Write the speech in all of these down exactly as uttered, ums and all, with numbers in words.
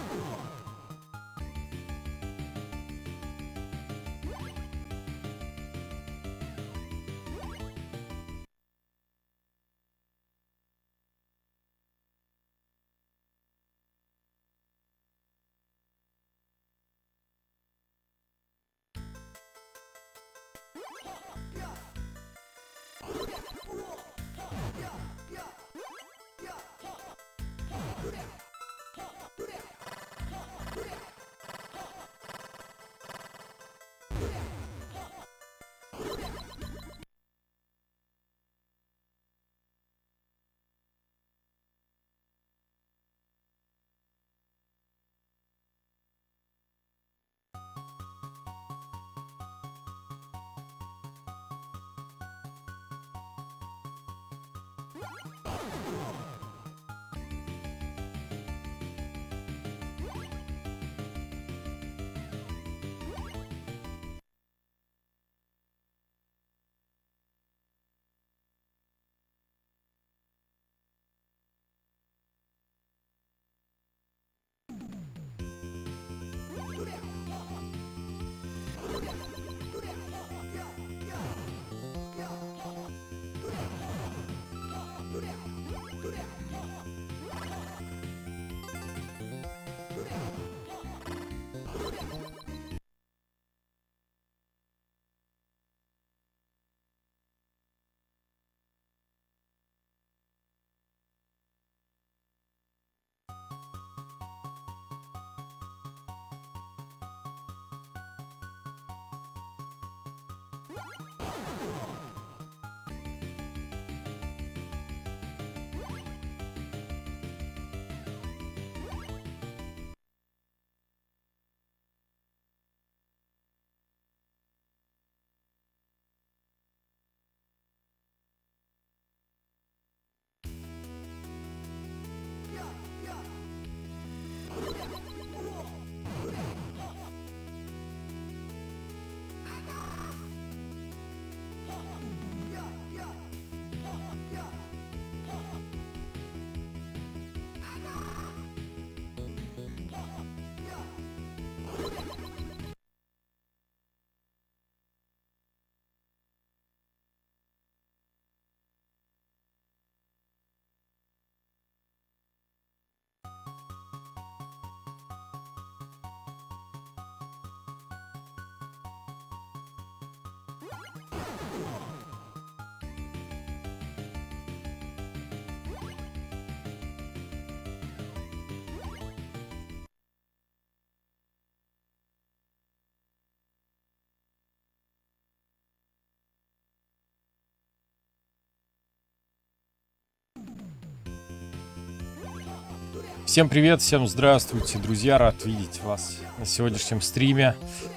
Всем привет, всем здравствуйте, друзья, рад видеть вас на сегодняшнем стриме.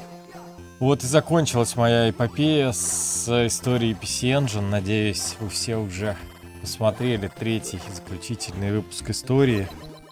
Вот и закончилась моя эпопея с историей пи си Engine. Надеюсь, вы все уже посмотрели третий заключительный выпуск истории.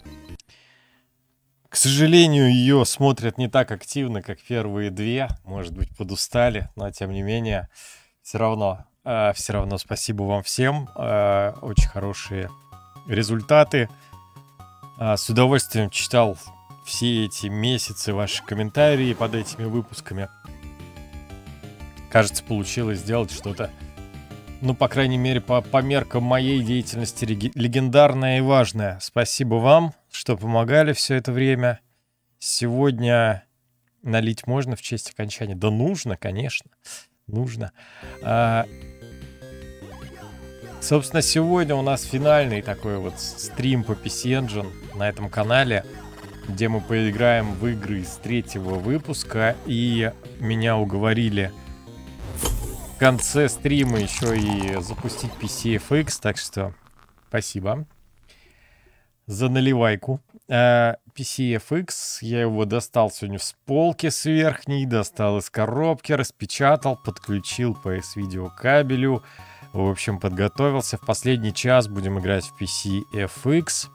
К сожалению, ее смотрят не так активно, как первые две. Может быть, подустали, но тем не менее, все равно, э, все равно спасибо вам всем. Э, очень хорошие результаты. Э, с удовольствием читал все эти месяцы ваши комментарии под этими выпусками. Кажется, получилось сделать что-то, ну, по крайней мере, по, по меркам моей деятельности легендарное и важное. Спасибо вам, что помогали все это время. Сегодня налить можно в честь окончания? Да нужно, конечно, нужно. А, собственно, сегодня у нас финальный такой вот стрим по пи си Engine на этом канале, где мы поиграем в игры из третьего выпуска, и меня уговорили в конце стрима еще и запустить пи си эф икс, так что спасибо за наливайку. пи си эф икс, я его достал сегодня с полки с верхней, достал из коробки, распечатал, подключил по эс видео кабелю. В общем, подготовился. В последний час будем играть в пи си эф икс.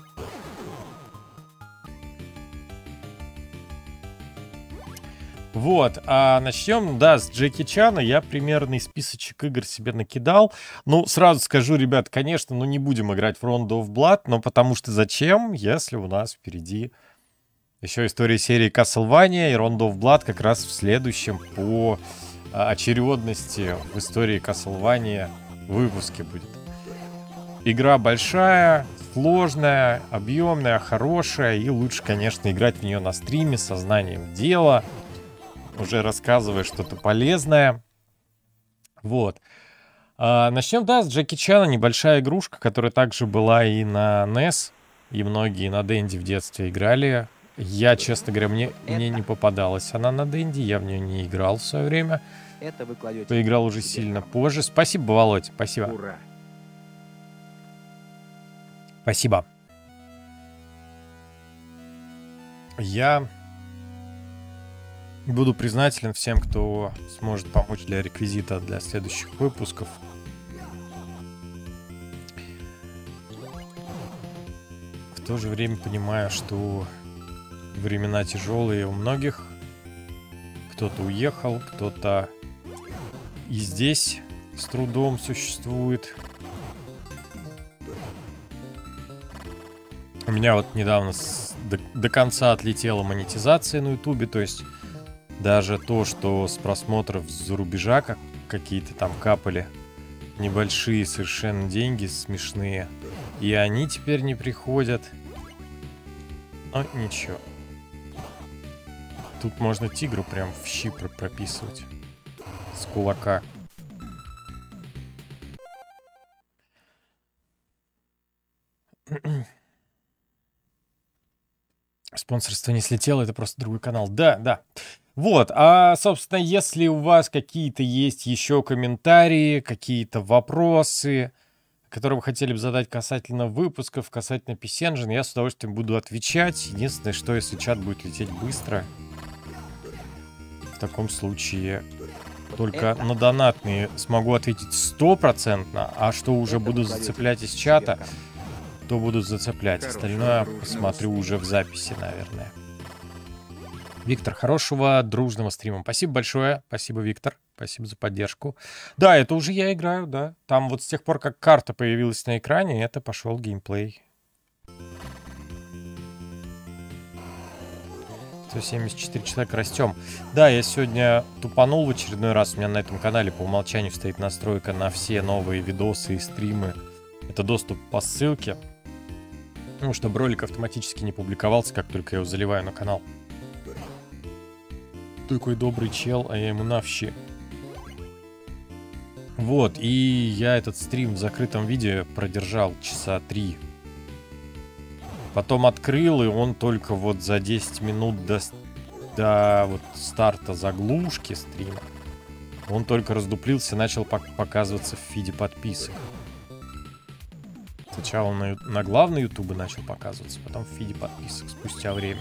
Вот, а начнем, да, с Джеки Чана. Я примерный списочек игр себе накидал. Ну, сразу скажу, ребят, конечно, ну не будем играть в Rondo of Blood, но потому что зачем, если у нас впереди Еще история серии Castlevania и Rondo of Blood как раз в следующем по очередности в истории Castlevania выпуске будет. Игра большая, сложная, объемная, хорошая. И лучше, конечно, играть в нее на стриме, сознанием дела. Уже рассказывая что-то полезное. Вот. А, начнем, да, с Джеки Чана. Небольшая игрушка, которая также была и на эн и эс. И многие на Денди в детстве играли. Я, честно говоря, мне, мне не попадалась она на Денди. Я в нее не играл в свое время. Это вы кладете. Поиграл уже сильно позже. Спасибо, Володь, спасибо. Ура. Спасибо. Я буду признателен всем, кто сможет помочь для реквизита для следующих выпусков. В то же время понимаю, что времена тяжелые у многих. Кто-то уехал, кто-то и здесь с трудом существует. У меня вот недавно с, до, до конца отлетела монетизация на ютубе, то есть даже то, что с просмотров за рубежа как, какие-то там капали небольшие совершенно деньги, смешные, и они теперь не приходят. Но ничего. Тут можно тигру прям в щи прописывать с кулака. Спонсорство не слетело, это просто другой канал. Да, да. Вот, а, собственно, если у вас какие-то есть еще комментарии, какие-то вопросы, которые вы хотели бы задать касательно выпусков, касательно пи си Engine, я с удовольствием буду отвечать. Единственное, что если чат будет лететь быстро, в таком случае только на донатные смогу ответить стопроцентно, а что уже буду зацеплять из чата, то буду зацеплять. Остальное посмотрю уже в записи, наверное. Виктор, хорошего дружного стрима. Спасибо большое. Спасибо, Виктор. Спасибо за поддержку. Да, это уже я играю, да. Там вот с тех пор, как карта появилась на экране, это пошел геймплей. сто семьдесят четыре человека, растем. Да, я сегодня тупанул в очередной раз. У меня на этом канале по умолчанию стоит настройка на все новые видосы и стримы. Это доступ по ссылке. Ну, чтобы ролик автоматически не публиковался, как только я его заливаю на канал. Такой добрый чел, а я ему навщи. Вот, и я этот стрим в закрытом виде продержал часа три. Потом открыл, и он только вот за десять минут до, до вот старта заглушки стрима, он только раздуплился и начал показываться в фиде подписок. Сначала на, на главной ютубе начал показываться, потом в фиде подписок спустя время.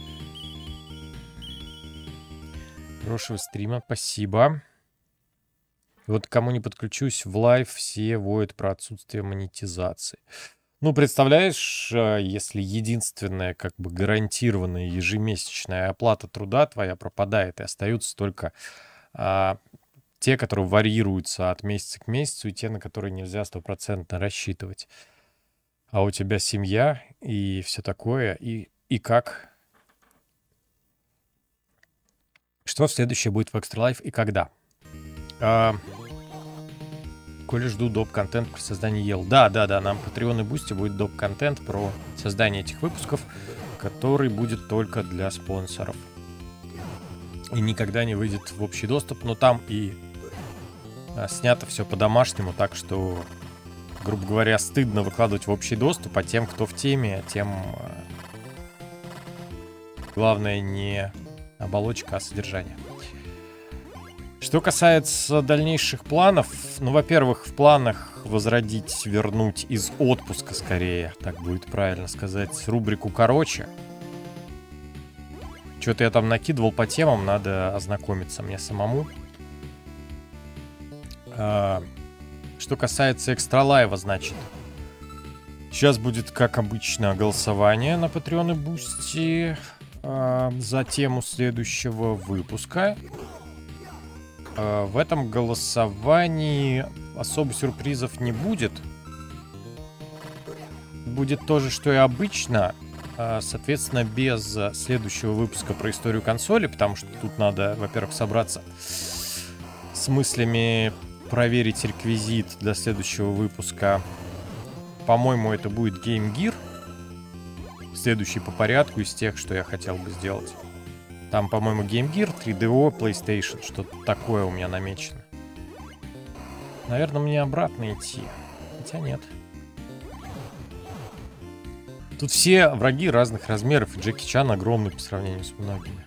Хорошего стрима, спасибо. Вот кому не подключусь в лайв, все воют про отсутствие монетизации. Ну, представляешь, если единственная, как бы гарантированная ежемесячная оплата труда твоя пропадает, и остаются только а, те, которые варьируются от месяца к месяцу, и те, на которые нельзя стопроцентно рассчитывать. А у тебя семья и все такое, и, и как? Что следующее будет в Extra Life и когда? А, коли жду доп-контент при создании ел. Да, да, да, нам Patreon и Boosty будет доп-контент про создание этих выпусков, который будет только для спонсоров. И никогда не выйдет в общий доступ, но там и а, снято все по-домашнему, так что, грубо говоря, стыдно выкладывать в общий доступ, а тем, кто в теме, тем а, главное не оболочка, а содержание. Что касается дальнейших планов, ну, во-первых, в планах возродить, вернуть из отпуска, скорее, так будет правильно сказать, рубрику «Короче». Что-то я там накидывал по темам, надо ознакомиться мне самому. А, что касается Extra Live, значит, сейчас будет, как обычно, голосование на Patreon и Boosty а, за тему следующего выпуска. В этом голосовании особо сюрпризов не будет. Будет то же, что и обычно. Соответственно, без следующего выпуска про историю консоли, потому что тут надо, во-первых, собраться с мыслями, проверить реквизит для следующего выпуска. По-моему, это будет Game Gear. Следующий по порядку из тех, что я хотел бы сделать. Там, по-моему, Game Gear, три ди о, PlayStation, что-то такое у меня намечено. Наверное, мне обратно идти. Хотя нет. Тут все враги разных размеров, и Джеки Чан огромный по сравнению с многими.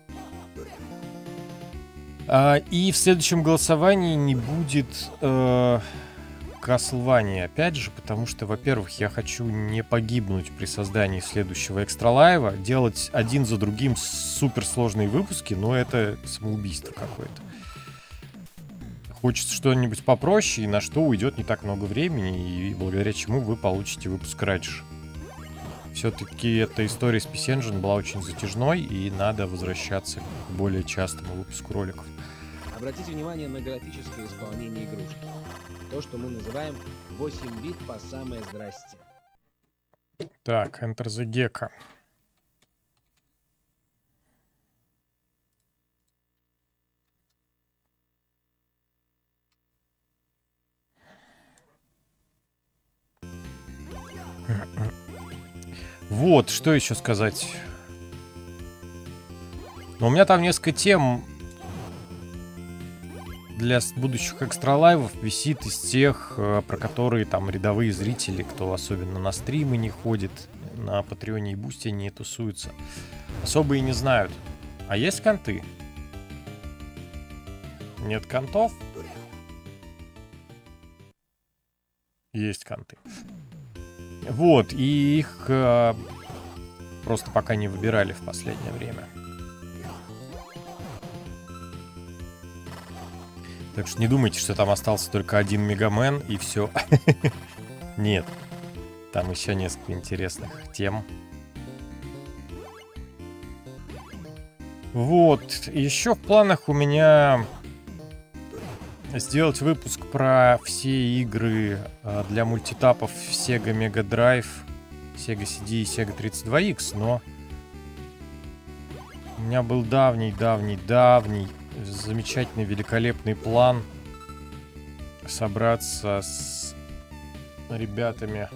А, и в следующем голосовании не будет э, Castlevania, опять же, потому что, во-первых, я хочу не погибнуть при создании следующего Экстра Лайва. Делать один за другим суперсложные выпуски, но это самоубийство какое-то. Хочется что-нибудь попроще, и на что уйдет не так много времени, и благодаря чему вы получите выпуск раньше. Все-таки эта история с пи си Engine была очень затяжной, и надо возвращаться к более частому выпуску роликов. Обратите внимание на графическое исполнение игрушки. То, что мы называем восемь бит по самое здрасте. Так, Enter the Gecko. Вот, что еще сказать? Но у меня там несколько тем для будущих экстра-лайвов висит из тех, про которые там рядовые зрители, кто особенно на стримы не ходит, на Патреоне и Бусти не тусуются, особо и не знают. А есть конты? Нет контов? Есть конты. Вот, и их э, просто пока не выбирали в последнее время. Так что не думайте, что там остался только один Мегамен и все. Нет, там еще несколько интересных тем. Вот, еще в планах у меня сделать выпуск про все игры э, для мультитапов Sega Mega Drive, Sega си ди и Sega тридцать два икс, но у меня был давний-давний-давний замечательный, великолепный план собраться с ребятами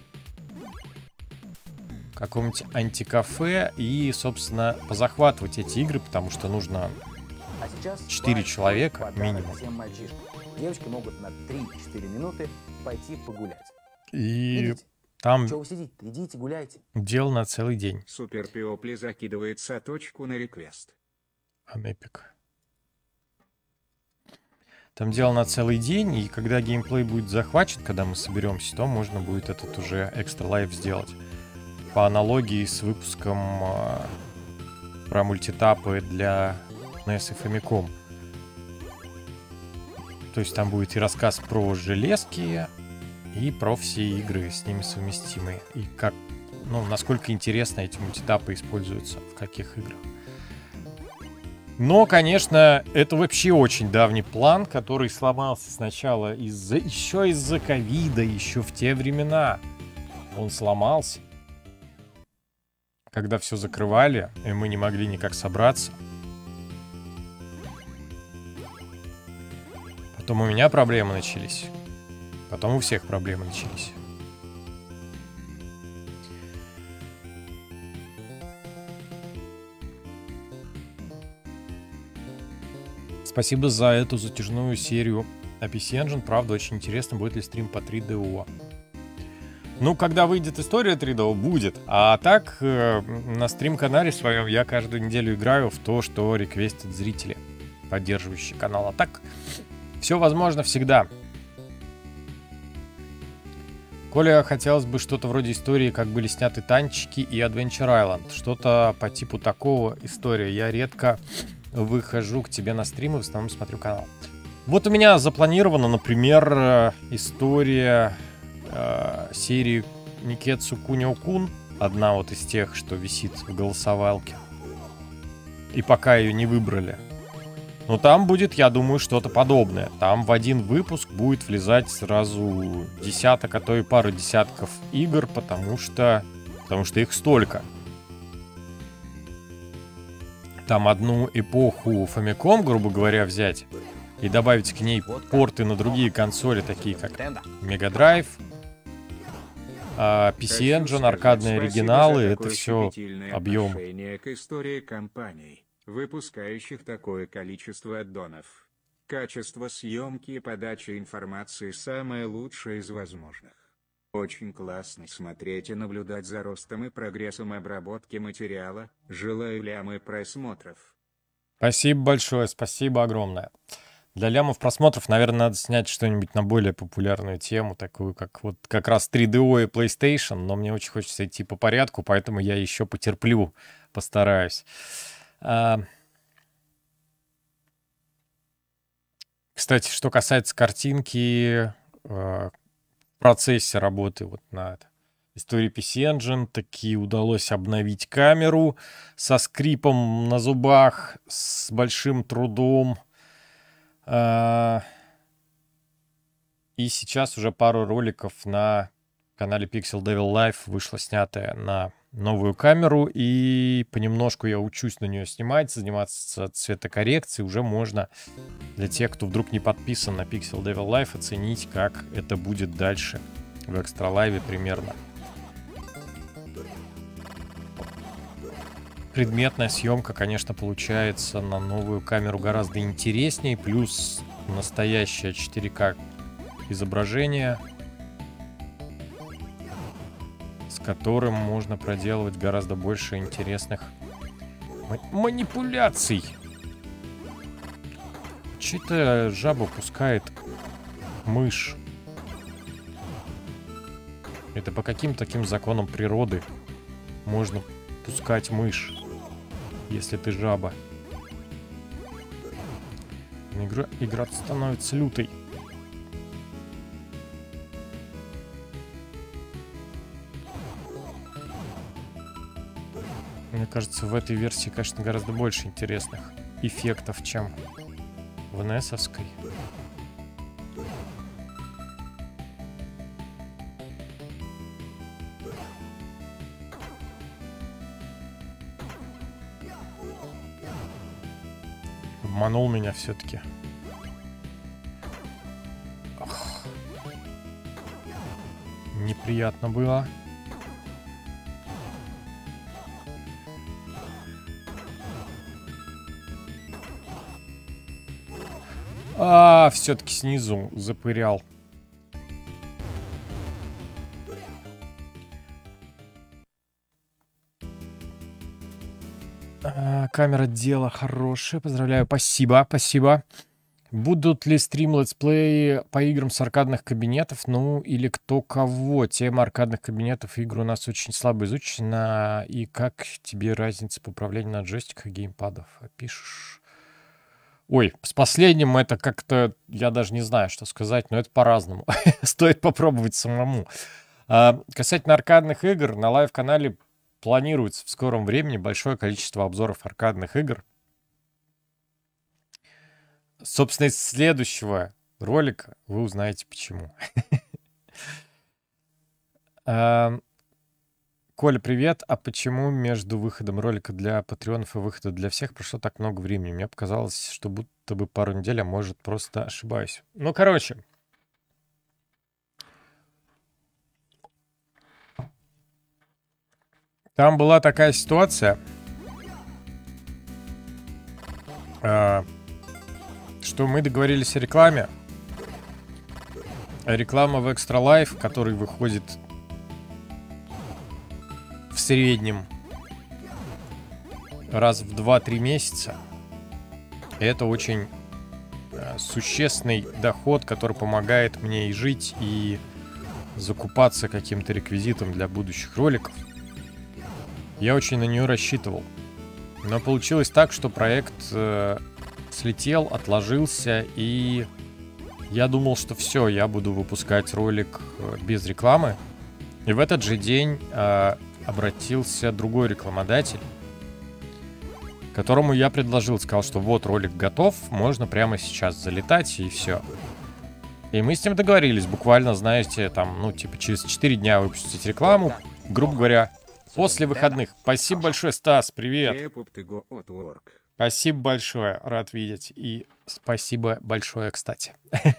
в каком-нибудь антикафе и, собственно, позахватывать эти игры, потому что нужно четыре человека минимум. Девочки могут на три-четыре минуты пойти погулять. И Идите. там Чего вы сидите? Идите, гуляйте. дело на целый день. Супер Пиопли закидывает соточку на реквест. Анепик. Там дело на целый день, и когда геймплей будет захвачен, когда мы соберемся, то можно будет этот уже экстра лайв сделать. По аналогии с выпуском э, про мультитапы для эн и эс и Famicom. То есть там будет и рассказ про железки, и про все игры с ними совместимые. И как, ну, насколько интересно эти мультитапы используются, в каких играх. Но, конечно, это вообще очень давний план, который сломался сначала из-за, еще из-за ковида, еще в те времена. Он сломался, когда все закрывали, и мы не могли никак собраться. Потом у меня проблемы начались. Потом у всех проблемы начались. Спасибо за эту затяжную серию о пи си Engine. Правда, очень интересно, будет ли стрим по три ди о. Ну, когда выйдет история три ди о, будет. А так, э, на стрим-канале своем я каждую неделю играю в то, что реквестят зрители, поддерживающие канал. А так, все возможно всегда. Коля, хотелось бы что-то вроде истории, как были сняты танчики и Adventure Island. Что-то по типу такого история. Я редко выхожу к тебе на стримы, в основном смотрю канал. Вот у меня запланирована, например, история э, серии Никетсу Кунио-кун. Одна вот из тех, что висит в голосовалке. И пока ее не выбрали. Но там будет, я думаю, что-то подобное. Там в один выпуск будет влезать сразу десяток, а то и пару десятков игр, потому что потому что их столько. Там одну эпоху Famicom, грубо говоря, взять и добавить к ней порты на другие консоли, такие как Mega Drive, пи си Engine, аркадные оригиналы, это все объем. К истории компаний, выпускающих такое количество аддонов. Качество съемки и подачи информации самое лучшее из возможных. Очень классно смотреть и наблюдать за ростом и прогрессом обработки материала. Желаю лямы просмотров. Спасибо большое, спасибо огромное. Для лямов просмотров, наверное, надо снять что-нибудь на более популярную тему, такую как вот как раз три ди о и PlayStation, но мне очень хочется идти по порядку, поэтому я еще потерплю, постараюсь. А... Кстати, что касается картинки, в процессе работы вот на истории пи си Engine таки удалось обновить камеру со скрипом на зубах, с большим трудом. И сейчас уже пару роликов на канале Pixel Devil Live вышло снятое на новую камеру, и понемножку я учусь на нее снимать, заниматься цветокоррекцией. Уже можно для тех, кто вдруг не подписан на Pixel Devil Live, оценить, как это будет дальше в Extra Live примерно. Предметная съемка, конечно, получается на новую камеру гораздо интереснее, плюс настоящее четыре ка изображение, с которым можно проделывать гораздо больше интересных манипуляций. Чьи-то жаба пускает мышь. Это по каким таким законам природы можно пускать мышь, если ты жаба? Игра, игра становится лютой. Мне кажется, в этой версии, конечно, гораздо больше интересных эффектов, чем в несовской. Обманул меня все-таки. Неприятно было. А, все-таки снизу запырял. А, камера дело хорошее. Поздравляю. Спасибо, спасибо. Будут ли стрим летсплеи по играм с аркадных кабинетов? Ну, или кто кого? Тема аркадных кабинетов игр у нас очень слабо изучена. И как тебе разница по управлению на джойстиках и геймпадов? Пишешь? Ой, с последним это как-то... Я даже не знаю, что сказать, но это по-разному. Стоит попробовать самому. А, касательно аркадных игр, на лайв-канале планируется в скором времени большое количество обзоров аркадных игр. Собственно, из следующего ролика вы узнаете, почему. Коля, привет. А почему между выходом ролика для патреонов и выходом для всех прошло так много времени? Мне показалось, что будто бы пару недель, а может, просто ошибаюсь. Ну, короче. Там была такая ситуация, что мы договорились о рекламе. Реклама в Extra Life, который выходит в среднем раз в два-три месяца. Это очень э, существенный доход, который помогает мне и жить, и закупаться каким-то реквизитом для будущих роликов. Я очень на нее рассчитывал. Но получилось так, что проект э, слетел, отложился, и я думал, что все, я буду выпускать ролик э, без рекламы. И в этот же день э, обратился другой рекламодатель, которому я предложил, сказал, что вот ролик готов, можно прямо сейчас залетать, и все. И мы с ним договорились, буквально, знаете, там, ну, типа, через четыре дня выпустить рекламу, грубо говоря, После выходных. Спасибо большое, Стас, привет. Епуп ты го от work. Спасибо большое, рад видеть. И спасибо большое, кстати.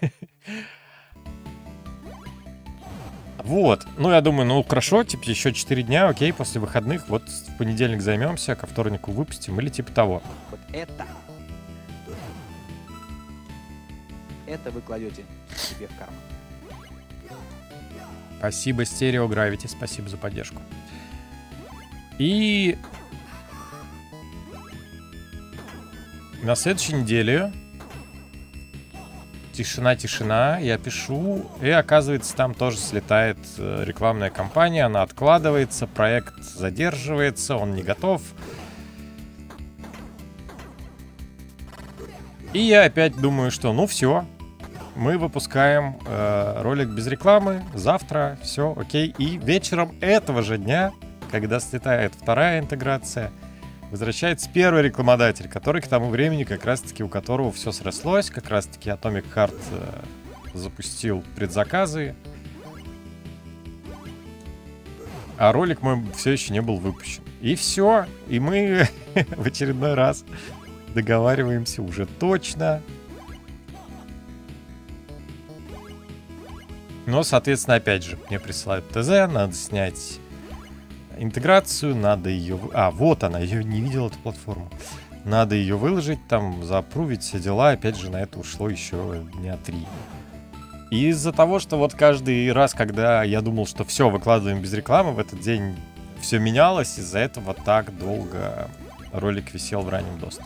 Вот, ну я думаю, ну хорошо, типа еще четыре дня, окей, после выходных, вот в понедельник займемся, ко вторнику выпустим или типа того. Вот это. Это вы кладете себе в карман. Спасибо, Стерео Гравити, спасибо за поддержку. И на следующей неделе тишина-тишина, я пишу, и оказывается, там тоже слетает рекламная кампания, она откладывается, проект задерживается, он не готов. И я опять думаю, что ну все, мы выпускаем э, ролик без рекламы, завтра, все, окей. И вечером этого же дня, когда слетает вторая интеграция, возвращается первый рекламодатель, который к тому времени как раз-таки у которого все срослось, как раз-таки Atomic Heart э, запустил предзаказы, а ролик мой все еще не был выпущен. И все, и мы в очередной раз договариваемся уже точно. Но, соответственно, опять же, мне присылают ТЗ, надо снять интеграцию, надо ее... А, вот она, я не видел эту платформу. Надо ее выложить, там, заапрувить все дела. Опять же, на это ушло еще дня три. И из-за того, что вот каждый раз, когда я думал, что все, выкладываем без рекламы, в этот день все менялось, из-за этого так долго ролик висел в раннем доступе.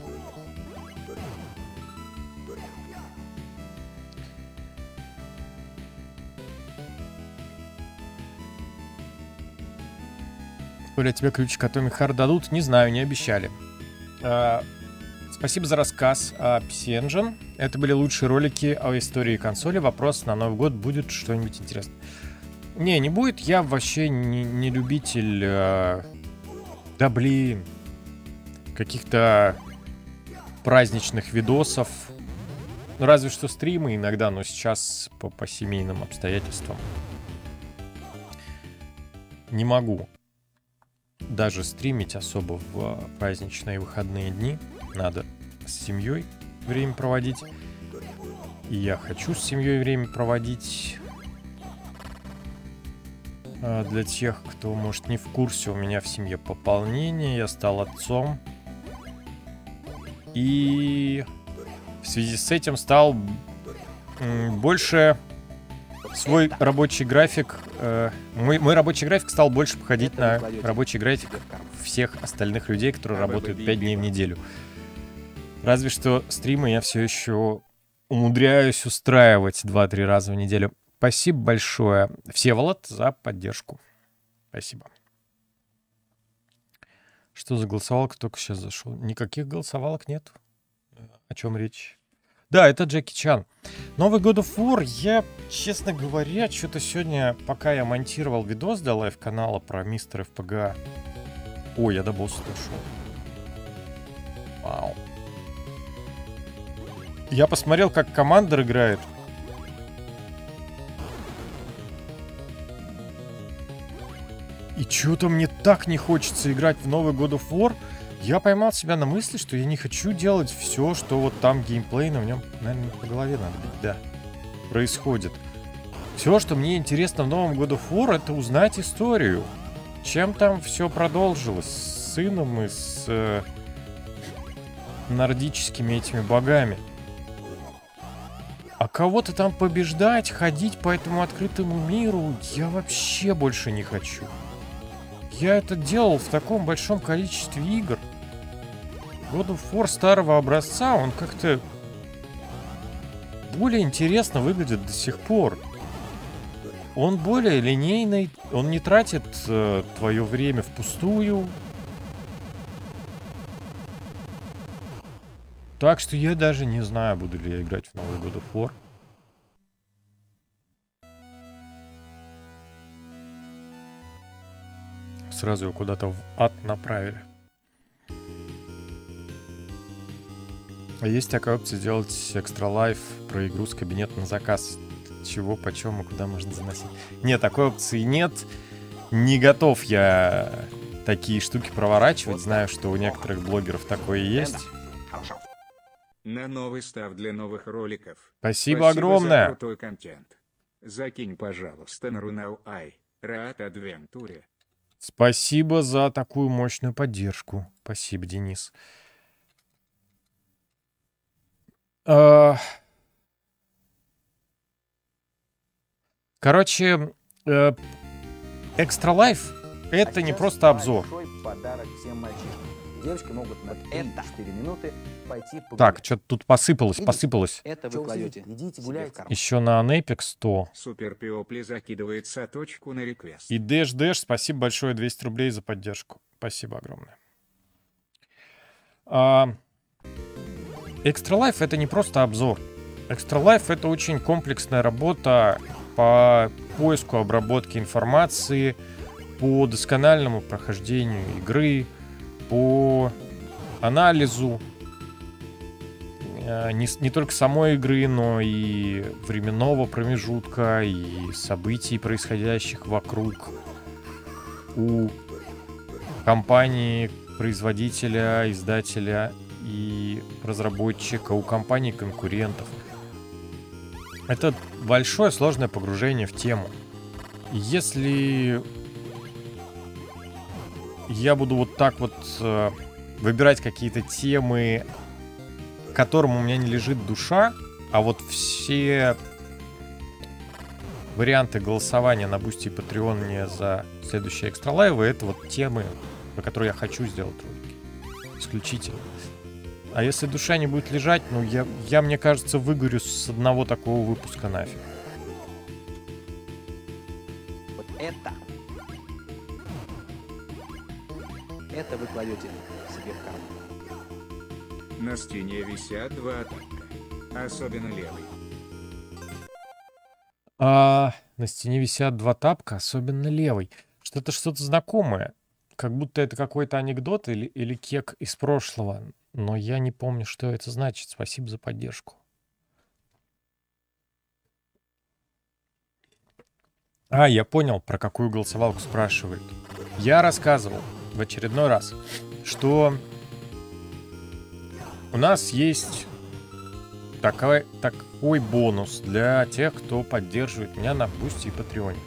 Оля, тебе ключик Atomic Heart дадут? Не знаю, не обещали. А, спасибо за рассказ о пи си Engine. Это были лучшие ролики о истории консоли. Вопрос на Новый год: будет что-нибудь интересное? Не, не будет. Я вообще не, не любитель... А... Да блин. Каких-то праздничных видосов. Ну, разве что стримы иногда, но сейчас по, по семейным обстоятельствам не могу даже стримить особо в праздничные выходные дни. Надо с семьей время проводить. И я хочу с семьей время проводить. Для тех, кто, может, не в курсе, у меня в семье пополнение. Я стал отцом. И в связи с этим стал больше... Свой рабочий график, э, мой, мой рабочий график стал больше походить на рабочий график всех остальных людей, которые работают пять дней в неделю. Разве что стримы я все еще умудряюсь устраивать два-три раза в неделю. Спасибо большое, Всеволод, за поддержку. Спасибо. Что за голосовалка только сейчас зашел? Никаких голосовалок нет. О чем речь? Да, это Джеки Чан. Новый God of War, я, честно говоря, что-то сегодня, пока я монтировал видос для лайв-канала про мистер эф пи джи... Ой, я до босса дошел. Вау. Я посмотрел, как Командер играет. И что-то мне так не хочется играть в новый God of War. Я поймал себя на мысли, что я не хочу делать все, что вот там геймплейно в нем, наверное, по голове надо бить, да, происходит. Все, что мне интересно в новом God of War, это узнать историю. Чем там все продолжилось с сыном и с э, нордическими этими богами. А кого-то там побеждать, ходить по этому открытому миру, я вообще больше не хочу. Я это делал в таком большом количестве игр. God of War старого образца, он как-то более интересно выглядит до сих пор. Он более линейный, он не тратит э, твое время впустую. Так что я даже не знаю, буду ли я играть в новый God of War. Сразу его куда-то в ад направили. А есть такая опция сделать экстра лайф про игру с кабинета на заказ. Чего, почем и куда можно заносить. Нет, такой опции нет. Не готов я такие штуки проворачивать. Знаю, что у некоторых блогеров такое есть. На новый став для новых роликов. Спасибо огромное. За крутой контент. Закинь, пожалуйста, на Рунау-Ай. Рад Адвентуре. Спасибо за такую мощную поддержку. Спасибо, Денис. А... Короче, э, Extra Life это А не сейчас просто обзор. большой подарок всем мальчишкам. Девочки могут на три-четыре минуты пойти погулять. Так, что-то тут посыпалось, Видите? посыпалось. Это Чё вы вы кладете сидите? Идите себе в гуляйте. карман. Еще на Anepex сто. Супер Пиопли закидывает соточку на реквест. И Дэш Дэш, спасибо большое, двести рублей за поддержку. Спасибо огромное. А, Extra Life это не просто обзор. Extra Life это очень комплексная работа по поиску, обработке информации, по доскональному прохождению игры, по анализу э, не, с- не только самой игры, но и временного промежутка, и событий, происходящих вокруг у компании, производителя, издателя и разработчика, у компаний конкурентов. Это большое сложное погружение в тему. И Если я буду вот так вот э, выбирать какие-то темы, к которым у меня не лежит душа, а вот все варианты голосования на Бусти и Patreon мне за следующие экстра лайвы, это вот темы, по которым я хочу сделать ролики. Исключительно. А если душа не будет лежать, ну я, я мне кажется, выгорю с одного такого выпуска нафиг. Вот это. Это вы кладете себе в карман. На стене висят два атака. Особенно левый. А на стене висят два тапка, особенно левый. Что-то что-то знакомое. Как будто это какой-то анекдот или, или кек из прошлого. Но я не помню, что это значит. Спасибо за поддержку. А, я понял, про какую голосовалку спрашивают. Я рассказывал в очередной раз, что у нас есть такой, такой бонус для тех, кто поддерживает меня на Бусти и Патреоне.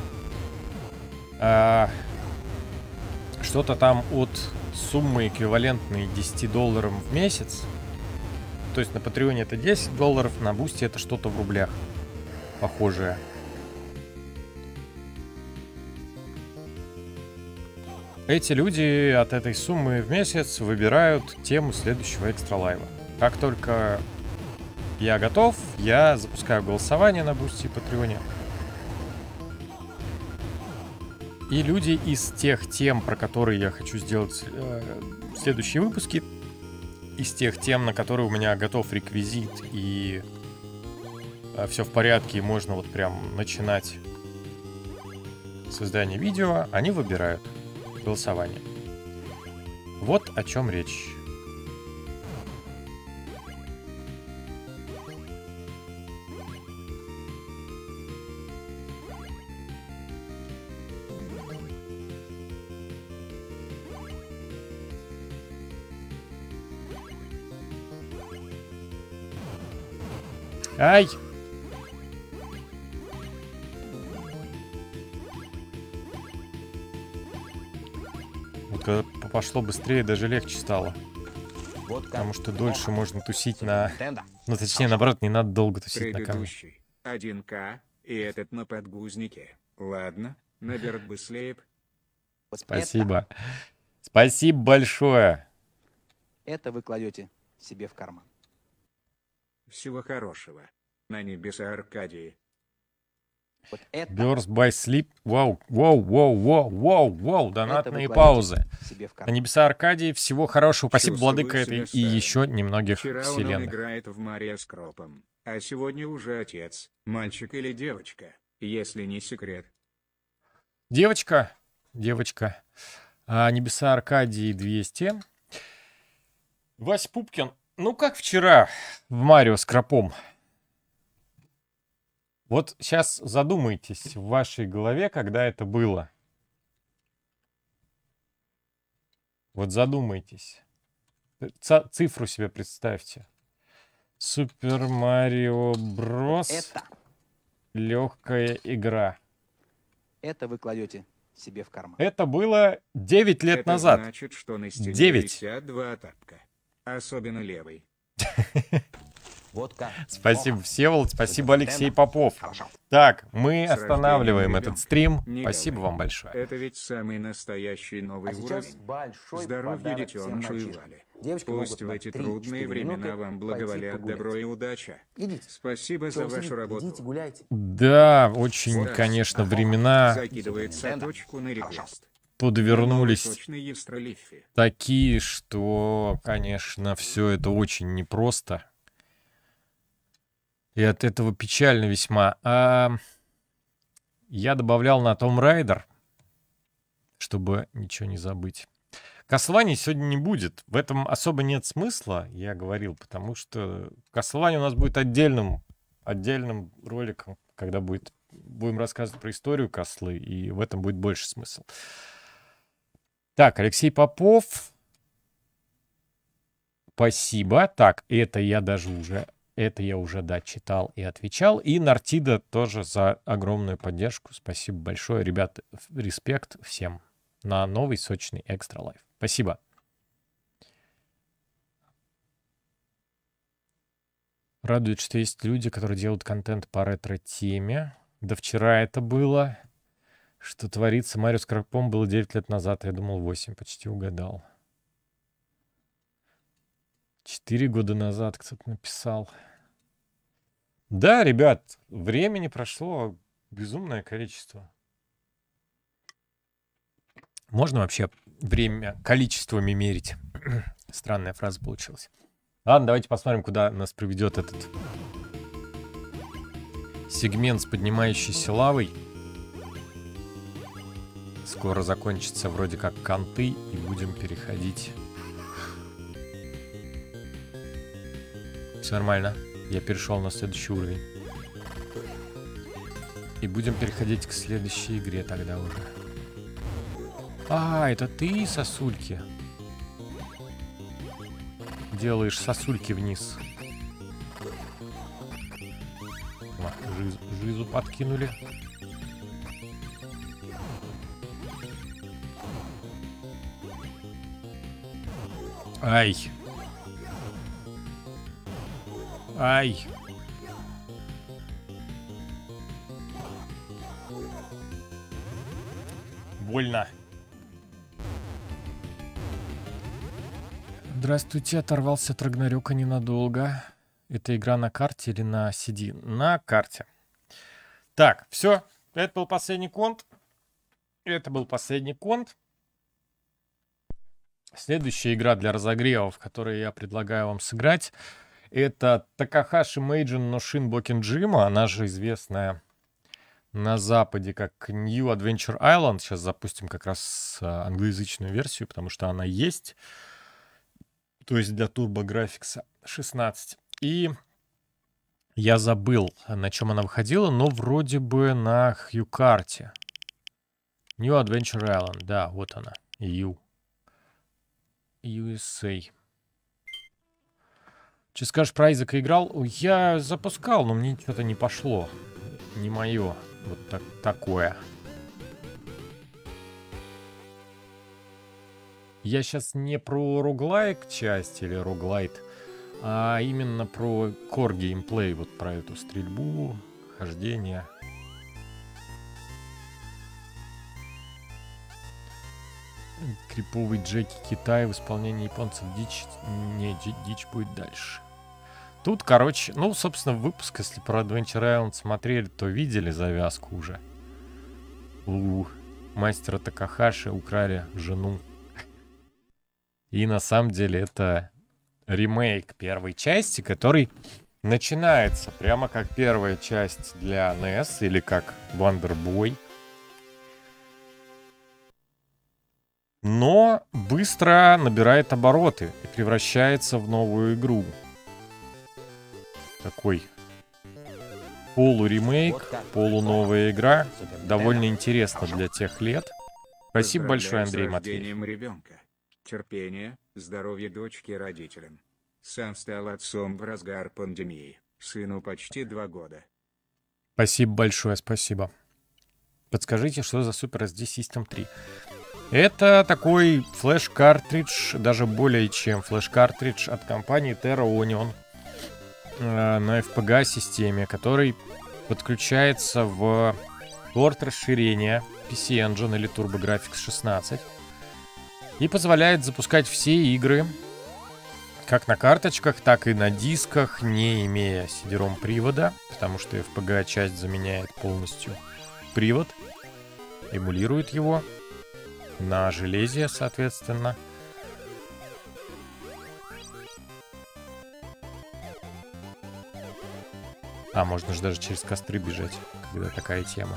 А, что-то там от суммы, эквивалентной десяти долларам в месяц. То есть на Патреоне это десять долларов, на Бусти это что-то в рублях похожее. Эти люди от этой суммы в месяц выбирают тему следующего экстра лайва. Как только я готов, я запускаю голосование на Бусти и Патреоне. И люди из тех тем, про которые я хочу сделать э, следующие выпуски, из тех тем, на которые у меня готов реквизит и э, все в порядке, и можно вот прям начинать создание видео, они выбирают голосование. Вот о чем речь. Ай! Вот когда пошло быстрее, даже легче стало. Вот как. Потому что дольше можно тусить на... Nintendo. Ну, точнее, наоборот, не надо долго тусить на камне. Предыдущий. один ка и этот на подгузнике. Ладно, наберет бы слейб. Вот Спасибо. Спасибо большое. Это, это вы кладете себе в карман. Всего хорошего. На небеса Аркадии. Вот это. Burst by Sleep. Вау, вау, вау, вау, вау, вау. это Донатные вы кладете паузы. себе в На карман. небеса Аркадии. Всего хорошего. Спасибо, Чувствую владыка этой себя и старым. еще немногих Вчера он, он вселенных. играет в Мария с Кропом. А сегодня уже отец. Мальчик или девочка, если не секрет. Девочка. Девочка. А, небеса Аркадии двести. Вась Пупкин. Ну, как вчера в Марио с Кропом. Вот сейчас задумайтесь в вашей голове, когда это было. Вот задумайтесь. Ц- цифру себе представьте. Супер Марио Брос. Это, Легкая игра. это вы кладете себе в карман. Это было девять лет Это назад. значит, что на стене Девять. висят два тапка. Особенно левый. Водка. Спасибо, Плохо. Всеволод. Спасибо, Нинтендо. Алексей Попов. Хорошо. Так, мы С останавливаем рождением этот ребенка. стрим. Не Спасибо говори. вам большое. Это ведь самый настоящий новый А сейчас уровень. большой Здоровья подарок всем детенышу и мальчишкам. Вале. Девочки Пусть могут в на эти три-четыре трудные времена минуты вам пойти благоволят погулять. добро и удача. Идите. Спасибо Чего за вы вашу сидите? работу. Идите, гуляйте. Да, очень, Да. конечно, времена Закидывает Нинтендо. соточку на реквест. подвернулись Сочный Естролиффи. такие, что, конечно, все это очень непросто. И от этого печально весьма. А я добавлял на Tomb Raider, чтобы ничего не забыть. Castlevania сегодня не будет. В этом особо нет смысла, я говорил, потому что Castlevania у нас будет отдельным, отдельным роликом, когда будет, будем рассказывать про историю Кослы, и в этом будет больше смысл. Так, Алексей Попов. Спасибо. Так, это я даже уже, это я уже, да, читал и отвечал. И Нартида тоже за огромную поддержку. Спасибо большое. Ребят, респект всем на новый сочный Экстра Лайф. Спасибо. Радует, что есть люди, которые делают контент по ретро-теме. Да вчера это было. Что творится? Марио с Крапом было девять лет назад, а я думал восемь, почти угадал. четыре года назад кто-то написал. Да, ребят, времени прошло безумное количество. Можно вообще время количествами мерить? Странная фраза получилась. Ладно, давайте посмотрим, куда нас приведет этот сегмент с поднимающейся лавой. Скоро закончится вроде как конты, и будем переходить. Все нормально. Я перешел на следующий уровень. И будем переходить к следующей игре тогда уже. А, это ты, сосульки? Делаешь сосульки вниз. О, жиз, жизу подкинули. Ай. Ай. Больно. Здравствуйте, оторвался от Рагнарёка ненадолго. Это игра на карте или на си ди? На карте. Так, все. Это был последний конт. Это был последний конт. Следующая игра для разогревов, которую я предлагаю вам сыграть, это Такахаши Мейджин но Шин Бокенджима. Она же известная на Западе как New Adventure Island. Сейчас запустим как раз англоязычную версию, потому что она есть. То есть для TurboGrafx шестнадцать. И я забыл, на чем она выходила, но вроде бы на Хьюкарте. New Adventure Island, да, вот она. U. ю эс эй. Че скажешь, про Айзека играл? Я запускал, но мне что-то не пошло. Не мое. Вот так, такое. Я сейчас не про роглайк часть или роглайт, а именно про core геймплей, вот про эту стрельбу, хождение. Криповый Джеки Китай в исполнении японцев дичь. Не, дичь будет дальше. Тут, короче, ну, собственно, выпуск, если про Adventure Island смотрели, то видели завязку уже. У мастера Такахаши украли жену. И на самом деле это ремейк первой части, который начинается прямо как первая часть для эн и эс или как Wonder Boy. Но быстро набирает обороты и превращается в новую игру. Такой полуремейк, полуновая игра. Довольно интересно для тех лет. Спасибо большое, Андрей Матвеев. Ребенка. терпения, здоровья дочки родителям. Сам стал отцом в разгар пандемии. Сыну почти два года. Спасибо большое, спасибо. Подскажите, что за Super эс ди System три? Это такой флеш-картридж, даже более чем флеш-картридж от компании Terra Onion э, на эф пи джи эй-системе, который подключается в порт расширения пи си Engine или TurboGrafx шестнадцать и позволяет запускать все игры как на карточках, так и на дисках, не имея си ди ром привода, потому что эф пи джи часть заменяет полностью привод, эмулирует его на железе, соответственно. А, можно же даже через костры бежать, когда такая тема.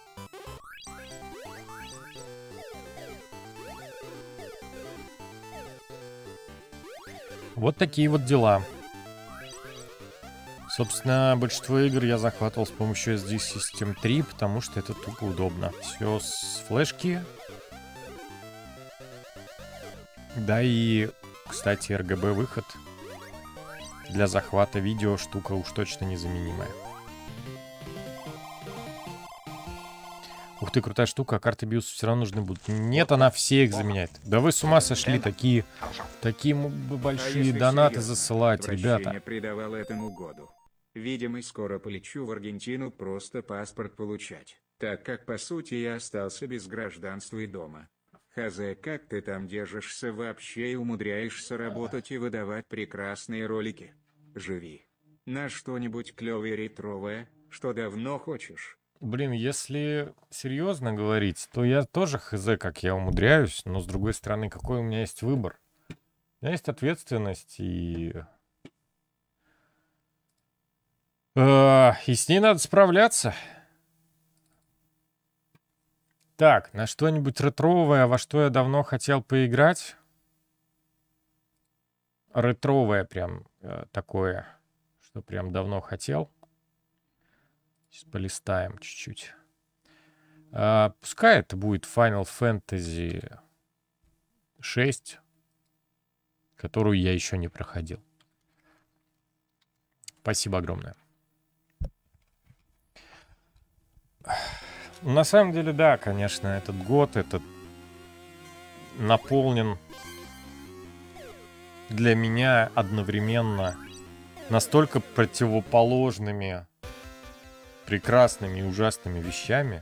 Вот такие вот дела. Собственно, большинство игр я захватывал с помощью эс ди System три, потому что это тупо удобно. Все с флешки. Да и, кстати, эр джи би-выход для захвата видео штука уж точно незаменимая. Ух ты, крутая штука, а карты биос все равно нужны будут. Нет, она все их заменяет. Да вы с ума сошли, такие, такие большие а донаты засылать, ребята. Придавал этому году. Видимо, скоро полечу в Аргентину просто паспорт получать, так как, по сути, я остался без гражданства и дома. Хазе, как ты там держишься вообще и умудряешься работать и выдавать прекрасные ролики? Живи. На что-нибудь клевое ретровое, что давно хочешь? Блин, если серьезно говорить, то я тоже хз, как я умудряюсь, но с другой стороны, какой у меня есть выбор? У меня есть ответственность, и... Э, и с ней надо справляться. Так, на что-нибудь ретровое, во что я давно хотел поиграть. Ретровое прям э, такое, что прям давно хотел. Сейчас полистаем чуть-чуть. А, пускай это будет Final Fantasy шесть, которую я еще не проходил. Спасибо огромное. На самом деле, да, конечно, этот год этот наполнен для меня одновременно настолько противоположными, прекрасными и ужасными вещами,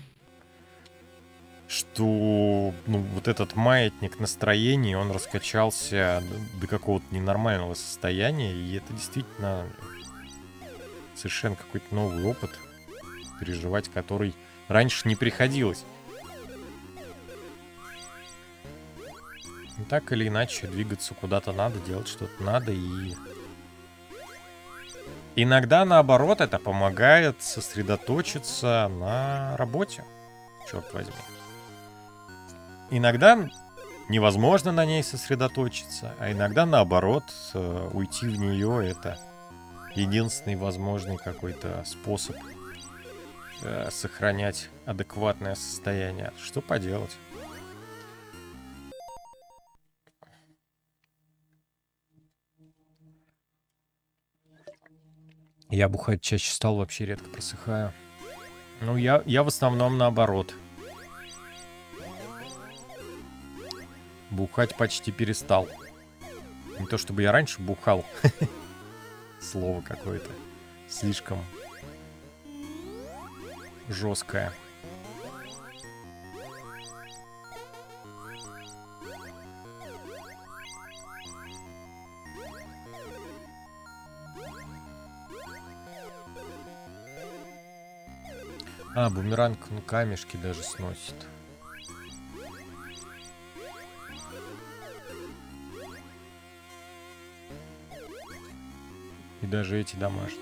что ну, вот этот маятник настроений, он раскачался до какого-то ненормального состояния, и это действительно совершенно какой-то новый опыт, переживать который раньше не приходилось. И так или иначе, двигаться куда-то надо, делать что-то надо, и иногда, наоборот, это помогает сосредоточиться на работе, черт возьми. Иногда невозможно на ней сосредоточиться, а иногда, наоборот, уйти в нее — это единственный возможный какой-то способ сохранять адекватное состояние. Что поделать? Я бухать чаще стал, вообще редко просыхаю. Ну, я, я в основном наоборот. Бухать почти перестал. Не то чтобы я раньше бухал. Слово какое-то слишком жесткое. А, бумеранг, ну, камешки даже сносит. И даже эти дамажат.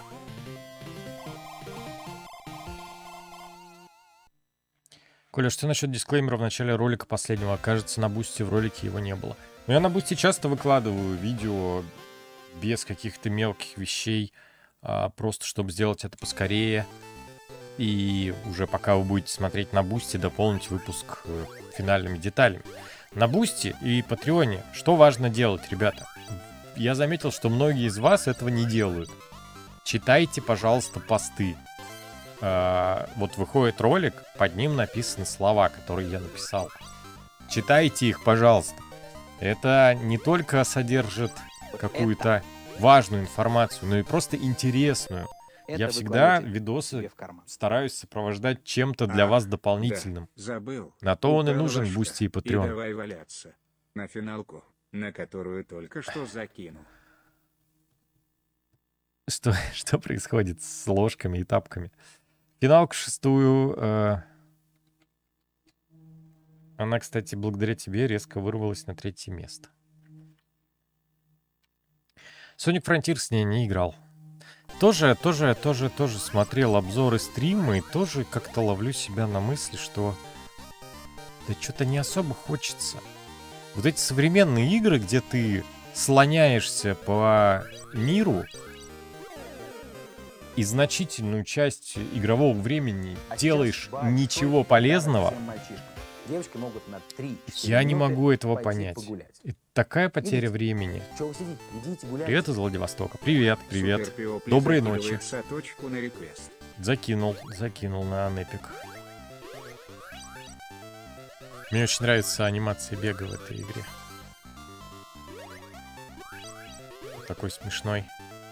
Коля, что насчет дисклеймера в начале ролика последнего? Кажется, на Бусти в ролике его не было. Но я на Бусти часто выкладываю видео без каких-то мелких вещей, а, просто чтобы сделать это поскорее. И уже пока вы будете смотреть на Бусти, дополнить выпуск финальными деталями. На Бусти и Патреоне что важно делать, ребята? Я заметил, что многие из вас этого не делают. Читайте, пожалуйста, посты. А, вот выходит ролик, под ним написаны слова, которые я написал. Читайте их, пожалуйста. Это не только содержит какую-то важную информацию, но и просто интересную. Это Я всегда вы видосы себе в карман. стараюсь сопровождать чем-то для А, вас дополнительным. Да, забыл. На то он и Упал нужен ложка. Бусти и И Патреон. давай валяться. На финалку, на которую только что закинул. Что, что происходит с ложками и тапками? Финалку шестую. э, Она, кстати, благодаря тебе резко вырвалась на третье место. Sonic Frontier с ней не играл. Тоже, тоже, тоже, тоже смотрел обзоры, стримы, и тоже как-то ловлю себя на мысли, что да что-то не особо хочется. Вот эти современные игры, где ты слоняешься по миру и значительную часть игрового времени А сейчас делаешь большой ничего подарок полезного, всем мальчишкам. Девочки могут на три-четыре я не минуты могу этого пойти понять. погулять. И такая потеря Идите. времени. Чё вы сидите? Идите гуляйте. Привет из Владивостока. Привет, привет. Супер Пиопли Доброй закидывает ночи. соточку на реквест. Закинул, закинул на Анепик. Мне очень нравится анимация бега в этой игре. Такой смешной.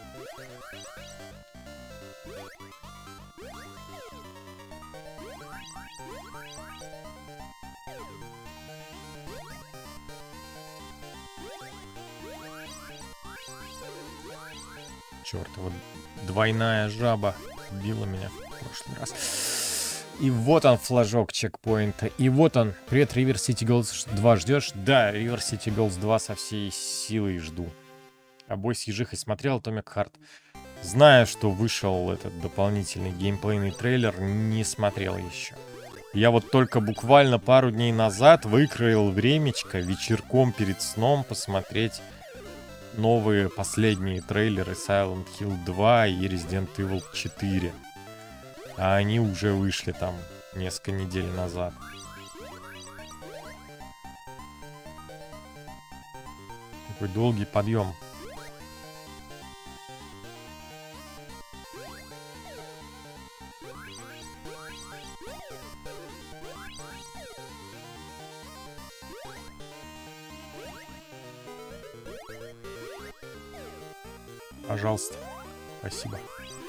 Черт, вот двойная жаба била меня в прошлый раз. И вот он, флажок чекпоинта. И вот он. Привет, River City Girls два ждешь? Да, River City Girls два со всей силой жду. А бой с ежихой смотрел, Atomic Heart. Зная, что вышел этот дополнительный геймплейный трейлер, не смотрел еще. Я вот только буквально пару дней назад выкроил времечко вечерком перед сном посмотреть новые последние трейлеры Silent Hill два и Resident Evil четыре. А они уже вышли там несколько недель назад. Такой долгий подъем. Пожалуйста. Спасибо.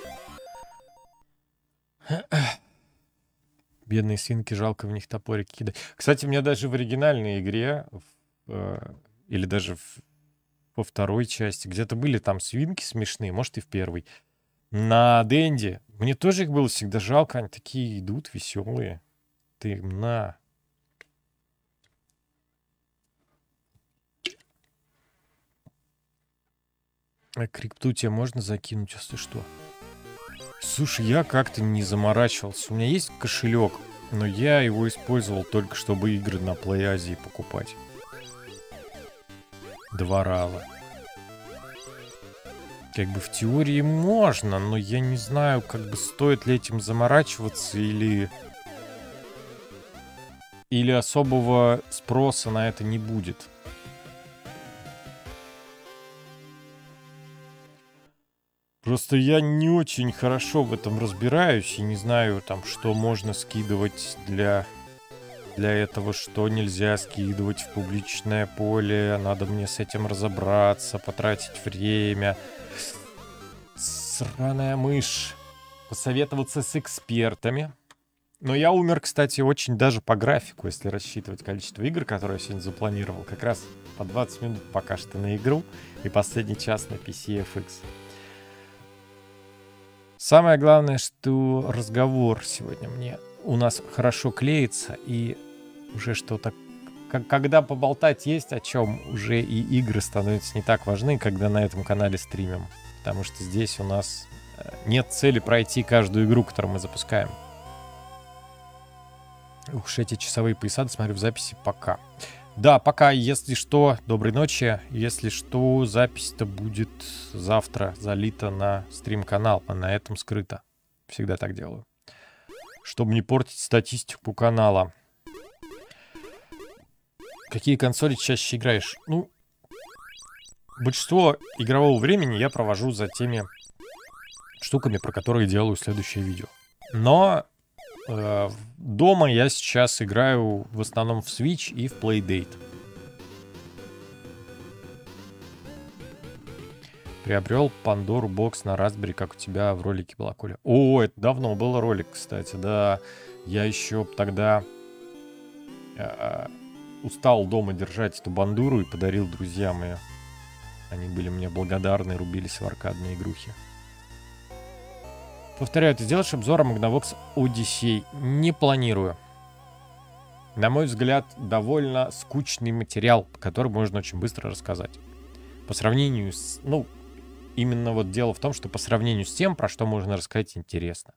Бедные свинки, жалко в них топорик кидать. Кстати, мне даже в оригинальной игре, в, э, или даже в, во второй части, где-то были там свинки смешные, может и в первой. На Денди мне тоже их было всегда жалко, они такие идут веселые. Ты им на... А крипту тебе можно закинуть, если что? Слушай, я как-то не заморачивался. У меня есть кошелек, но я его использовал только, чтобы игры на Play Азии покупать. Два раза. Как бы в теории можно, но я не знаю, как бы стоит ли этим заморачиваться или... Или особого спроса на это не будет. Просто я не очень хорошо в этом разбираюсь и не знаю, там, что можно скидывать для, для этого, что нельзя скидывать в публичное поле. Надо мне с этим разобраться, потратить время. Сраная мышь. Посоветоваться с экспертами. Но я умер, кстати, очень даже по графику, если рассчитывать количество игр, которые я сегодня запланировал. Как раз по двадцать минут пока что на игру и последний час на пи си эф икс. Самое главное, что разговор сегодня мне у нас хорошо клеится, и уже что-то... Когда поболтать есть о чем, уже и игры становятся не так важны, когда на этом канале стримим. Потому что здесь у нас нет цели пройти каждую игру, которую мы запускаем. Уж эти часовые пояса досмотрю в записи пока. Да, пока, если что, доброй ночи. Если что, запись-то будет завтра залита на стрим-канал, а на этом скрыто. Всегда так делаю. Чтобы не портить статистику канала. Какие консоли чаще играешь? Ну, большинство игрового времени я провожу за теми штуками, про которые делаю следующее видео. Но э, дома я сейчас играю в основном в Switch и в Playdate. Приобрел Pandora Box на Raspberry, как у тебя в ролике была, Коля. О, это давно был ролик, кстати, да. Я еще тогда э, устал дома держать эту бандуру и подарил друзьям ее. Они были мне благодарны, рубились в аркадные игрухи. Повторяю, ты сделаешь обзор о Magnavox Odyssey? Не планирую. На мой взгляд, довольно скучный материал, который можно очень быстро рассказать. По сравнению с... Ну, именно вот дело в том, что по сравнению с тем, про что можно рассказать, интересно.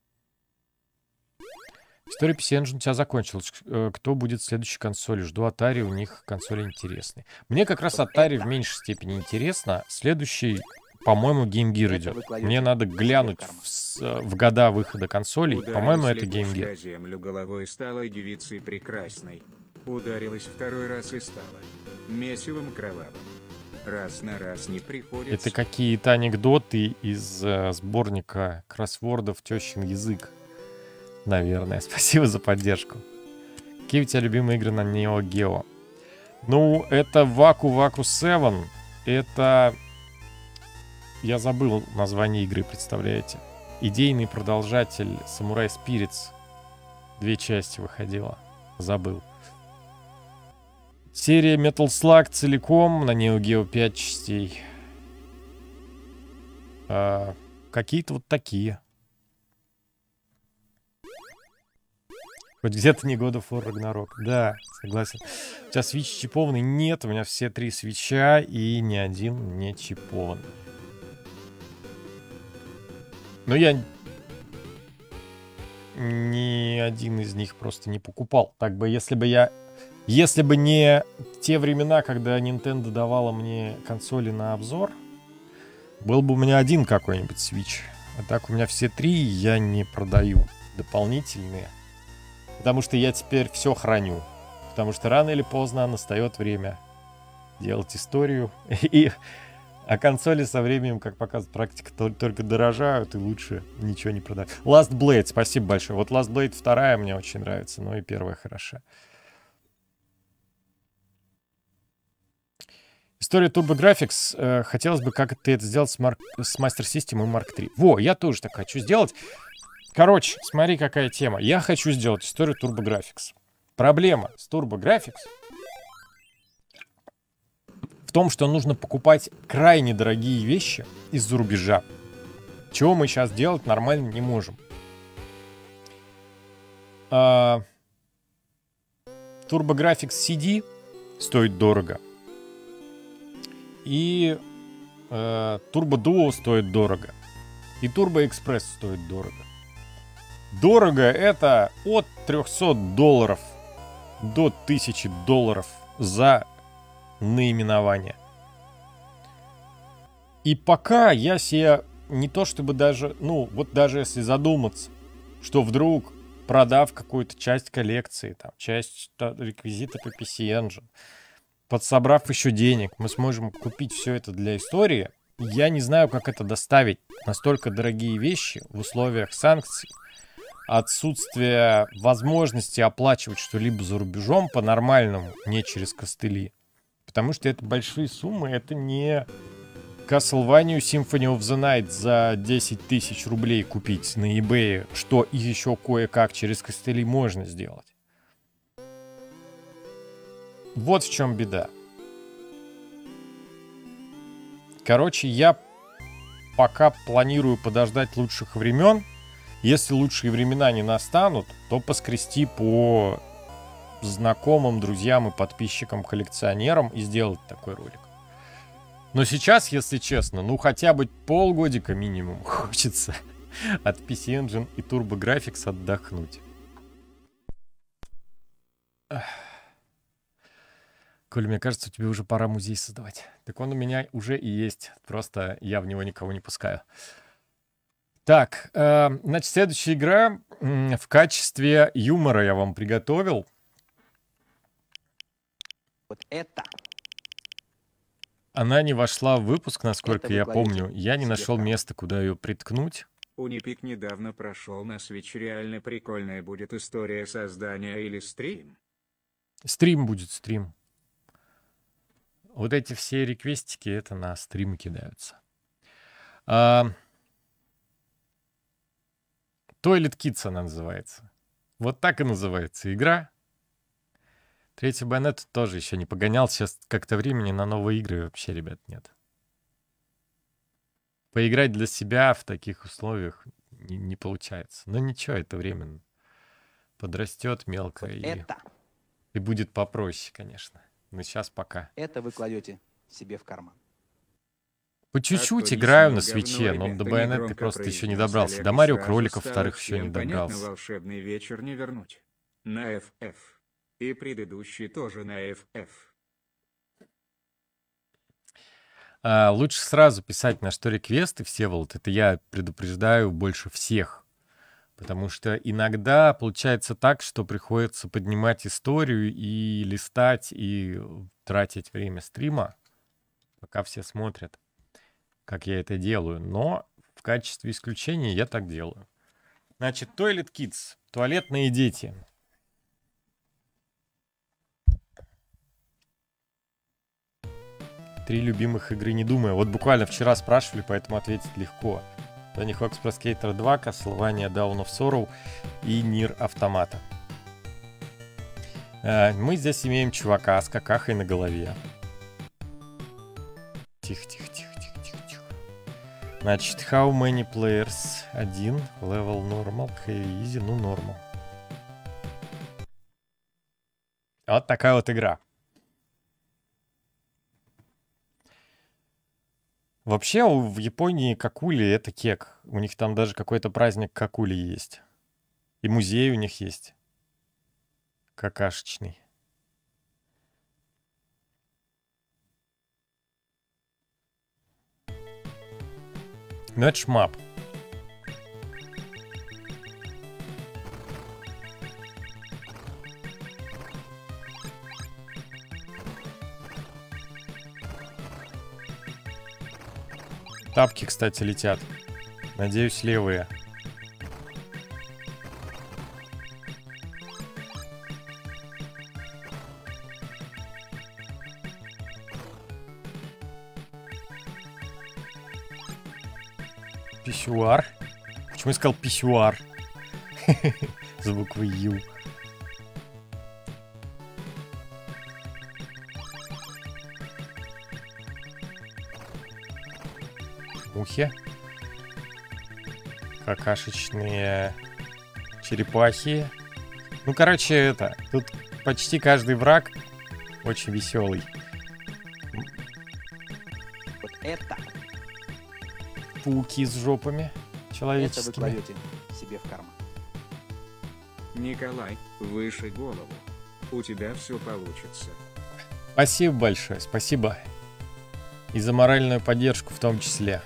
История пи си Engine у тебя закончилась. Кто будет в следующей консоли? Жду Atari, у них консоли интересные. Мне как раз Atari в меньшей степени интересно. Следующий, по-моему, Game Gear идет. Мне надо глянуть в, в года выхода консолей. По-моему, это Game Gear. Землю головой стала девицей прекрасной. Ударилась второй раз и стала месивом кровавым. Раз на раз не приходится. Это какие-то анекдоты из э, сборника кроссвордов «Тещин язык». Наверное. Спасибо за поддержку. Какие у тебя любимые игры на Neo Geo? Ну, это Waku Waku семь. Это... Я забыл название игры, представляете? Идейный продолжатель Samurai Spirits. Две части выходила. Забыл. Серия Metal Slug целиком на Neo Geo пять частей. А, какие-то вот такие. Хоть где-то не God of War Ragnarok. Да, согласен. У тебя свич чипованный? Нет, у меня все три свича и ни один не чипованный. Но я ни один из них просто не покупал. Так бы, если бы я... Если бы не те времена, когда Nintendo давала мне консоли на обзор, был бы у меня один какой-нибудь свич. А так у меня все три я не продаю дополнительные. Потому что я теперь все храню. Потому что рано или поздно настает время делать историю. И, а консоли со временем, как показывает практика, только дорожают и лучше ничего не продать. Last Blade, спасибо большое. Вот Last Blade вторая мне очень нравится, но и первая хороша. История TurboGrafx. Э, хотелось бы как-то это сделать с, Mark, с Master System и Марк три. Во, я тоже так хочу сделать. Короче, смотри, какая тема. Я хочу сделать историю TurboGrafx. Проблема с TurboGrafx в том, что нужно покупать крайне дорогие вещи из-за рубежа. Чего мы сейчас делать нормально не можем. А... TurboGrafx си ди стоит дорого. И э, Turbo Duo стоит дорого. И Turbo Express стоит дорого. Дорого это от трехсот долларов до тысячи долларов за наименование. И пока я себе не то чтобы даже, ну вот даже если задуматься, что вдруг продав какую-то часть коллекции, там, часть реквизита по пи си Engine, подсобрав еще денег, мы сможем купить все это для истории. Я не знаю, как это доставить. Настолько дорогие вещи в условиях санкций, отсутствие возможности оплачивать что-либо за рубежом по-нормальному, не через костыли. Потому что это большие суммы, это не Castlevania Symphony of the Night за десять тысяч рублей купить на eBay, что и еще кое-как через костыли можно сделать. Вот в чем беда. Короче, я пока планирую подождать лучших времен. Если лучшие времена не настанут, то поскрести по знакомым, друзьям и подписчикам, коллекционерам и сделать такой ролик. Но сейчас, если честно, ну хотя бы полгодика минимум хочется от пи си Engine и TurboGrafx отдохнуть. Коля, мне кажется, тебе уже пора музей создавать. Так он у меня уже и есть. Просто я в него никого не пускаю. Так, э, значит, следующая игра в качестве юмора я вам приготовил. Вот это. Она не вошла в выпуск, насколько Это вы я кладете помню. Я не себе нашел в карман. места, куда ее приткнуть. Унипик недавно прошел на Switch. Реально прикольная будет история создания или стрим. Стрим будет, стрим. Вот эти все реквестики, это на стрим кидаются. А... Toilet Kids она называется. Вот так и называется игра. Третий Байонет тоже еще не погонял. Сейчас как-то времени на новые игры вообще, ребят, нет. Поиграть для себя в таких условиях не, не получается. Но ничего, это временно. Подрастет мелко Вот и, это. и будет попроще, конечно. Но сейчас пока. Это вы кладете себе в карман. По А чуть-чуть кто не играю на смог говно, свече, но до ребята, Байонет ты негромко просто еще не произнес добрался. Олег, До и Марио сразу кроликов стало вторых еще не всем понятно, добрался. волшебный вечер не вернуть. На эф эф. И предыдущий тоже на эф эф. А, лучше сразу писать на что реквесты, Всеволод. Это я предупреждаю больше всех. Потому что иногда получается так, что приходится поднимать историю и листать, и тратить время стрима, пока все смотрят, как я это делаю. Но в качестве исключения я так делаю. Значит, Toilet Kids. Туалетные дети. Три любимых игры не думаю. Вот буквально вчера спрашивали, поэтому ответить легко. Tony Hawk's Pro Skater два, Castlevania Dawn of Sorrow и Nier Automata. А, мы здесь имеем чувака с какахой на голове. Тихо, тихо, тихо, тихо, тихо, тихо. Значит, how many players? Один. Level normal, heavy, easy, ну normal. Вот такая вот игра. Вообще у- в Японии какули — это кек. У них там даже какой-то праздник какули есть. И музей у них есть. Какашечный. Ну это шмап. Тапки, кстати, летят. Надеюсь, левые. Писсуар. Почему я сказал писсуар? С буквой Ю. Мухи. Какашечные черепахи. Ну, короче, это... Тут почти каждый враг очень веселый. Вот это. Пауки с жопами Это вы человеческими. кладете себе в карман. Николай, выше голову. У тебя все получится. Спасибо большое, спасибо. И за моральную поддержку в том числе.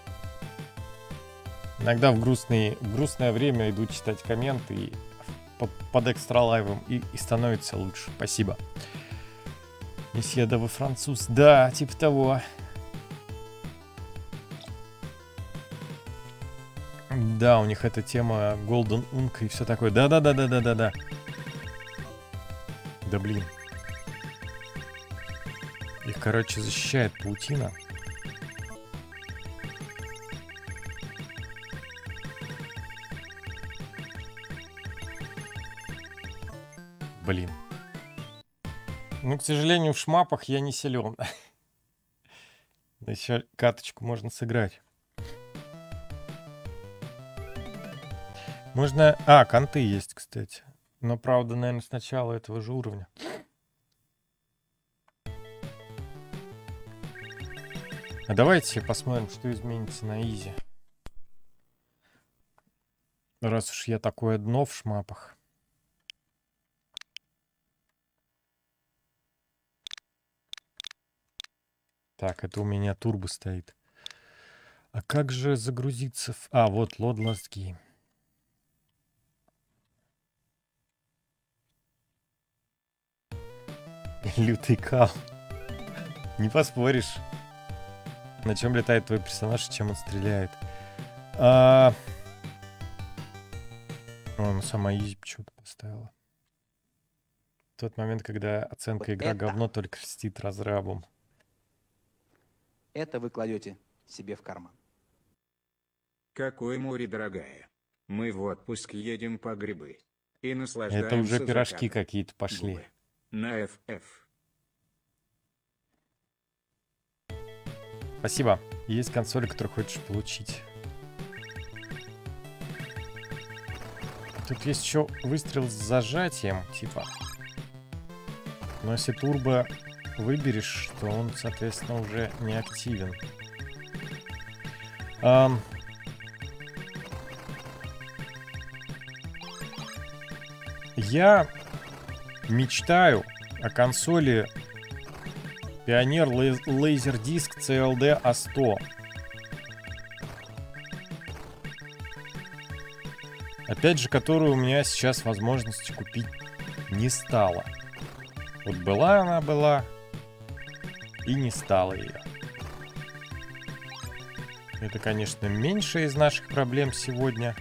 Иногда в, грустный, в грустное время иду читать комменты и по- под экстра лайвом и, и становится лучше. Спасибо. Месье, да вы француз. Да, типа того. Да, у них эта тема Golden Unk и все такое. Да-да-да-да-да-да-да. Да блин. Их, короче, защищает паутина. Блин. Ну, к сожалению, в шмапах я не силен. Еще каточку можно сыграть. Можно... А, канты есть, кстати. Но, правда, наверное, с начала этого же уровня. А давайте посмотрим, что изменится на изи. Раз уж я такое дно в шмапах. Так, это у меня турбо стоит. А как же загрузиться в... А, вот, Load Last Game. Лютый кал. Не поспоришь. На чем летает твой персонаж и чем он стреляет? А... Он сама изи почему-то поставила. В тот момент, когда оценка Вот игра это. говно, только льстит разрабом. Это вы кладете себе в карман. Какое море, дорогая. Мы в отпуск едем по грибы. И наслаждаемся Это уже пирожки закатом. какие-то пошли. Губы. На эф эф. Спасибо. Есть консоли, которые хочешь получить. Тут есть еще выстрел с зажатием, типа. Но если турбо выберешь, то он, соответственно, уже не активен. Ам... Я мечтаю о консоли Pioneer Laserdisc си эл ди а сто. Опять же, которую у меня сейчас возможности купить не стало. Вот была она, была, и не стало ее. Это, конечно, меньше из наших проблем сегодня.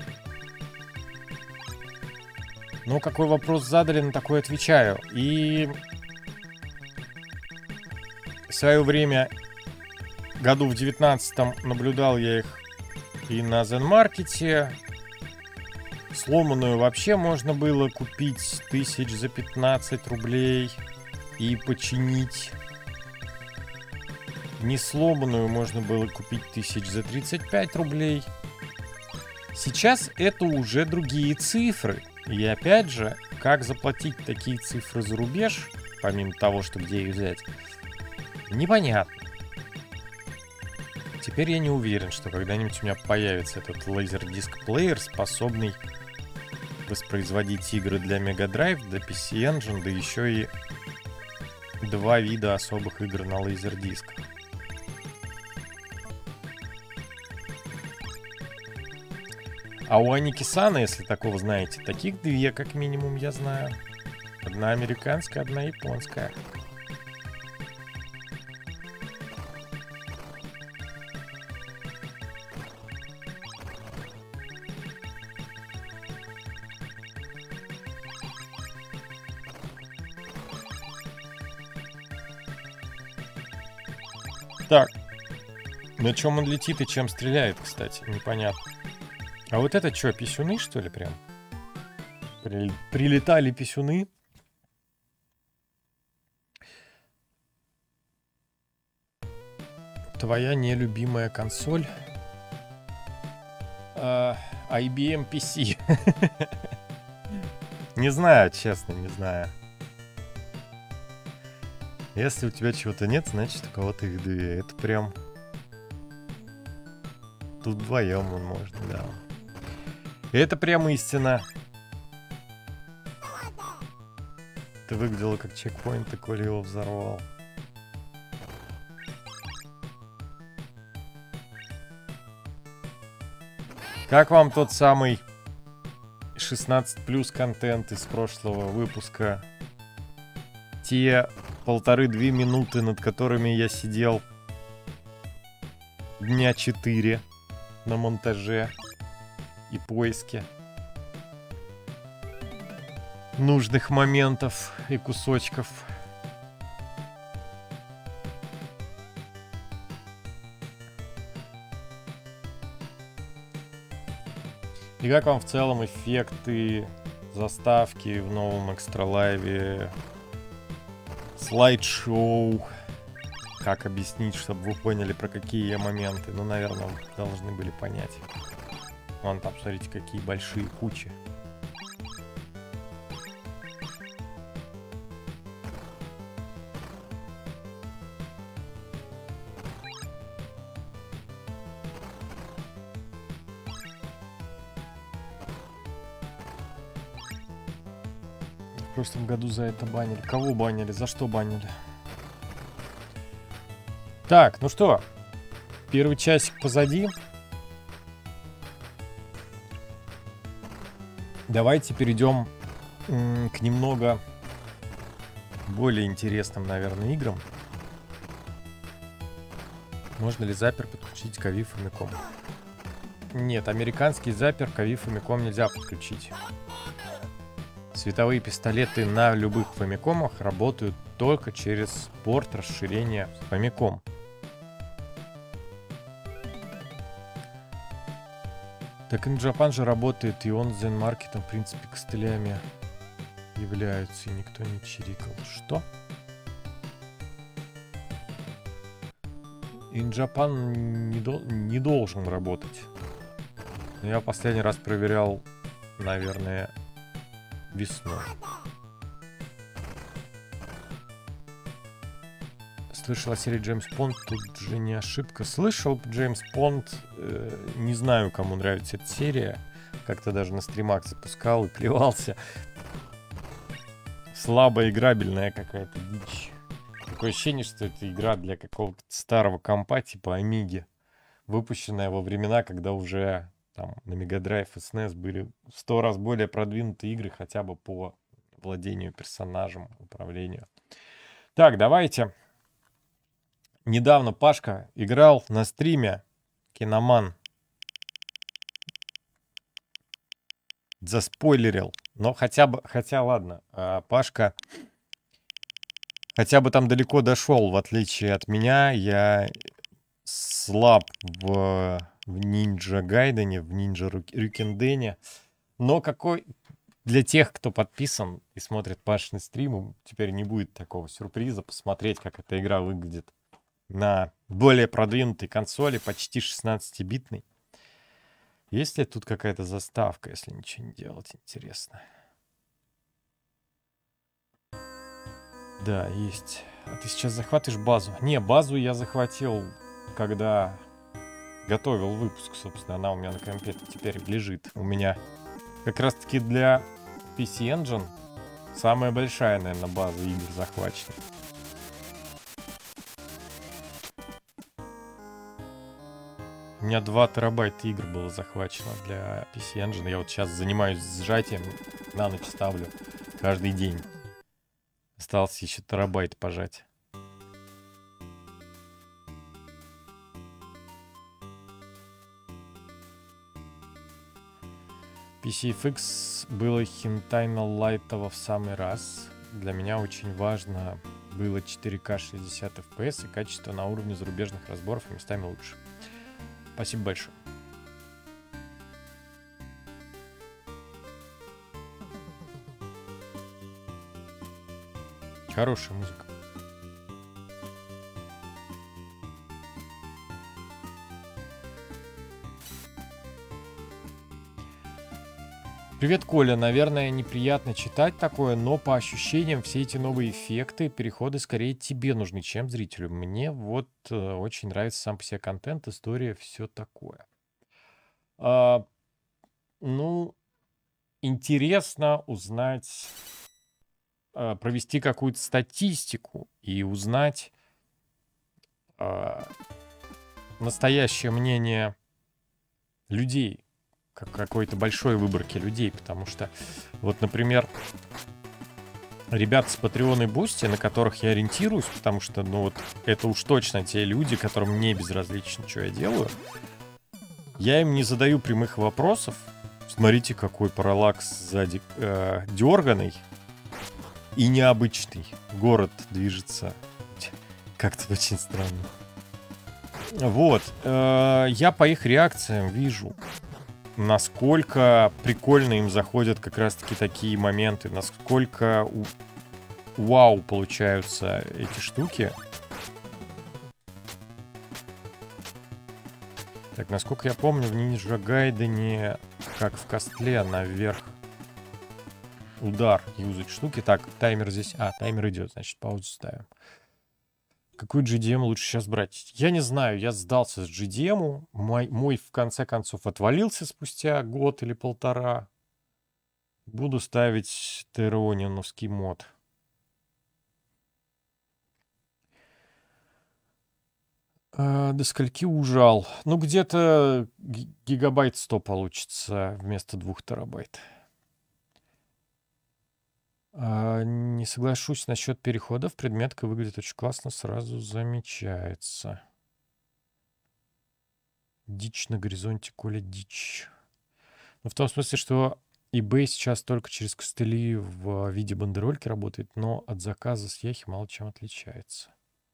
Но какой вопрос задали, на такой отвечаю. И в свое время, году в девятнадцатом, наблюдал я их и на Zen-маркете. Сломанную вообще можно было купить тысяч за пятнадцать рублей и починить. Не сломанную можно было купить тысяч за тридцать пять рублей. Сейчас это уже другие цифры. И опять же, как заплатить такие цифры за рубеж, помимо того, что где их взять, непонятно. Теперь я не уверен, что когда-нибудь у меня появится этот Laserdisc плеер, способный воспроизводить игры для Mega Drive, для пи си Engine, да еще и два вида особых игр на лазердисках. А у Аники-сана, если такого знаете, таких две, как минимум, я знаю. Одна американская, одна японская. Так, на чем он летит и чем стреляет, кстати, непонятно. А вот это что, писюны, что ли, прям? При... Прилетали писюны. Твоя нелюбимая консоль. А, ай би эм пи си. Не знаю, честно, не знаю. Если у тебя чего-то нет, значит у кого-то их две. Это прям... Тут вдвоем он можно, да. Это прям истина. Это выглядело как чекпоинт, и Коля его взорвал. Как вам тот самый шестнадцать плюс контент из прошлого выпуска? Те полторы-две минуты, над которыми я сидел дня четыре на монтаже и поиске нужных моментов и кусочков. И как вам в целом эффекты, заставки в новом Экстра Лайве, слайд-шоу? Как объяснить, чтобы вы поняли, про какие я моменты? Ну, наверное, вы должны были понять. Вон там, смотрите, какие большие кучи. В прошлом году за это банили. Кого банили? За что банили? Так, ну что? Первый часик позади. Давайте перейдем к немного более интересным, наверное, играм. Можно ли запер подключить к Ави Famicom? Нет, американский запер к Ави Famicom нельзя подключить. Световые пистолеты на любых Famicom'ах работают только через порт расширения Famicom. Так in Japan же работает, и он Zen Market, в принципе, костылями являются, и никто не чирикал. Что? In Japan не, до, не должен работать. Я последний раз проверял, наверное, весной. Слышал о серии Джеймс Бонд, тут же не ошибка. Слышал Джеймс Бонд, э, не знаю, кому нравится эта серия. Как-то даже на стримах запускал и плевался. Слабо играбельная какая-то дичь. Такое ощущение, что это игра для какого-то старого компа, типа Амиги. Выпущенная во времена, когда уже там на Mega Drive и эс эн и эс были в сто раз более продвинутые игры хотя бы по владению персонажем, управлению. Так, давайте. Недавно Пашка играл на стриме, Киноман. Заспойлерил. Но хотя бы, хотя ладно, Пашка хотя бы там далеко дошел, в отличие от меня. Я слаб в, в Ninja Гайдене, в Ninja Рюкендене. Но какой... Для тех, кто подписан и смотрит Пашины стримы, теперь не будет такого сюрприза посмотреть, как эта игра выглядит на более продвинутой консоли, почти шестнадцатибитной. Есть ли тут какая-то заставка, если ничего не делать? Интересно. Да, есть. А ты сейчас захватишь базу? Не, базу я захватил, когда готовил выпуск, собственно. Она у меня на компе теперь лежит. У меня как раз-таки для пи си Engine самая большая, наверное, база игр захвачена. У меня два терабайта игр было захвачено для пи си Engine. Я вот сейчас занимаюсь сжатием, на ночь ставлю каждый день. Остался еще терабайт пожать. пи си эф икс было хентайно лайтово в самый раз. Для меня очень важно было четыре ка шестьдесят эф пи эс и качество на уровне зарубежных разборов, и местами лучше. Спасибо большое. Хорошая музыка. Привет, Коля. Наверное, неприятно читать такое, но по ощущениям все эти новые эффекты, переходы скорее тебе нужны, чем зрителю. Мне вот э, очень нравится сам по себе контент, история, все такое. А, ну, интересно узнать, а, провести какую-то статистику и узнать а, настоящее мнение людей, как какой-то большой выборки людей, потому что вот, например, ребята с Patreon и Boosty, на которых я ориентируюсь, потому что, ну вот, это уж точно те люди, которым не безразлично, что я делаю, я им не задаю прямых вопросов. Смотрите, какой параллакс сзади э, дерганый и необычный. Город движется как-то очень странно. Вот, э, я по их реакциям вижу, насколько прикольно им заходят как раз-таки такие моменты, насколько у... вау получаются эти штуки. Так, насколько я помню, в Ninja Гайдене, как в Костле, наверх удар юзать штуки. Так, таймер здесь... А, таймер идет, значит, паузу ставим. Какой джи ди эм лучше сейчас брать? Я не знаю, я сдался с джи ди эм. Мой, мой в конце концов отвалился спустя год или полтора. Буду ставить Терониновский мод. А, до скольки ужал? Ну, где-то гигабайт сто получится вместо двух терабайт. А, не соглашусь насчет переходов. Предметка выглядит очень классно, сразу замечается. Дичь на горизонте, Коля, дичь. Ну, в том смысле, что eBay сейчас только через костыли в виде бандерольки работает, но от заказа с Яхи мало чем отличается.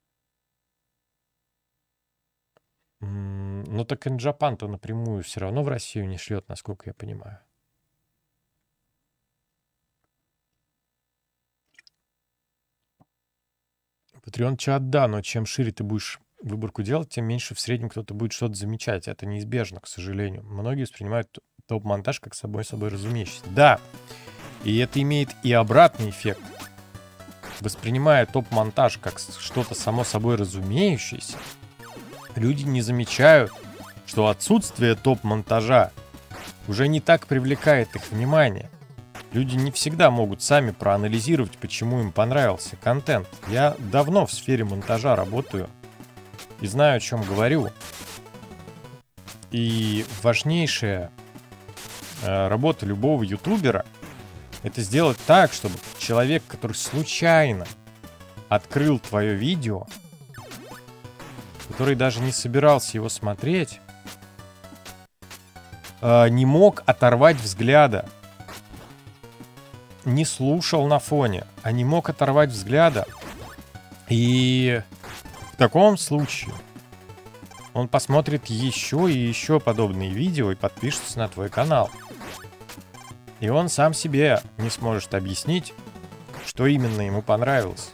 М, Ну так InJapan-то напрямую все равно в Россию не шлет, насколько я понимаю. Patreon чат, да, но чем шире ты будешь выборку делать, тем меньше в среднем кто-то будет что-то замечать. Это неизбежно, к сожалению. Многие воспринимают топ-монтаж как собой собой разумеющийся. Да, и это имеет и обратный эффект. Воспринимая топ-монтаж как что-то само собой разумеющееся, люди не замечают, что отсутствие топ-монтажа уже не так привлекает их внимание. Люди не всегда могут сами проанализировать, почему им понравился контент. Я давно в сфере монтажа работаю и знаю, о чем говорю. И важнейшая э, работа любого ютубера — это сделать так, чтобы человек, который случайно открыл твое видео, который даже не собирался его смотреть, э, не мог оторвать взгляда, не слушал на фоне, а не мог оторвать взгляда. И в таком случае он посмотрит еще и еще подобные видео и подпишется на твой канал. И он сам себе не сможет объяснить, что именно ему понравилось.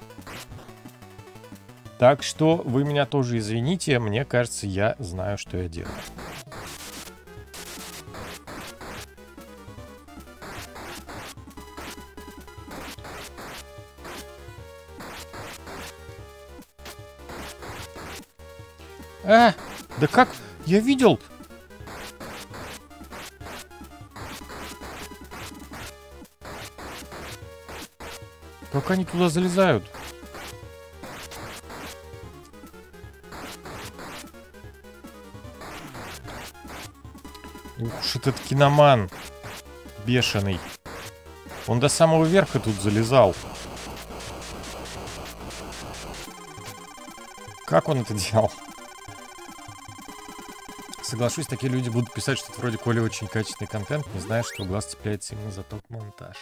Так что вы меня тоже извините, мне кажется, я знаю, что я делаю. А, да как? Я видел. Как они туда залезают? Ух уж этот киноман бешеный. Он до самого верха тут залезал. Как он это делал? Соглашусь, такие люди будут писать, что это вроде Коля очень качественный контент, не зная, что глаз цепляется именно за топ-монтаж.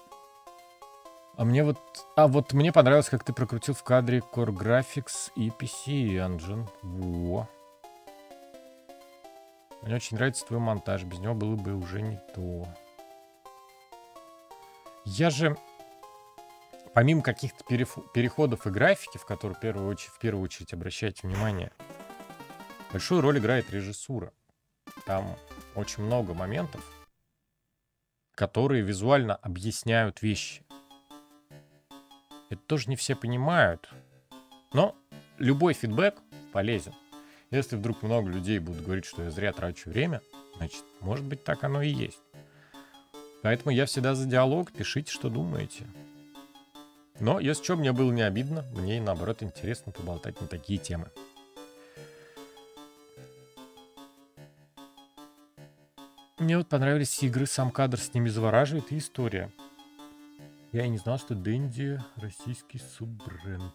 А мне вот... А вот мне понравилось, как ты прокрутил в кадре Core Graphics и пи си Engine. Во. Мне очень нравится твой монтаж. Без него было бы уже не то. Я же... Помимо каких-то переходов и графики, в которые в первую очередь, в первую очередь обращайте внимание, большую роль играет режиссура. Там очень много моментов, которые визуально объясняют вещи. Это тоже не все понимают. Но любой фидбэк полезен. Если вдруг много людей будут говорить, что я зря трачу время, значит, может быть, так оно и есть. Поэтому я всегда за диалог. Пишите, что думаете. Но, если что, мне было не обидно. Мне, наоборот, интересно поболтать на такие темы. Мне вот понравились игры, сам кадр с ними завораживает и история. Я и не знал, что Дэнди российский суббренд.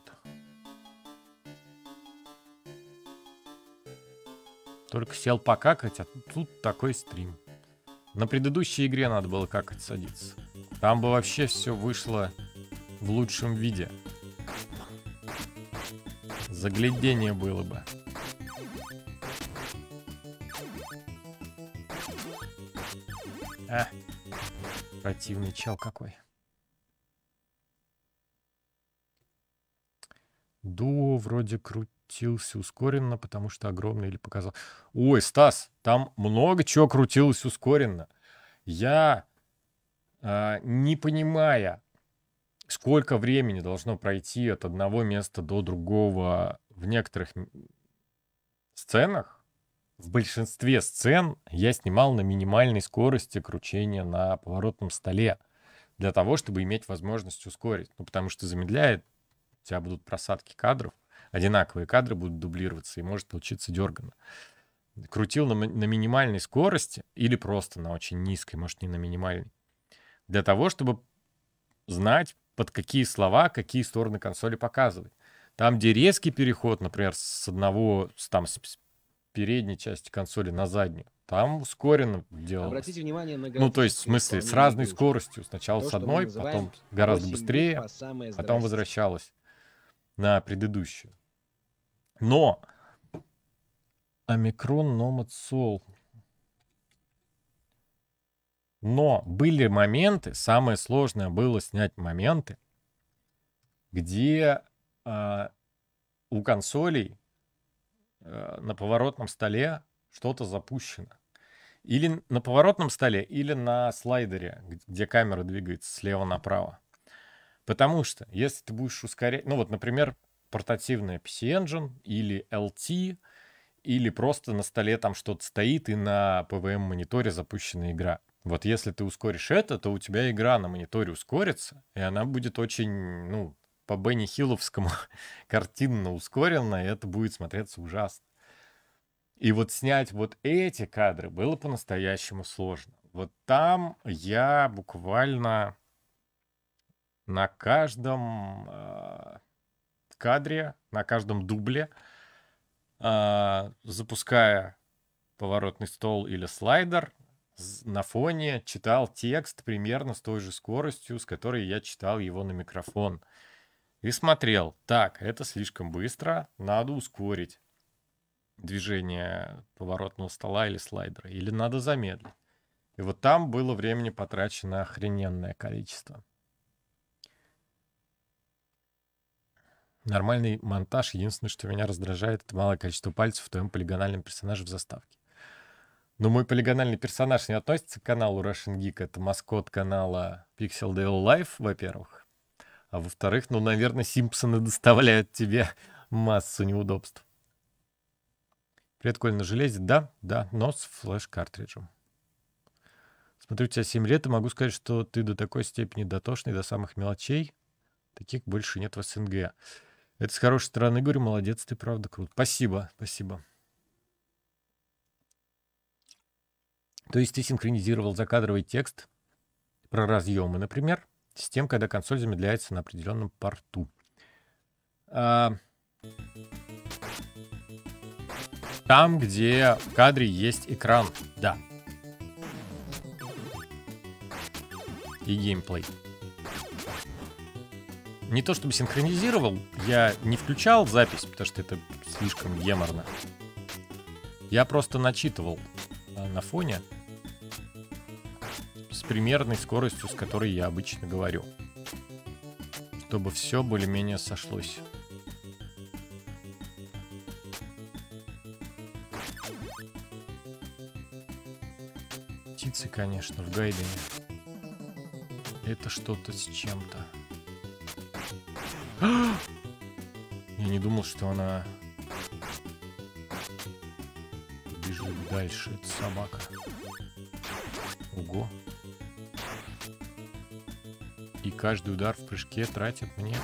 Только сел покакать, а тут такой стрим. На предыдущей игре надо было какать садиться. Там бы вообще все вышло в лучшем виде. Заглядение было бы. А, противный чел какой. Дуо вроде крутился ускоренно, потому что огромный или показал. Ой, Стас, там много чего крутилось ускоренно. Я, э, не понимая, сколько времени должно пройти от одного места до другого в некоторых сценах, в большинстве сцен я снимал на минимальной скорости кручения на поворотном столе для того, чтобы иметь возможность ускорить. Ну, потому что замедляет, у тебя будут просадки кадров, одинаковые кадры будут дублироваться, и может получиться дерганно. Крутил на, на минимальной скорости или просто на очень низкой, может, не на минимальной, для того, чтобы знать, под какие слова, какие стороны консоли показывать. Там, где резкий переход, например, с одного, с, там, с передней части консоли на заднюю, там ускоренно делалось. Обратите внимание на Ну, то есть, в смысле, с разной игрушки. скоростью. Сначала То, с что мы одной, называем потом гораздо восемь бит быстрее, по самое потом здрасте. возвращалась на предыдущую. Но Омикрон Nomad Soul. Но были моменты, самое сложное было снять моменты, где э, у консолей э, на поворотном столе что-то запущено. Или на поворотном столе, или на слайдере, где камера двигается слева направо. Потому что, если ты будешь ускорять... Ну вот, например, портативная пи си Engine или эл ти, или просто на столе там что-то стоит, и на пи ви эм-мониторе запущена игра. Вот если ты ускоришь это, то у тебя игра на мониторе ускорится, и она будет очень, ну, по Бенни Хилловскому картинно ускорена, и это будет смотреться ужасно. И вот снять вот эти кадры было по-настоящему сложно. Вот там я буквально на каждом э, кадре, на каждом дубле, э, запуская поворотный стол или слайдер, на фоне читал текст примерно с той же скоростью, с которой я читал его на микрофон. И смотрел, так, это слишком быстро, надо ускорить движение поворотного стола или слайдера, или надо замедлить. И вот там было времени потрачено охрененное количество. Нормальный монтаж. Единственное, что меня раздражает, это малое количество пальцев в твоем полигональном персонаже в заставке. Но мой полигональный персонаж не относится к каналу Russian Geek. Это маскот канала Pixel Devil Life, во-первых. А во-вторых, ну, наверное, Симпсоны доставляют тебе массу неудобств. Привет, Коль, на железе? Да, да, но с флеш-картриджем. Смотрю, у тебя семь лет, и могу сказать, что ты до такой степени дотошный, до самых мелочей. Таких больше нет в СНГ. Это с хорошей стороны, говорю, молодец, ты правда крут. Спасибо, спасибо. То есть ты синхронизировал закадровый текст про разъемы, например, с тем, когда консоль замедляется на определенном порту. А... Там, где в кадре есть экран, да. И геймплей. Не то чтобы синхронизировал, я не включал запись, потому что это слишком геморно. Я просто начитывал на фоне с примерной скоростью, с которой я обычно говорю, чтобы все более-менее сошлось. Птицы, конечно, в Гайдене. Это что-то с чем-то. Я не думал, что она бежит дальше. Это собака. Ого. И каждый удар в прыжке тратит мне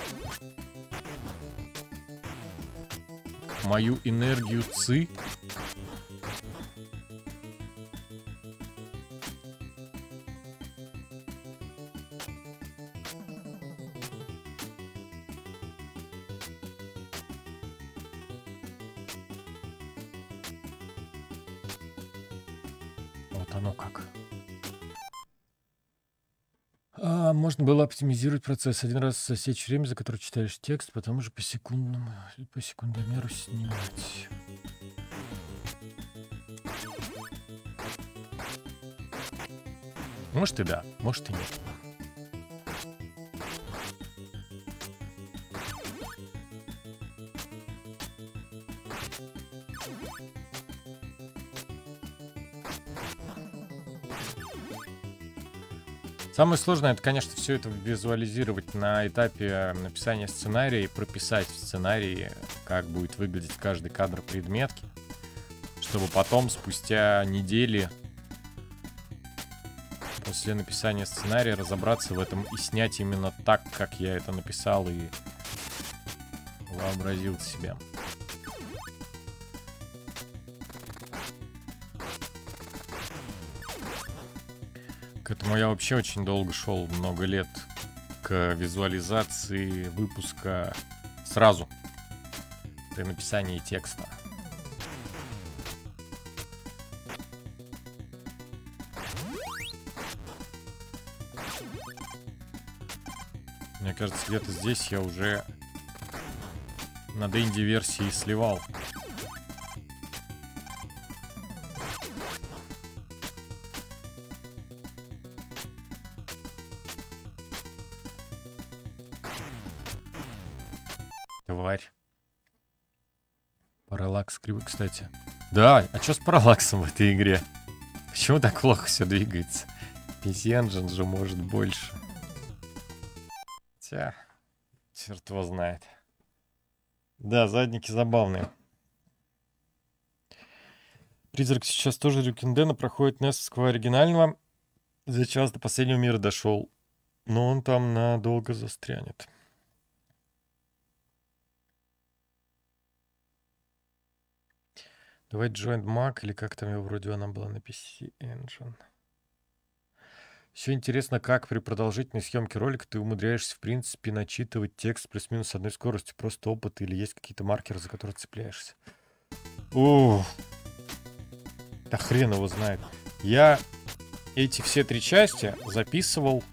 мою энергию ци. Можно было оптимизировать процесс. Один раз засечь время, за которое читаешь текст, потом уже по секундному, по секундомеру снимать. Может и да, может и нет. Самое сложное, это, конечно, все это визуализировать на этапе написания сценария и прописать в сценарии, как будет выглядеть каждый кадр предметки, чтобы потом, спустя недели после написания сценария, разобраться в этом и снять именно так, как я это написал и вообразил себе. К этому я вообще очень долго шел, много лет к визуализации выпуска сразу при написании текста. Мне кажется, где-то здесь я уже на Денди-версии сливал. Тварь. Параллакс кривой, кстати. Да, а что с параллаксом в этой игре? Почему так плохо все двигается? пи си Engine же может больше. Хотя, черт его знает. Да, задники забавные. Призрак сейчас тоже Рюкендена проходит Несовского оригинального. За час до последнего мира дошел. Но он там надолго застрянет. Давай Joint Mac, или как там его вроде она была на пи си Engine. Все интересно, как при продолжительной съемке ролика ты умудряешься, в принципе, начитывать текст плюс-минус одной скоростью. Просто опыт или есть какие-то маркеры, за которые цепляешься. Ух. Да хрен его знает. Я эти все три части записывал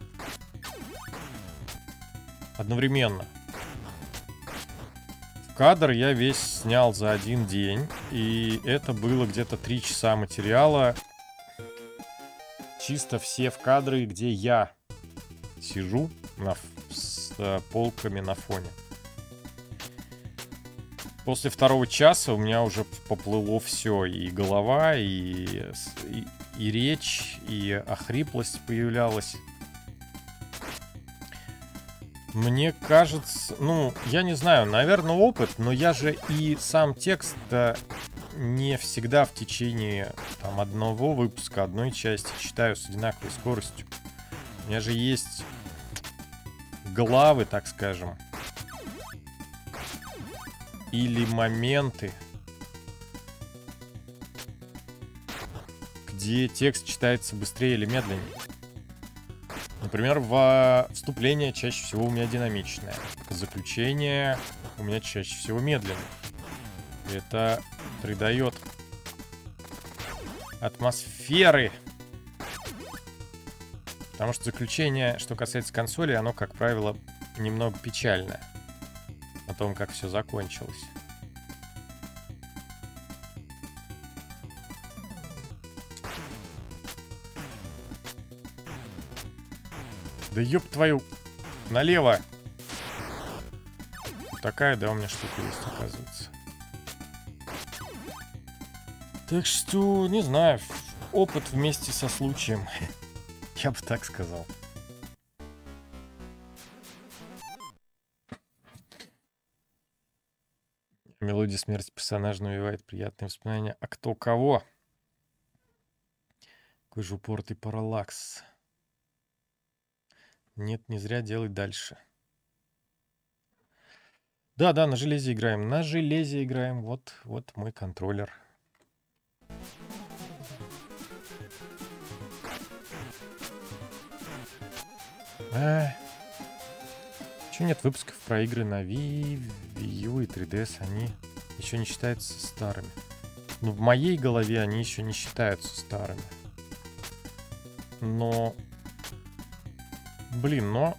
одновременно. Кадр я весь снял за один день. И это было где-то три часа материала. Чисто все в кадры, где я сижу на, с э, полками на фоне. После второго часа у меня уже поплыло все. И голова, и, и, и речь, и охриплость появлялась. Мне кажется, ну, я не знаю, наверное, опыт, но я же и сам текст не всегда в течение там, одного выпуска, одной части читаю с одинаковой скоростью. У меня же есть главы, так скажем, или моменты, где текст читается быстрее или медленнее. Например, в вступление чаще всего у меня динамичное. Заключение у меня чаще всего медленное. Это придает атмосферы. Потому что заключение, что касается консоли, оно, как правило, немного печальное. О том, как все закончилось. Да ёб твою, налево. Вот такая, да, у меня штука есть, оказывается. Так что, не знаю, опыт вместе со случаем. Я бы так сказал. Мелодия смерти персонажа навевает приятные воспоминания. А кто кого? Какой же упоротый параллакс. Нет, не зря делать дальше. Да, да, на железе играем. На железе играем. Вот, вот мой контроллер. А, чё нет выпусков про игры на Wii, Wii U и три ди эс? Они еще не считаются старыми. Ну, в моей голове они еще не считаются старыми. Но... Блин, но...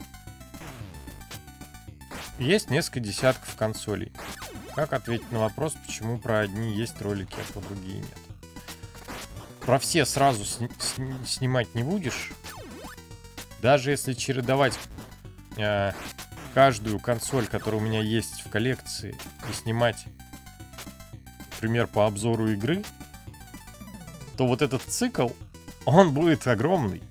Есть несколько десятков консолей. Как ответить на вопрос, почему про одни есть ролики, а про другие нет? Про все сразу сни сни снимать не будешь. Даже если чередовать э, каждую консоль, которая у меня есть в коллекции, и снимать, например, по обзору игры, то вот этот цикл, он будет огромный.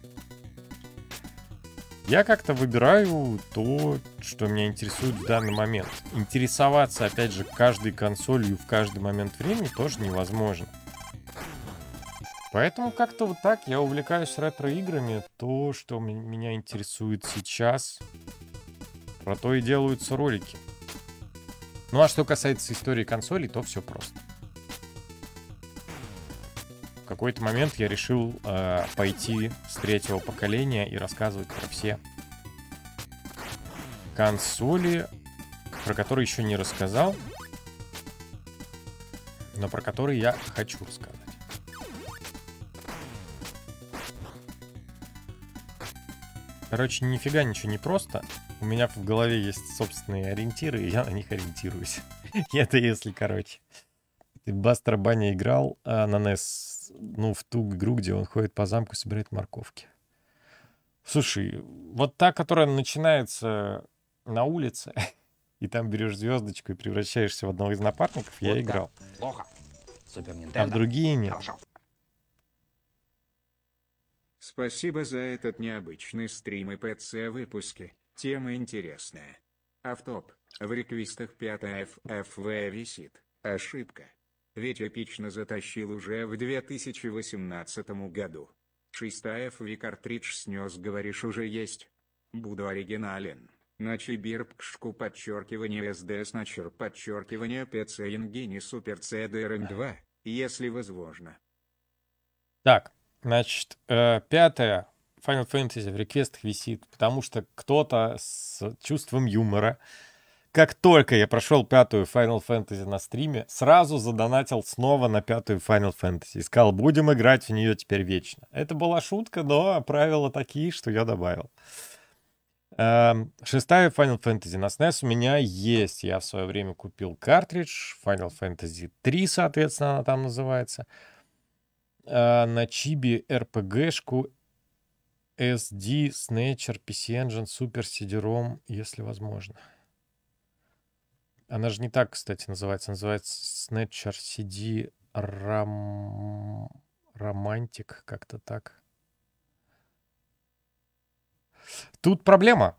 Я как-то выбираю то, что меня интересует в данный момент. Интересоваться, опять же, каждой консолью в каждый момент времени тоже невозможно. Поэтому как-то вот так я увлекаюсь ретро-играми. То, что меня интересует сейчас, про то и делаются ролики. Ну а что касается истории консолей, то все просто. В какой-то момент я решил э, пойти с третьего поколения и рассказывать про все консоли, про которые еще не рассказал, но про которые я хочу рассказать. Короче, нифига ничего не просто. У меня в голове есть собственные ориентиры, и я на них ориентируюсь. Это если, короче. Ты Бастер Банни играл а, на нес, ну, в ту игру, где он ходит по замку и собирает морковки. Слушай, вот та, которая начинается на улице, и там берешь звездочку и превращаешься в одного из напарников, я Вот играл. Плохо. Супер А в Нинтендо. другие нет. Хорошо. Спасибо за этот необычный стрим и ПЦ-выпуски. Тема интересная. Автоп. В реквестах пятая эф эф ви висит. Ошибка. Ведь эпично затащил уже в две тысячи восемнадцатом году. шестая эф ви картридж снес, говоришь, уже есть. Буду оригинален. На чибирпкшку подчеркивание sd сначер подчеркивание пц ингини супер cdrm два, если возможно. Так, значит, э, пятое. Final Fantasy в реквестах висит, потому что кто-то с чувством юмора, как только я прошел пятую Final Fantasy на стриме, сразу задонатил снова на пятую Final Fantasy и сказал, будем играть в нее теперь вечно. Это была шутка, но правила такие, что я добавил. Эм, шестая Final Fantasy на снес у меня есть. Я в свое время купил картридж. Final Fantasy три, соответственно, она там называется. Э, на чибе эр пи джи-шку эс ди, Snatcher, пи си Engine, Super си ди-ROM, если возможно. Она же не так, кстати, называется. Называется Snatcher си ди Rom... Romantic, как-то так. Тут проблема.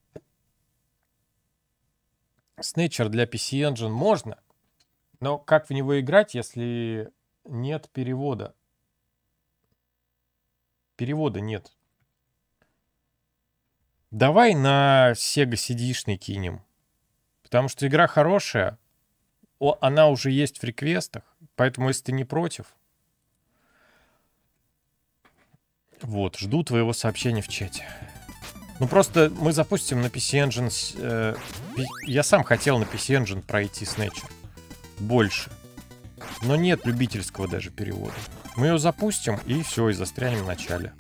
Snatcher для пи си Engine можно, но как в него играть, если нет перевода? Перевода нет. Давай на Sega си ди-шный кинем. Потому что игра хорошая. О, она уже есть в реквестах. Поэтому, если ты не против... Вот, жду твоего сообщения в чате. Ну, просто мы запустим на пи си Engine... Э, пи- я сам хотел на пи си Engine пройти Snatcher. Больше. Но нет любительского даже перевода. Мы ее запустим, и все, и застрянем в начале.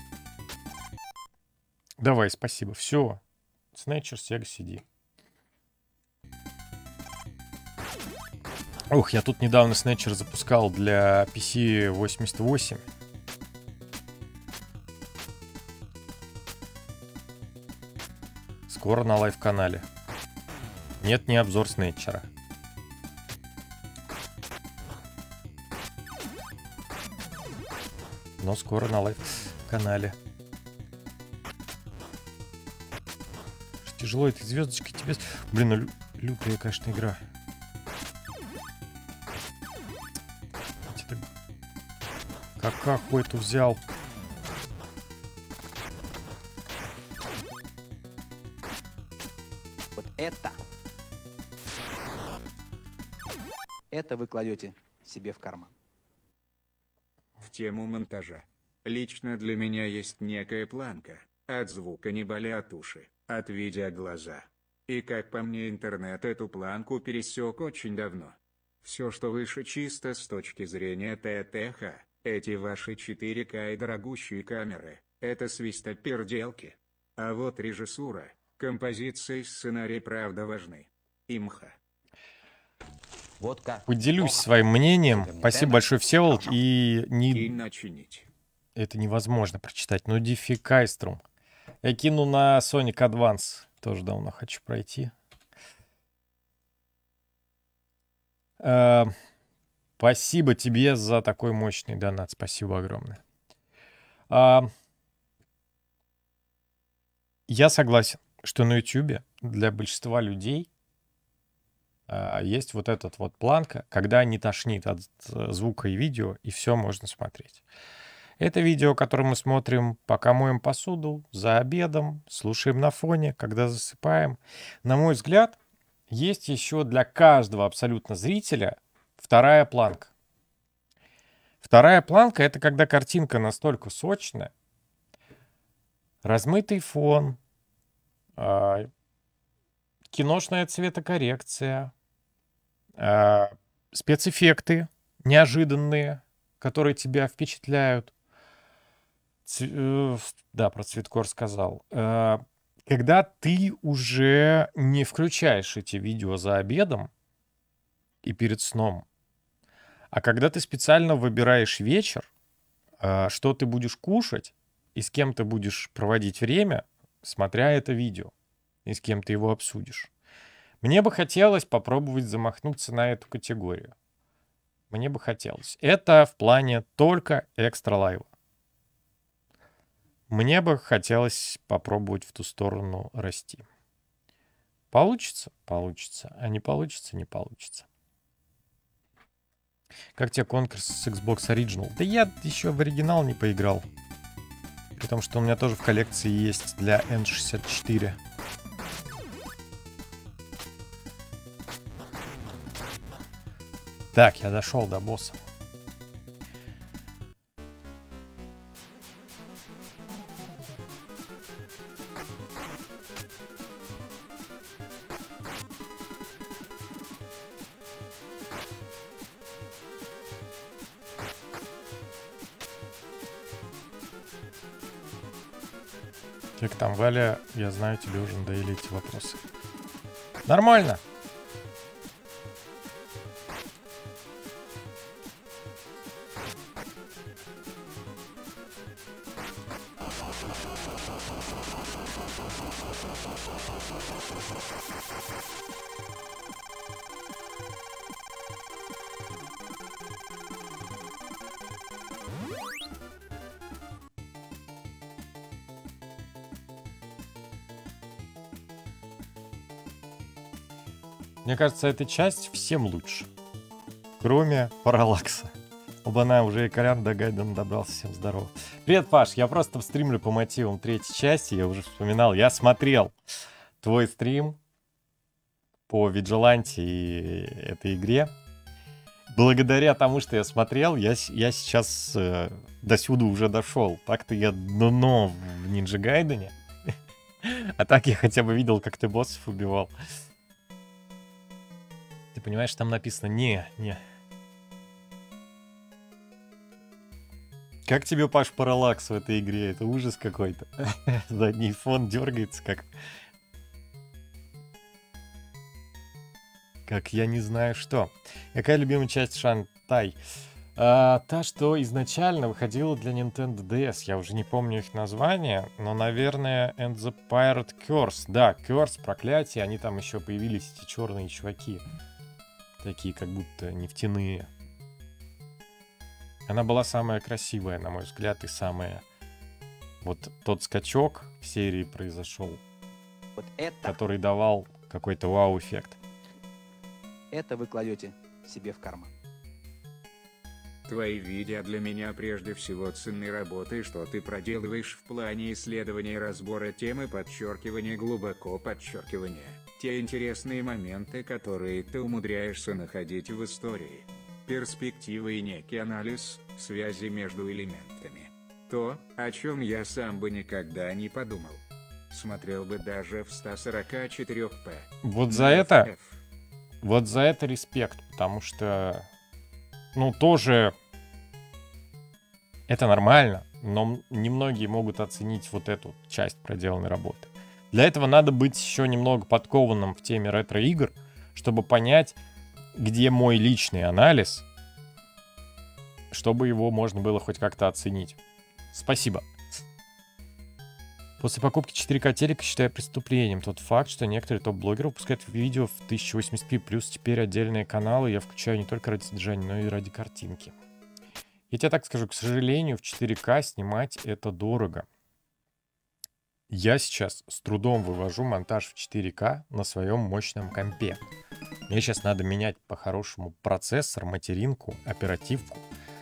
Давай, спасибо. Все. Snatcher, Sega си ди. Ух, я тут недавно Snatcher запускал для пи си восемьдесят восемь. Скоро на лайв-канале. Нет, не обзор Snatcher'а. Но скоро на лайв-канале. Тяжело этой звездочкой тебе... Блин, ну лю- лютая, конечно, игра. Какаху эту взял. Вот это. Это вы кладете себе в карман. В тему монтажа. Лично для меня есть некая планка. От звука не болят уши, от видео глаза. И как по мне, интернет эту планку пересек очень давно. Все, что выше, чисто с точки зрения тэ тэ ха. Эти ваши четыре ка и дорогущие камеры – это свистоперделки. А вот режиссура, композиция и сценарий правда важны. Имха. Водка. Поделюсь Плохо. своим мнением. Супер Спасибо Нинтендо. большое, Всеволод. Хорошо. И не... Кинь начинить. это невозможно прочитать. Ну, Дификайструм. Я кину на Sonic Advance. Тоже давно хочу пройти. Э, Спасибо тебе за такой мощный донат. Спасибо огромное. А, Я согласен, что на YouTube для большинства людей а, есть вот этот вот планка, когда не тошнит от э, звука и видео, и все можно смотреть. Это видео, которое мы смотрим, пока моем посуду, за обедом, слушаем на фоне, когда засыпаем. На мой взгляд, есть еще для каждого абсолютно зрителя вторая планка. Вторая планка — это когда картинка настолько сочная, размытый фон, а, киношная цветокоррекция, э, спецэффекты неожиданные, которые тебя впечатляют. Ц- э, да, про цветкор сказал. Э, когда ты уже не включаешь эти видео за обедом и перед сном, а когда ты специально выбираешь вечер, э, что ты будешь кушать и с кем ты будешь проводить время, смотря это видео, и с кем ты его обсудишь. Мне бы хотелось попробовать замахнуться на эту категорию. Мне бы хотелось. Это в плане только экстра лайва. Мне бы хотелось попробовать в ту сторону расти. Получится? Получится. А не получится? Не получится. Как тебе конкурс с Xbox Original? Да я еще в оригинал не поиграл. При том, что у меня тоже в коллекции есть для эн шестьдесят четыре. Так, я дошел до босса. Как там, Валя? Я знаю, тебе уже надоели эти вопросы. Нормально. Мне кажется, эта часть всем лучше. Кроме Параллакса. Оба-на, уже и Колян до Гайдена добрался. Всем здорово. Привет, Паш. Я просто стримлю по мотивам третьей части. Я уже вспоминал. Я смотрел твой стрим по Виджиланте и этой игре. Благодаря тому, что я смотрел, я, я сейчас э, до сюда уже дошел. Так-то я дно в Нинджа Гайдене. А так я хотя бы видел, как ты боссов убивал. Ты понимаешь, там написано «не, не». Как тебе, Паш, Параллакс в этой игре? Это ужас какой-то. Задний фон дергается, как... Как я не знаю что. Какая любимая часть Шантай? А, та, что изначально выходила для Nintendo ди эс. Я уже не помню их название, но, наверное, And the Pirate Curse. Да, Curse, проклятие. Они там еще появились, эти черные чуваки. Такие, как будто нефтяные. Она была самая красивая, на мой взгляд, и самая... Вот тот скачок в серии произошел, Вот это, который давал какой-то вау-эффект. это вы кладете себе в карман. Твои видео для меня прежде всего ценной работы, что ты проделываешь в плане исследования и разбора темы, подчеркивания, глубоко подчеркивания. Те интересные моменты, которые ты умудряешься находить в истории. Перспективы и некий анализ связи между элементами. То, о чем я сам бы никогда не подумал. Смотрел бы даже в сто сорок четыре пэ. Вот за это... Вот за это респект, потому что... Ну, тоже... Это нормально, но немногие могут оценить вот эту часть проделанной работы. Для этого надо быть еще немного подкованным в теме ретро-игр, чтобы понять, где мой личный анализ, чтобы его можно было хоть как-то оценить. Спасибо. После покупки четыре ка телека считаю преступлением тот факт, что некоторые топ-блогеры выпускают видео в тысяча восемьдесят пи, плюс теперь отдельные каналы я включаю не только ради содержания, но и ради картинки. Я тебе так скажу, к сожалению, в четыре ка снимать это дорого. Я сейчас с трудом вывожу монтаж в четыре ка на своем мощном компе. Мне сейчас надо менять по-хорошему процессор, материнку, оперативку.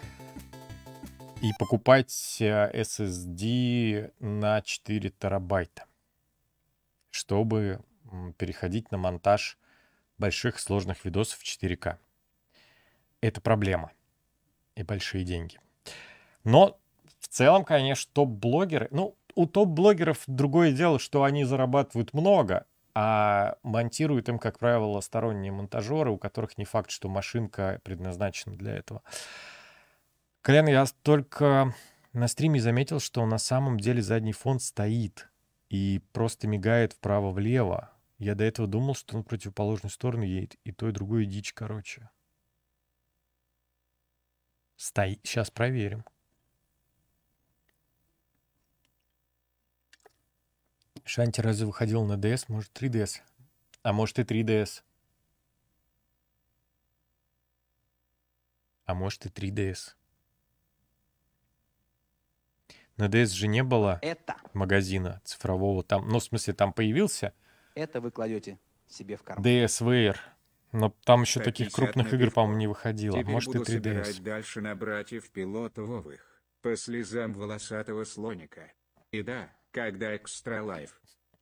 И покупать эс эс ди на четыре терабайта, чтобы переходить на монтаж больших сложных видосов в четыре ка. Это проблема. И большие деньги. Но в целом, конечно, топ-блогеры... Ну, у топ-блогеров другое дело, что они зарабатывают много, а монтируют им, как правило, сторонние монтажеры, у которых не факт, что машинка предназначена для этого. Колян, я только на стриме заметил, что на самом деле задний фон стоит и просто мигает вправо-влево. Я до этого думал, что он в противоположную сторону едет. И то, и другое дичь, короче. Стоит. Сейчас проверим. Шанти разве выходил на ди эс? Может, три ди эс? А может, и три ди эс? А может, и три ди эс? На ди эс же не было Это, магазина цифрового. Там, ну, в смысле, там появился это вы кладете себе в карман. ди эс ви ар. Но там еще сто таких пятьдесят крупных на игр, пивко. по-моему, не выходило. Теперь Может, и буду три ди эс. собирать дальше на братьев пилотовых по слезам волосатого слоника. И да, когда экстра лайф.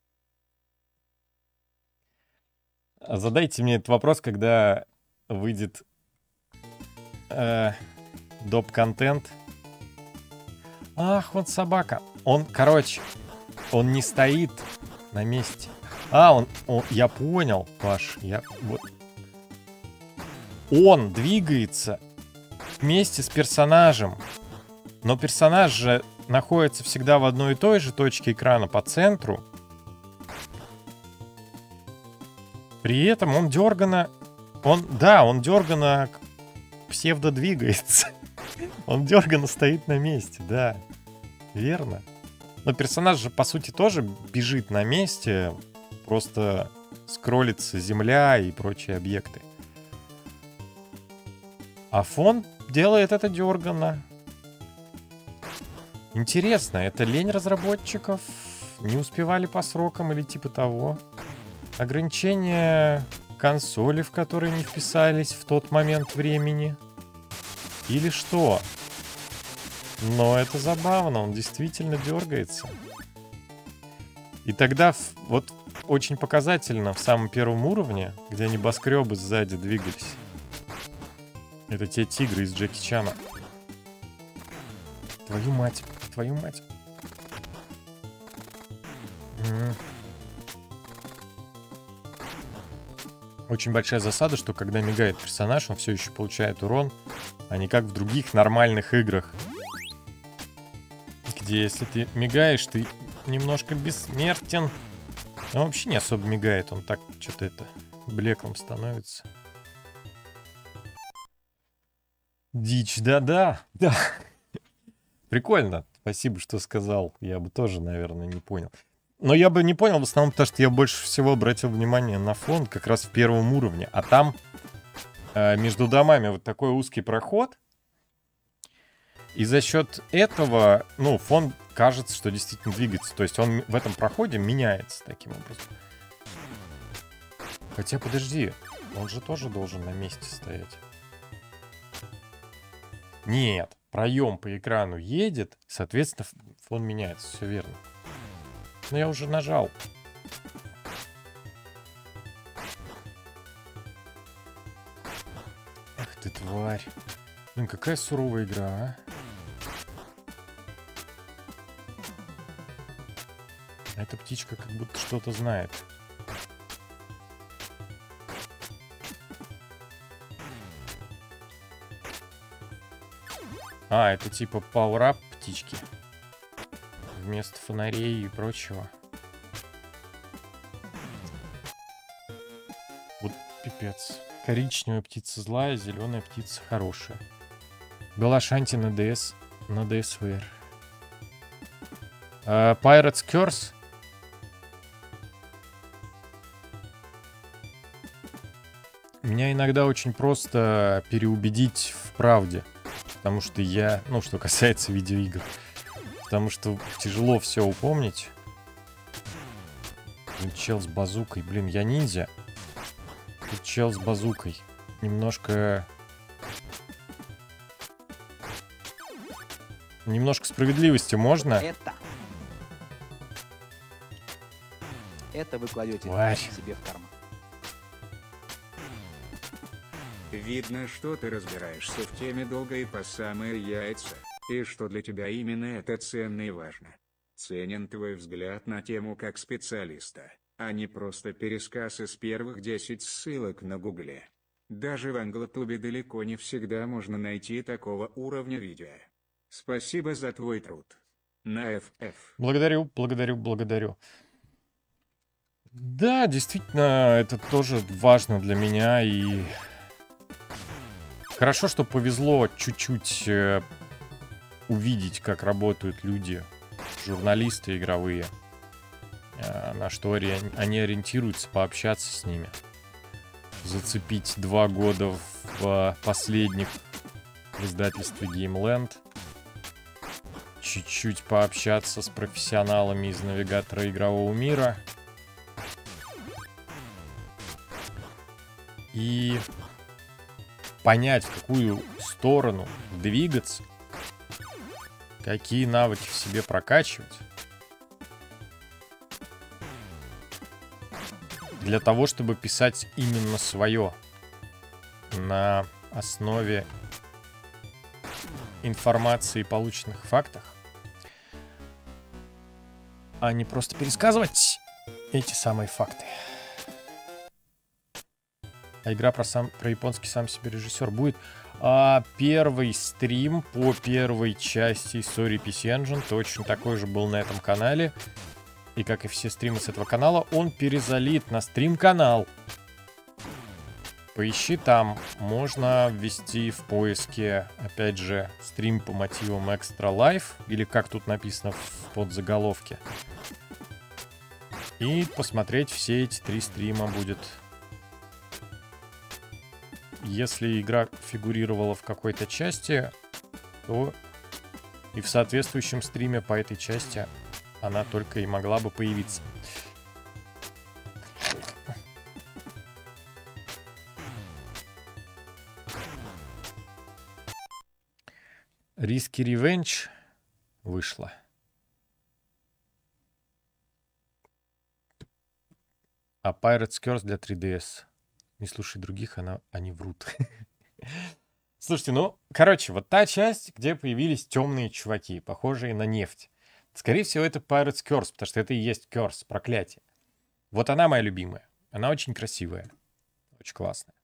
А задайте мне этот вопрос, когда выйдет э, доп-контент. Ах, вот собака. Он, короче, он не стоит на месте. А, он, он я понял, Паш, я вот. Он двигается вместе с персонажем, но персонаж же находится всегда в одной и той же точке экрана по центру. При этом он дерганно, он, да, он дерганно псевдо двигается. Он дерганно стоит на месте, да, верно. Но персонаж же, по сути, тоже бежит на месте, просто скроллится земля и прочие объекты. А фон делает это дерганно. Интересно, это лень разработчиков? Не успевали по срокам или типа того? Ограничения консоли, в которые не вписались в тот момент времени? Или что? Но это забавно, он действительно дергается. И тогда вот очень показательно в самом первом уровне, где небоскребы сзади двигались. Это те тигры из Джеки Чана. Твою мать, твою мать. М-м. Очень большая засада, что когда мигает персонаж, он все еще получает урон, а не как в других нормальных играх, где если ты мигаешь, ты немножко бессмертен. Он вообще не особо мигает, он так что-то это блеклым становится. Дичь, да-да, да. Прикольно, спасибо, что сказал. Я бы тоже, наверное, не понял. Но я бы не понял в основном, потому что я больше всего обратил внимание на фон как раз в первом уровне. А там э, между домами вот такой узкий проход. И за счет этого, ну, фон кажется, что действительно двигается. То есть он в этом проходе меняется таким образом. Хотя, подожди, он же тоже должен на месте стоять. Нет, проем по экрану едет, соответственно, фон меняется, все верно. Но я уже нажал. Ах ты тварь. Блин, какая суровая игра, а? Эта птичка как будто что-то знает. А, это типа пауэрап птички. Вместо фонарей и прочего. Вот пипец. Коричневая птица злая, зеленая птица хорошая. Была Шанти на ди эс, на ди эс ви ар. Uh, Pirate's Curse. Меня иногда очень просто переубедить в правде. Потому что я... Ну, что касается видеоигр. Потому что тяжело все упомнить. Блин, чел с базукой. Блин, я ниндзя. Тут чел с базукой. Немножко... Немножко справедливости можно? Это. Это вы кладете Тварь. себе в карман. Видно, что ты разбираешься в теме долго и по самые яйца, и что для тебя именно это ценно и важно. Ценен твой взгляд на тему как специалиста. а не просто пересказ из первых десяти ссылок на гугле. Даже в англотубе далеко не всегда можно найти такого уровня видео. Спасибо за твой труд. На эф эф. Благодарю, благодарю, благодарю. Да, действительно, это тоже важно для меня. И хорошо, что повезло чуть-чуть э, увидеть, как работают люди, журналисты игровые, э, на что ори- они ориентируются, пообщаться с ними. Зацепить два года в э, последних в издательстве Gameland. Чуть-чуть пообщаться с профессионалами из навигатора игрового мира. И понять, в какую сторону двигаться, какие навыки в себе прокачивать, для того, чтобы писать именно свое на основе информации и полученных фактах, а не просто пересказывать эти самые факты. А игра про, сам, про японский сам себе режиссер будет. А первый стрим по первой части истории пи си Engine точно такой же был на этом канале. И как и все стримы с этого канала, он перезалит на стрим-канал. Поищи там. Можно ввести в поиске, опять же, стрим по мотивам Extra Life. Или как тут написано в подзаголовке. И посмотреть все эти три стрима будет. Если игра фигурировала в какой-то части, то и в соответствующем стриме по этой части она только и могла бы появиться. Risky Revenge вышла. А Pirate's Curse для три ди эс. Не слушай других, она, они врут. Слушайте, ну, короче, вот та часть, где появились темные чуваки, похожие на нефть. Скорее всего, это Pirate's Curse, потому что это и есть Curse, проклятие. Вот она моя любимая. Она очень красивая. Очень классная.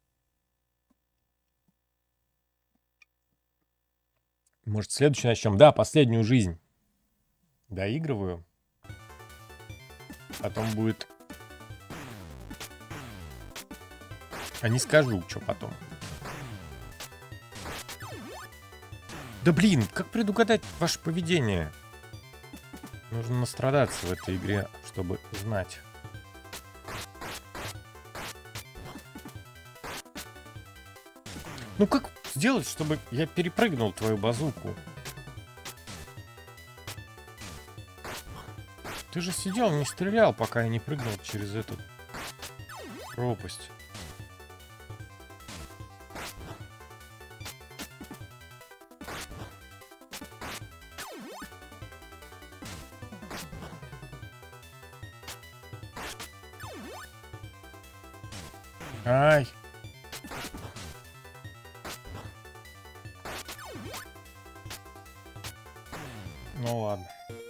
Может, следующий начнем? Да, последнюю жизнь. Доигрываю. Потом будет... А не скажу, что потом. Да блин, как предугадать ваше поведение? Нужно настрадаться в этой игре, чтобы знать. Ну как сделать, чтобы я перепрыгнул твою базуку? Ты же сидел, не стрелял, пока я не прыгнул через эту пропасть. Ай. Ну ладно.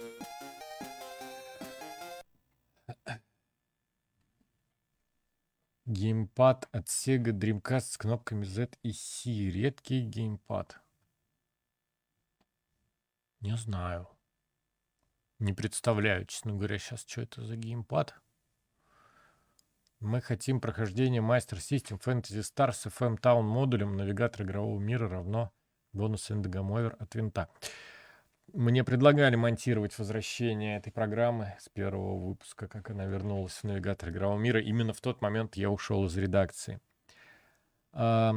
Геймпад от Sega Dreamcast с кнопками Z и C. Редкий геймпад. Не знаю. Не представляю, честно говоря, сейчас, что это за геймпад. Мы хотим прохождение Master System Fantasy Star с эф эм Town модулем навигатор игрового мира равно бонус Endgame от винта. Мне предлагали монтировать возвращение этой программы с первого выпуска, как она вернулась в навигатор игрового мира. Именно в тот момент я ушел из редакции. А...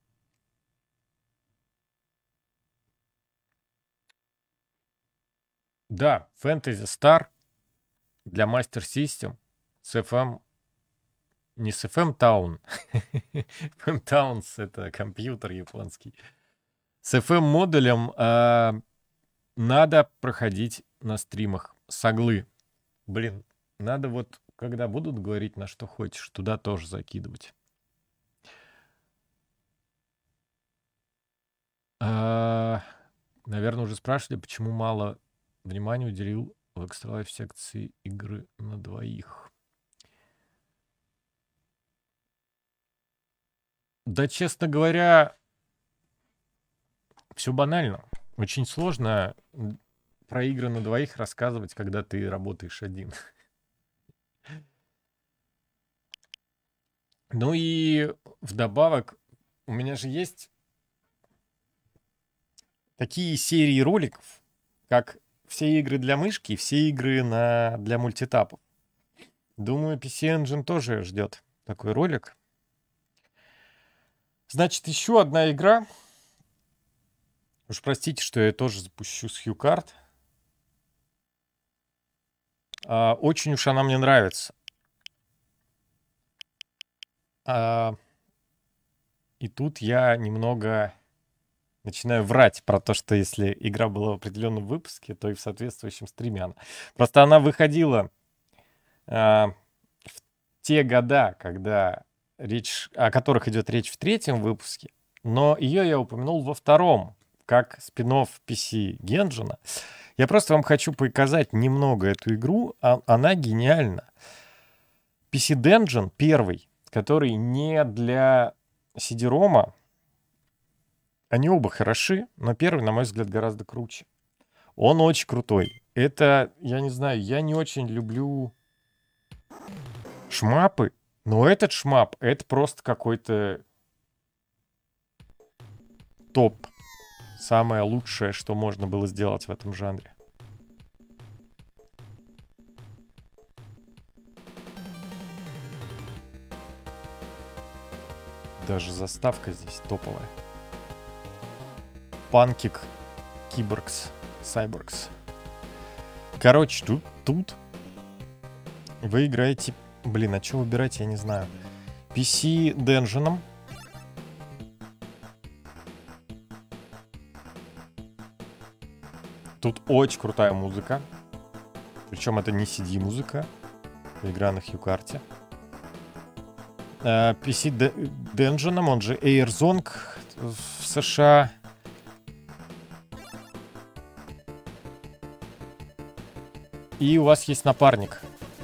Да, Fantasy Star для Master System с эф эм... Не с эф эм Town. эф эм Towns — это компьютер японский. С эф эм модулем а, надо проходить на стримах с оглы. Блин, надо вот, когда будут говорить, на что хочешь, туда тоже закидывать. А, наверное, уже спрашивали, почему мало внимания уделил в Extra Life секции игры на двоих. Да, честно говоря, все банально. Очень сложно про игры на двоих рассказывать, когда ты работаешь один. Ну и вдобавок, у меня же есть такие серии роликов, как все игры для мышки и все игры на, для мультитапов. Думаю, пи си Engine тоже ждет такой ролик. Значит, еще одна игра. Уж простите, что я тоже запущу с HuCard. А, очень уж она мне нравится. А, и тут я немного начинаю врать про то, что если игра была в определенном выпуске, то и в соответствующем стриме она. Просто она выходила а, в те года, когда речь, о которых идет речь в третьем выпуске, но ее я упомянул во втором, как спин-офф пи си Генджина. Я просто вам хочу показать немного эту игру, а, она гениальна. пи си Dungeon первый, который не для си ди-рома, они оба хороши, но первый, на мой взгляд, гораздо круче. Он очень крутой. Это, я не знаю, я не очень люблю шмапы, но этот шмап, это просто какой-то топ. Самое лучшее, что можно было сделать в этом жанре. Даже заставка здесь топовая. Панкик Киборгс Сайборгс. Короче, тут, тут вы играете... Блин, а что выбирать, я не знаю. пи си Dungeon. Тут очень крутая музыка. Причем это не си ди-музыка. Игра на HuCard. пи си Dungeon, он же Airzone в США. И у вас есть напарник,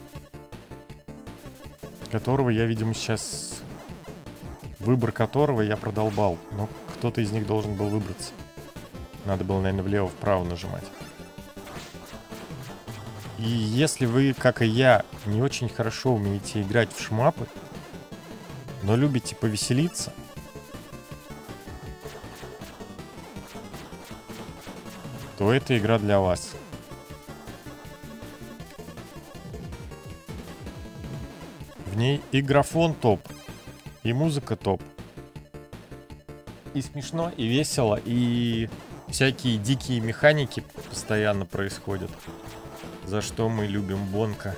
которого я, видимо, сейчас... Выбор которого я продолбал. Но кто-то из них должен был выбраться. Надо было, наверное, влево-вправо нажимать. И если вы, как и я, не очень хорошо умеете играть в шмапы, но любите повеселиться, то эта игра для вас. В ней и графон топ, и музыка топ. И смешно, и весело, и всякие дикие механики постоянно происходят. За что мы любим Бонка.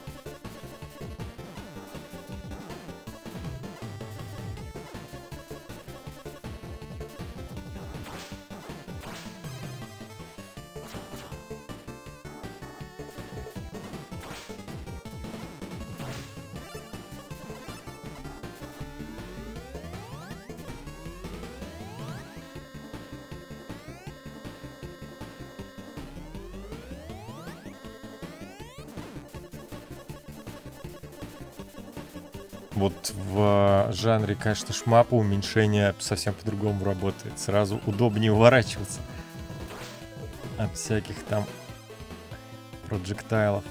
Вот в жанре, конечно, шмапа уменьшение совсем по-другому работает. Сразу удобнее уворачиваться от всяких там проджектайлов.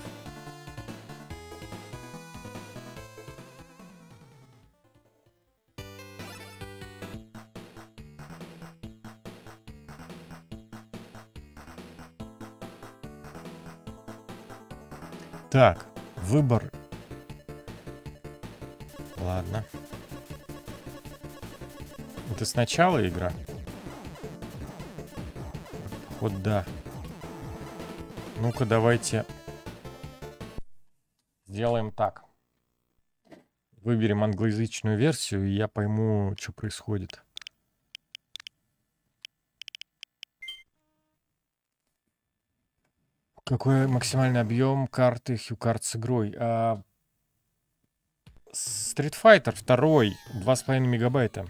Так, выбор. Ладно. Это сначала игра? Вот да. Ну-ка, давайте сделаем так. Выберем англоязычную версию, и я пойму, что происходит. Какой максимальный объем карты HuCard с игрой? А... Street Fighter два, два с половиной мегабайта.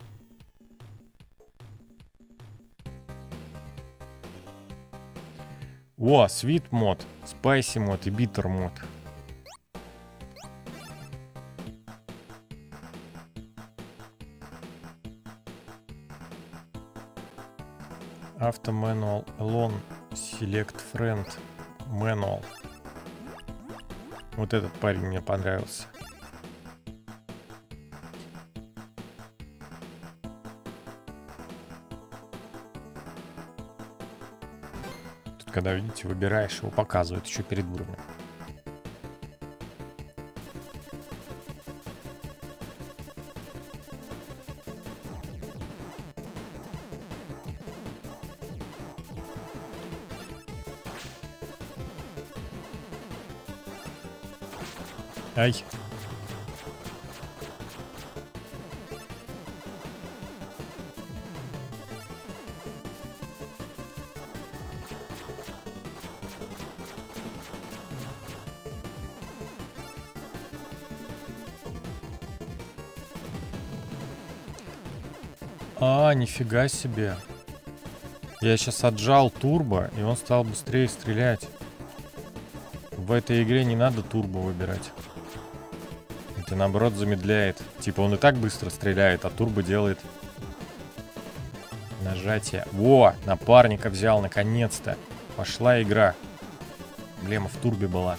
О, Sweet мод, Spicy мод и Bitter мод. Auto Manual Alone Select Friend Manual. Вот этот парень мне понравился. Тут, когда, видите, выбираешь, его показывают еще перед уровнем. Ай. А, нифига себе. Я сейчас отжал турбо, и он стал быстрее стрелять. В этой игре не надо турбо выбирать. Это наоборот замедляет. Типа он и так быстро стреляет, а турбо делает нажатие. Во, напарника взял наконец-то. Пошла игра. Проблема в турбе была.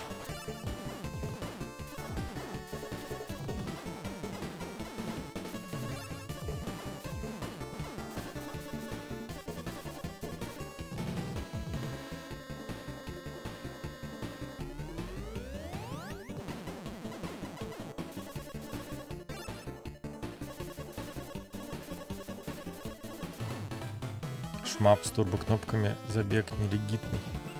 Шмап с турбокнопками, забег нелегитный.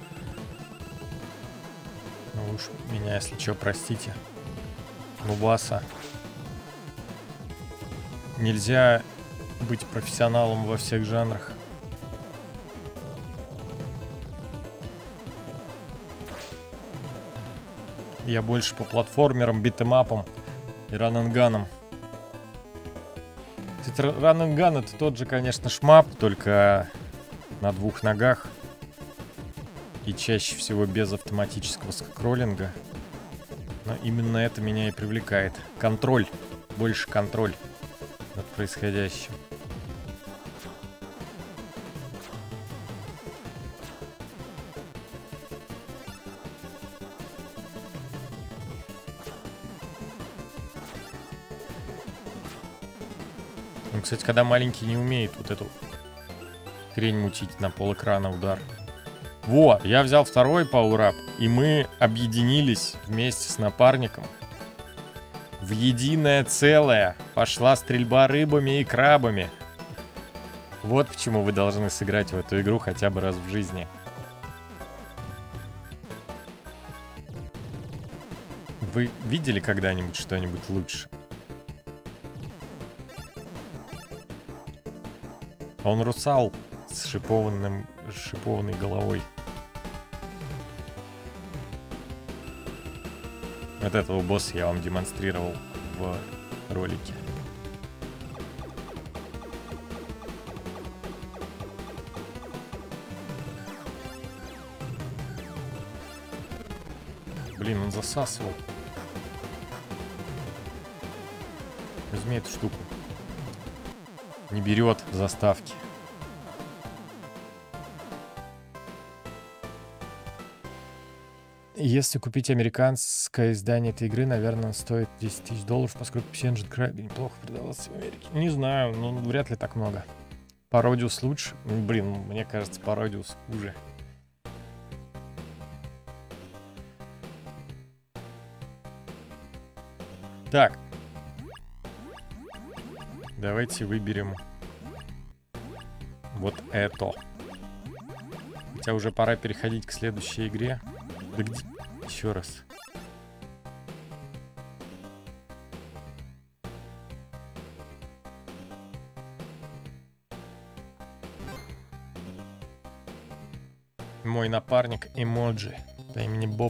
Ну уж меня, если что, простите. Нубаса. Нельзя быть профессионалом во всех жанрах. Я больше по платформерам, битэмапам и раненганам. Раненган — это тот же, конечно, шмап, только на двух ногах. И чаще всего без автоматического скроллинга. Но именно это меня и привлекает. Контроль. Больше контроль над происходящим. Ну, кстати, когда маленький не умеет вот эту хрень мутить на полэкрана удар. Во, я взял второй пауэрап, и мы объединились вместе с напарником. В единое целое пошла стрельба рыбами и крабами. Вот почему вы должны сыграть в эту игру хотя бы раз в жизни. Вы видели когда-нибудь что-нибудь лучше? Он русал с шипованным, шипованной головой. Вот этого босса я вам демонстрировал в ролике. Блин, он засасывал. Возьми эту штуку. Не берет заставки. Если купить американское издание этой игры, наверное, стоит десять тысяч долларов, поскольку пи си Engine крайне неплохо продавался в Америке. Не знаю, но вряд ли так много. Parodius лучше? Блин, мне кажется, Parodius хуже. Так. Давайте выберем вот это. Хотя уже пора переходить к следующей игре. Да где? Еще раз. Мой напарник эмоджи по имени Боб.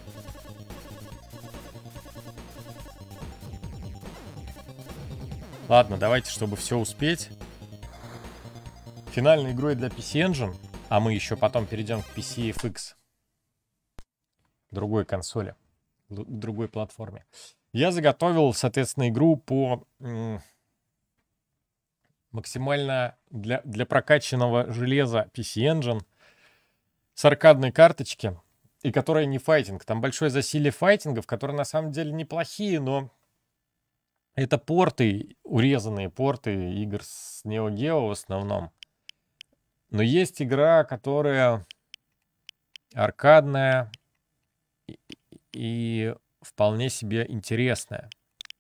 Ладно, давайте, чтобы все успеть. Финальной игрой для пи си Engine, а мы еще потом перейдем к пи си эф икс. Другой консоли, другой платформе. Я заготовил, соответственно, игру по максимально для, для прокачанного железа пи си Engine с аркадной карточки, и которая не файтинг. Там большое засилие файтингов, которые на самом деле неплохие, но это порты, урезанные порты игр с Neo Geo в основном. Но есть игра, которая аркадная и, и вполне себе интересная.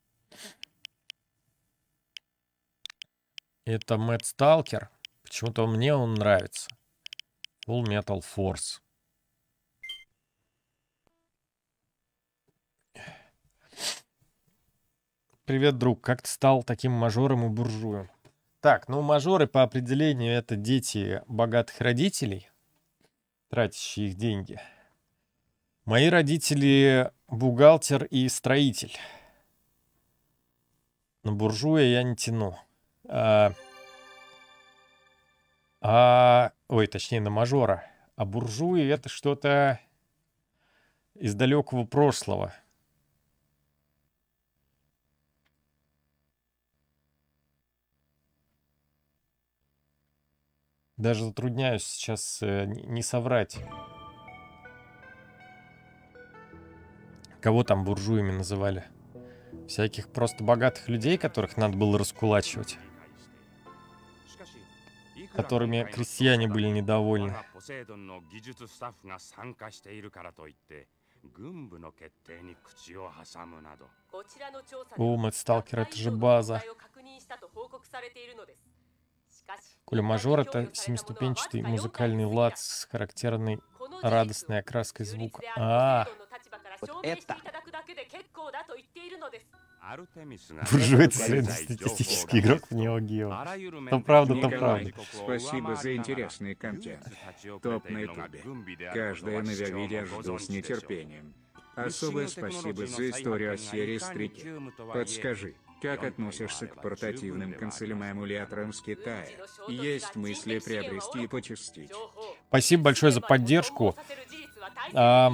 Это Mad Stalker. Почему-то мне он нравится. Full Metal Force. Привет, друг. Как ты стал таким мажором и буржуем? Так, ну мажоры по определению это дети богатых родителей, тратящие их деньги. Мои родители бухгалтер и строитель. На буржуя я не тяну. А, а, ой, точнее, на мажора. А буржуи — это что-то из далекого прошлого. Даже затрудняюсь сейчас э, не соврать. Кого там буржуями называли? Всяких просто богатых людей, которых надо было раскулачивать. Которыми крестьяне были недовольны. О, Mad Stalker, это же база. Коля, мажор — это семиступенчатый музыкальный лад с характерной радостной окраской звука. А, Вот это. буржуй — это среднестатистический игрок в Neo Geo. То правда, то правда. Спасибо за интересный контент. Топ на ютубе. Каждое новое видео жду с нетерпением. Особое спасибо за историю о серии Стрики. Подскажи, как относишься к портативным консолям и эмуляторам с Китая? Есть мысли приобрести и почистить? Спасибо большое за поддержку. А,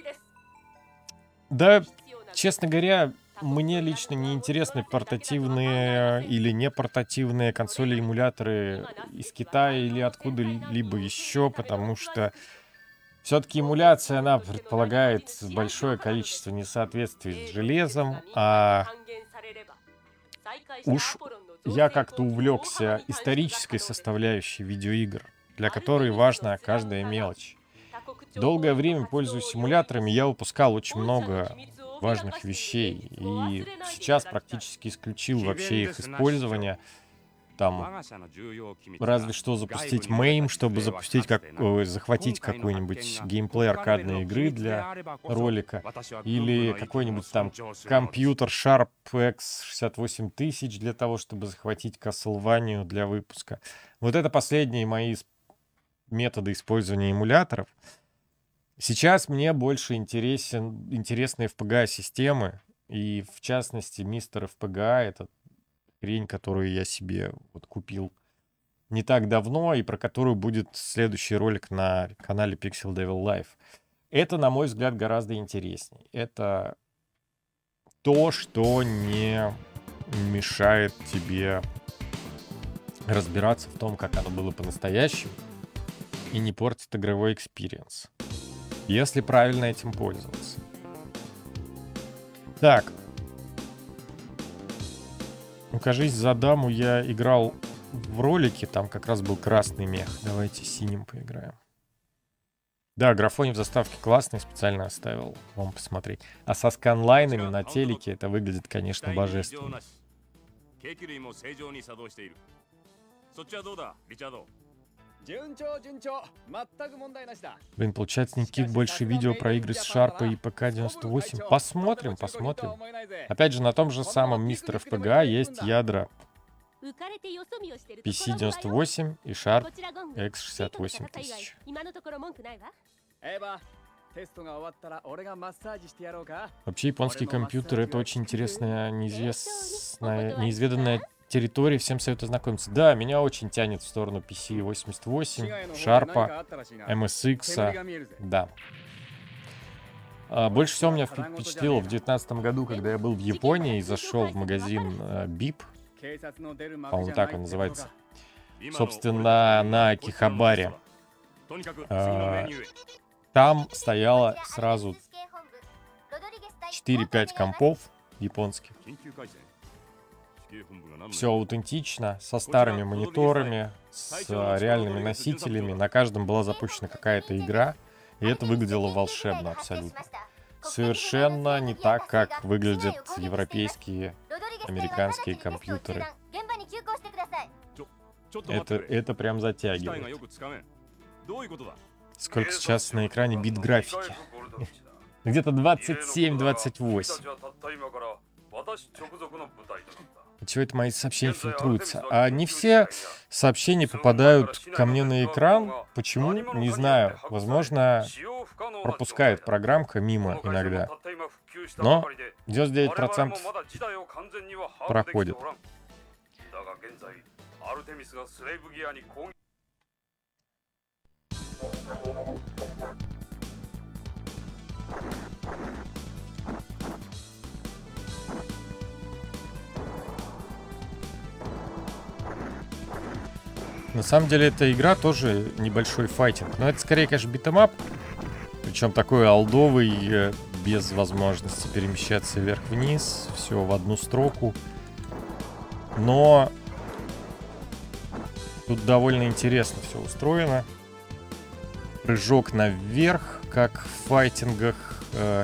да, честно говоря, мне лично не интересны портативные или не портативные консоли, эмуляторы из Китая или откуда-либо еще, потому что все-таки эмуляция, она предполагает большое количество несоответствий с железом, а уж я как-то увлекся исторической составляющей видеоигр, для которой важна каждая мелочь. Долгое время, пользуясь эмуляторами, я упускал очень много важных вещей, и сейчас практически исключил вообще их использование. Там разве что запустить мейм, чтобы запустить как, ой, захватить какой-нибудь геймплей аркадной игры для ролика, или какой-нибудь там компьютер Sharp икс шестьдесят восемь тысяч для того, чтобы захватить Castlevania для выпуска. Вот это последние мои методы использования эмуляторов. Сейчас мне больше интересен, интересны эф пи джи эй-системы, и в частности мистер эф пи джи эй — это хрень, которую я себе вот купил не так давно, и про которую будет следующий ролик на канале Pixel Devil Live. Это, на мой взгляд, гораздо интереснее. Это то, что не мешает тебе разбираться в том, как оно было по-настоящему, и не портит игровой экспириенс, если правильно этим пользоваться. Так. Ну, кажись, за даму я играл в ролике, там как раз был красный мех. Давайте синим поиграем. Да, графони в заставке классный, специально оставил вам посмотреть. А со сканлайнами на телеке это выглядит, конечно, божественно. Блин, получается, никаких больше видео про игры с Шарпа и пэ ка девяносто восемь. Посмотрим, посмотрим. Опять же, на том же самом мистер эф пи джи эй есть ядра пи си девяносто восемь и Sharp икс шестьдесят восемь тысяч. Вообще, японский компьютер — это очень интересная, неизвестная, неизведанная территория. Всем советую знакомиться. Да, меня очень тянет в сторону пи си восемьдесят восемь, Sharp, эм эс икс. Да. А, больше всего меня впечатлило в две тысячи девятнадцатом году, когда я был в Японии и зашел в магазин бип По-моему, так он называется. Собственно, на Акихабаре. Э, там стояло сразу четыре-пять компов японских. Все аутентично, со старыми мониторами, с реальными носителями. На каждом была запущена какая-то игра, и это выглядело волшебно абсолютно. Совершенно не так, как выглядят европейские, американские компьютеры. Это, это прям затягивает. Сколько сейчас на экране бит графики? Где-то двадцать семь двадцать восемь. Чего это мои сообщения фильтруются? А не все сообщения попадают ко мне на экран. Почему? Не знаю. Возможно, пропускает программка мимо иногда. Но девяносто девять процентов проходит. На самом деле эта игра тоже небольшой файтинг. Но это скорее, конечно, битэмап. Причем такой олдовый, без возможности перемещаться вверх-вниз. Все в одну строку. Но тут довольно интересно все устроено. Прыжок наверх, как в файтингах. Э,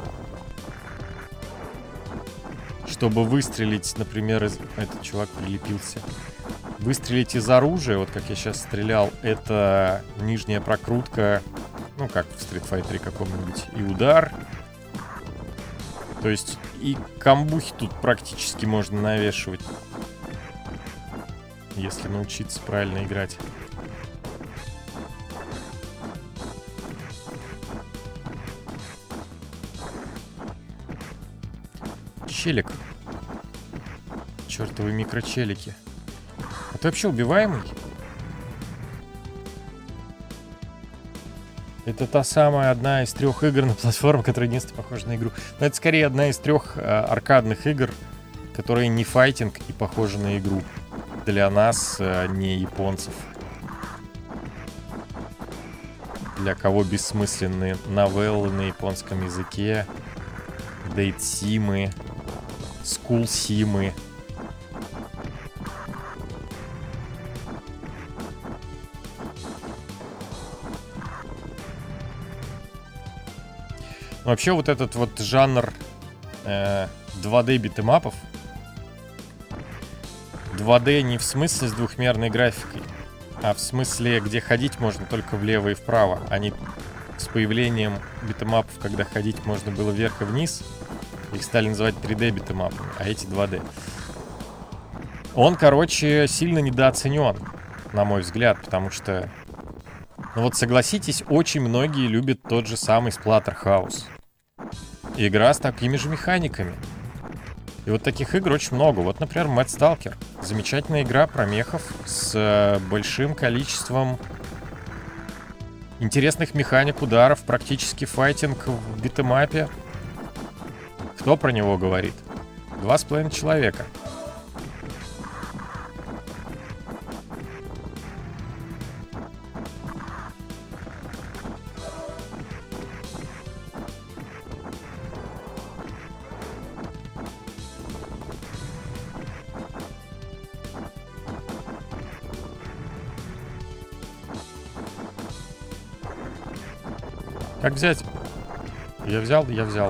чтобы выстрелить, например, из... Этот чувак прилепился. Выстрелить из оружия, вот как я сейчас стрелял, это нижняя прокрутка, ну, как в Street Fighter каком-нибудь, и удар. То есть и комбухи тут практически можно навешивать, если научиться правильно играть. Челик. Чертовы микрочелики. А ты вообще убиваемый? Это та самая одна из трех игр на платформе, которая единственная похожа на игру. Но это скорее одна из трех э, аркадных игр, которые не файтинг и похожи на игру. Для нас, э, не японцев. Для кого бессмысленные новеллы на японском языке, дейт-симы, скул-симы. Вообще вот этот вот жанр э, два дэ битэмапов. два дэ не в смысле с двухмерной графикой, а в смысле, где ходить можно только влево и вправо, а не с появлением битэмапов, когда ходить можно было вверх и вниз. Их стали называть три дэ битэмапами, а эти два дэ. Он, короче, сильно недооценен, на мой взгляд, потому что, ну вот согласитесь, очень многие любят тот же самый Splatterhouse. Игра с такими же механиками. И вот таких игр очень много. Вот, например, Mad Stalker. Замечательная игра про мехов с большим количеством интересных механик ударов. Практически файтинг в битэмапе. Кто про него говорит? Два с половиной человека. Как взять? Я взял, я взял.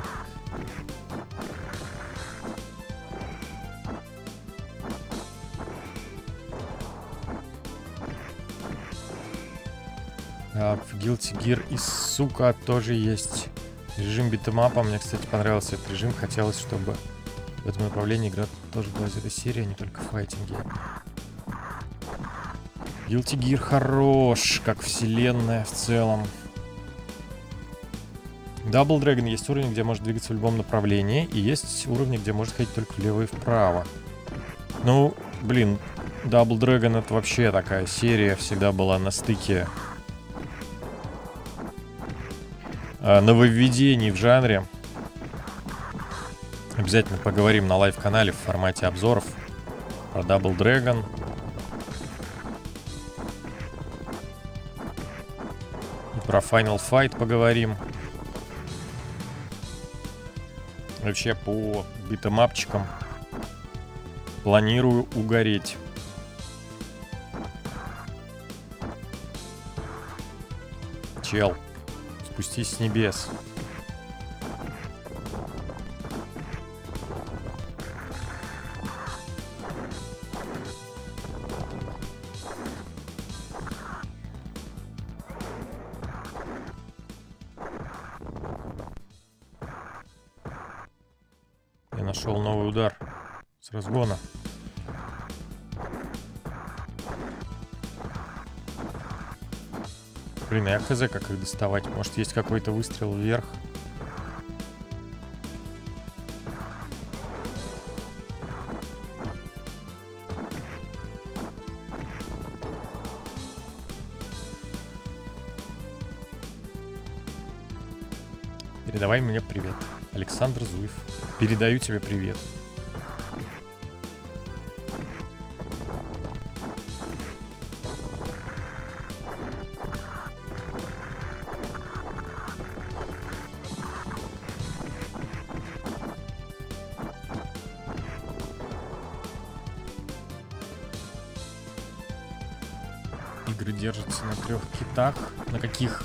А, в Guilty Gear и, сука, тоже есть режим битэмапа. Мне, кстати, понравился этот режим. Хотелось, чтобы в этом направлении игра тоже была из этой серии, а не только файтинги. Guilty Gear хорош, как вселенная в целом. Double Dragon есть уровень, где можно двигаться в любом направлении, и есть уровни, где можно ходить только влево и вправо. Ну, блин, Double Dragon — это вообще такая серия, всегда была на стыке э, нововведений в жанре. Обязательно поговорим на лайв-канале в формате обзоров Про Double Dragon. И про Final Fight поговорим. Вообще по битэмапчикам планирую угореть. Чел, спустись с небес. Я нашел новый удар с разгона. Блин, я хз, как их доставать. Может, есть какой-то выстрел вверх? Передавай мне привет. Александр Зуев. Передаю тебе привет. Игры держатся на трех китах. На каких?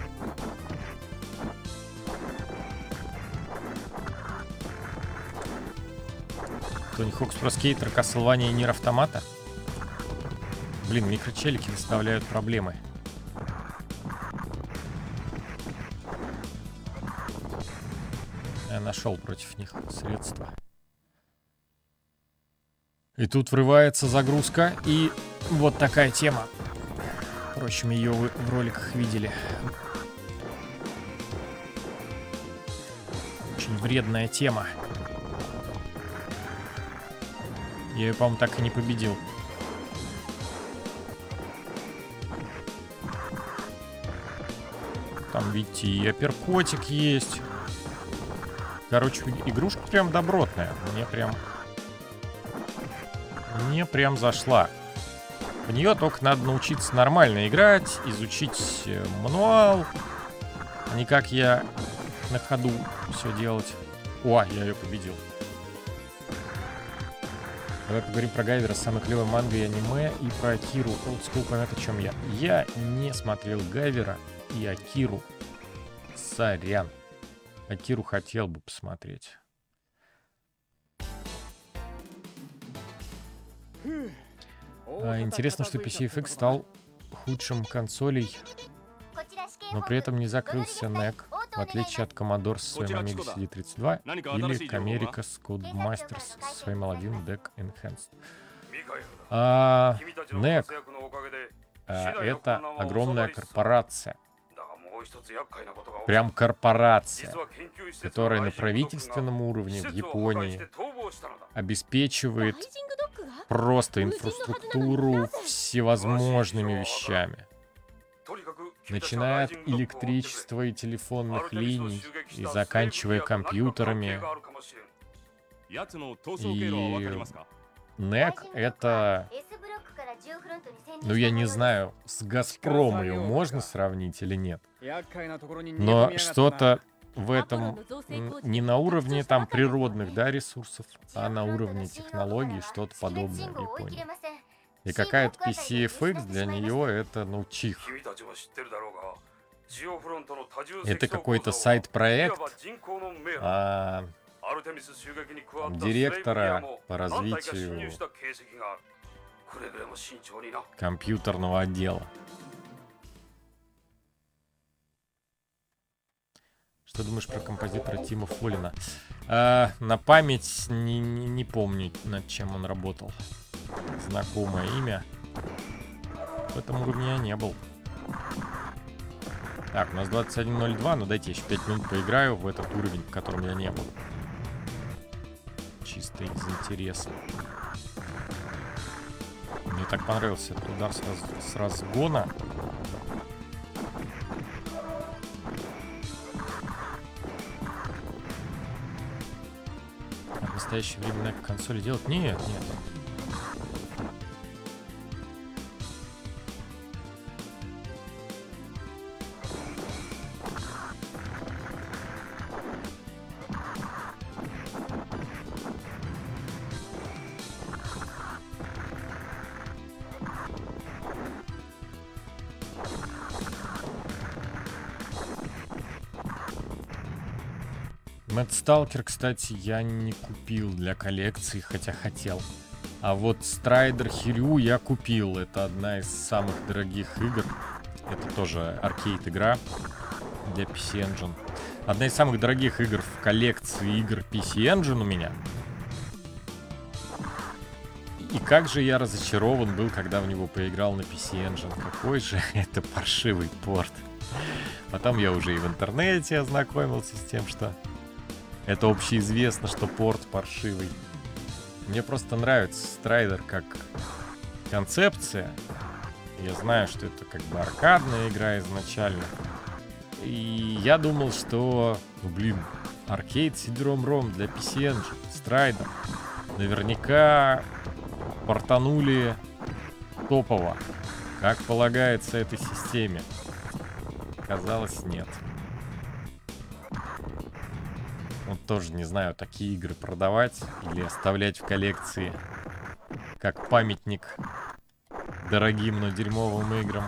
Тони Хокс про скейтер, Castlevania и Нир Автомата. Блин, микрочелики доставляют проблемы. Я нашел против них средства. И тут врывается загрузка, и вот такая тема. Впрочем, ее вы в роликах видели. Очень вредная тема. Я ее, по-моему, так и не победил. Там, видите, и апперкотик есть. Короче, игрушка прям добротная. Мне прям... Мне прям зашла. В нее только надо научиться нормально играть, изучить мануал. А не как я на ходу все делать. О, я ее победил. Давай поговорим про Гайвера, самый клевый манго и аниме, и про Акиру. Олдскул поймет, о чем я. Я не смотрел Гайвера и Акиру. Сорян. Акиру хотел бы посмотреть. А, интересно, что пи си эф икс стал худшим консолей, но при этом не закрылся нек, в отличие от Commodore со своим Amiga си ди тридцать два или Camerica с Codemasters со своим эл один Deck Enhanced. А, нек а, это огромная корпорация. Прям корпорация, которая на правительственном уровне в Японии обеспечивает просто инфраструктуру всевозможными вещами. Начиная от электричества и телефонных линий, и заканчивая компьютерами. И нек это... Ну, я не знаю, с Газпромом ее можно сравнить или нет. Но что-то в этом не на уровне там природных, да, ресурсов, а на уровне технологий, что-то подобное в Японии. И какая-то пи си эф икс для нее это, ну, чих. Это какой-то сайт-проект а, директора по развитию компьютерного отдела. Что думаешь про композитора Тима Фолина? А, на память не, не, не помню, над чем он работал. Знакомое имя. В этом уровне я не был. Так, у нас двадцать один ноль два, но дайте я еще пять минут поиграю в этот уровень, в котором я не был. Чисто из интереса. Мне так понравился этот удар с, раз... с разгона. А в настоящее время на консоли делать? Нет, нет. Mad Stalker, кстати, я не купил для коллекции, хотя хотел. А вот Strider Hiryu я купил. Это одна из самых дорогих игр. Это тоже аркейд-игра для пи си Engine. Одна из самых дорогих игр в коллекции игр пи си Engine у меня. И как же я разочарован был, когда в него поиграл на пи си Engine. Какой же это паршивый порт. Потом я уже и в интернете ознакомился с тем, что это общеизвестно, что порт паршивый. Мне просто нравится Strider как концепция. Я знаю, что это как бы аркадная игра изначально. И я думал, что, ну, блин, аркейд сидером-ром для пи си Engine, Strider. Наверняка портанули топово, как полагается этой системе. Оказалось, нет. Вот тоже не знаю, такие игры продавать или оставлять в коллекции как памятник дорогим, но дерьмовым играм.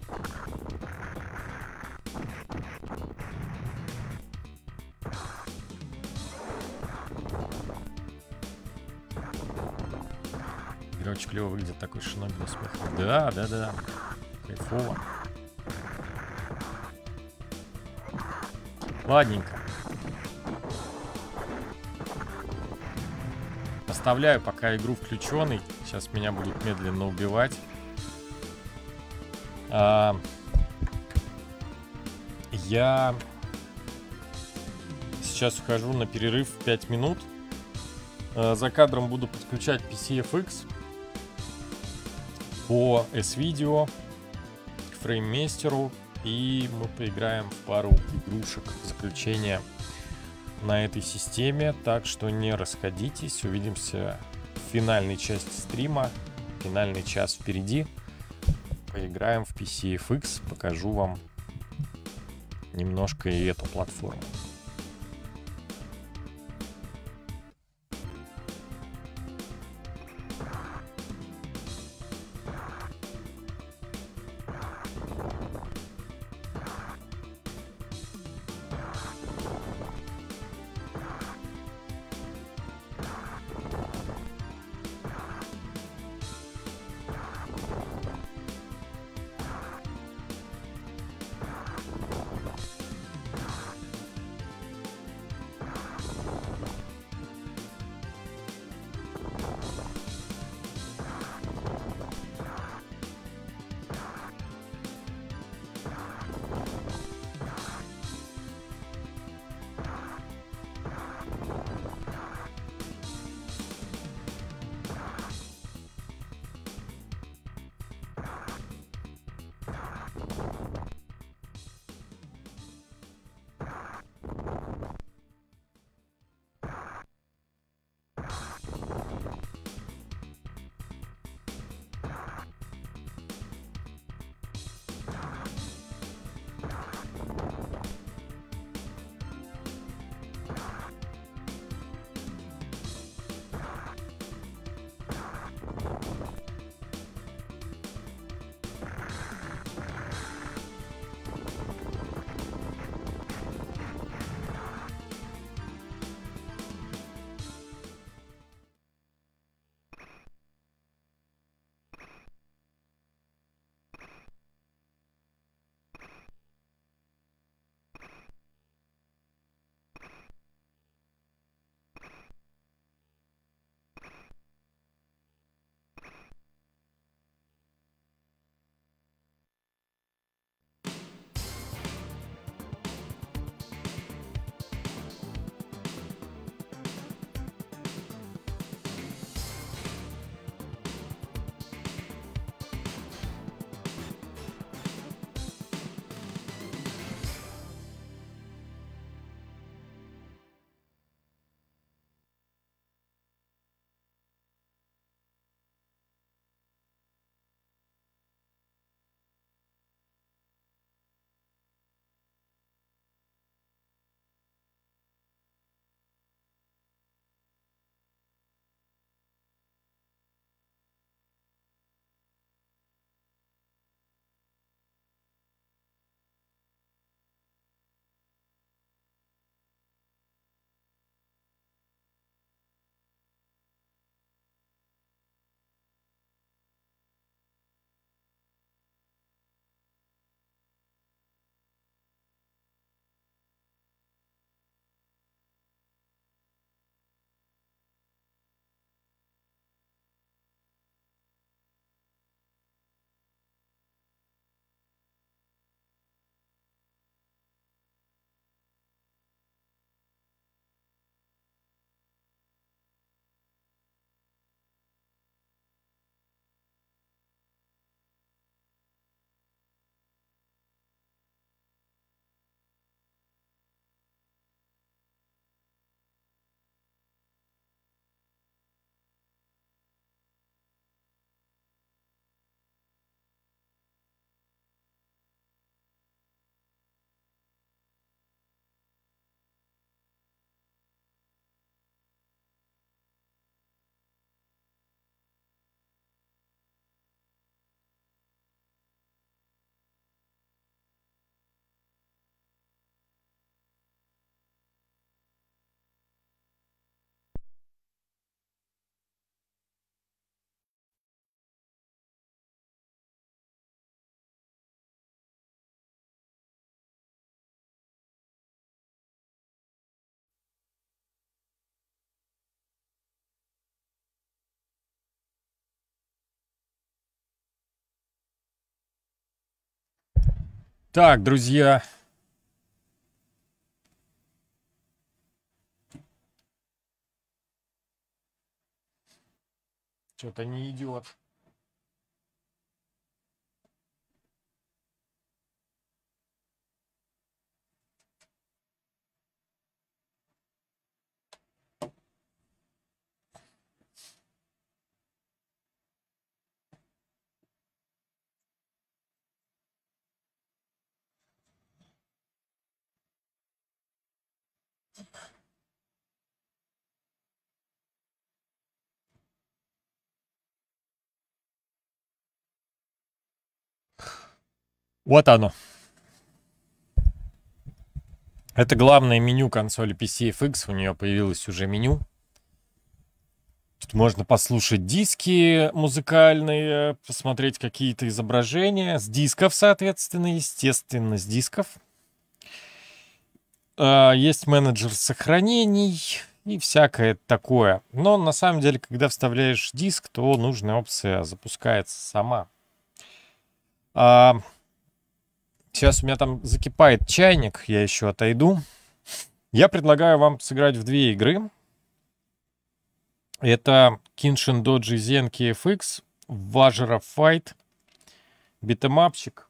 Игра очень клево выглядит, такой шиноби на смех. Да, да, да. Кайфово. Ладненько. Оставляю пока игру включенной. Сейчас меня будут медленно убивать. А, я сейчас ухожу на перерыв в пять минут. А, за кадром буду подключать пи си эф икс по S-Video к фрейммейстеру. И мы поиграем в пару игрушек заключения на этой системе. Так что не расходитесь. Увидимся в финальной части стрима. Финальный час впереди. Поиграем в пи си эф икс. Покажу вам немножко и эту платформу. Так, друзья. Что-то не идет. Вот оно. Это главное меню консоли пи си эф икс. У нее появилось уже меню. Тут можно послушать диски музыкальные, посмотреть какие-то изображения. С дисков, соответственно, естественно, с дисков. Есть менеджер сохранений и всякое такое. Но на самом деле, когда вставляешь диск, то нужная опция запускается сама. Сейчас у меня там закипает чайник, я еще отойду. Я предлагаю вам сыграть в две игры. Это Kenshin Doji Zen кей эф икс, Vajra Fight, битэмапчик.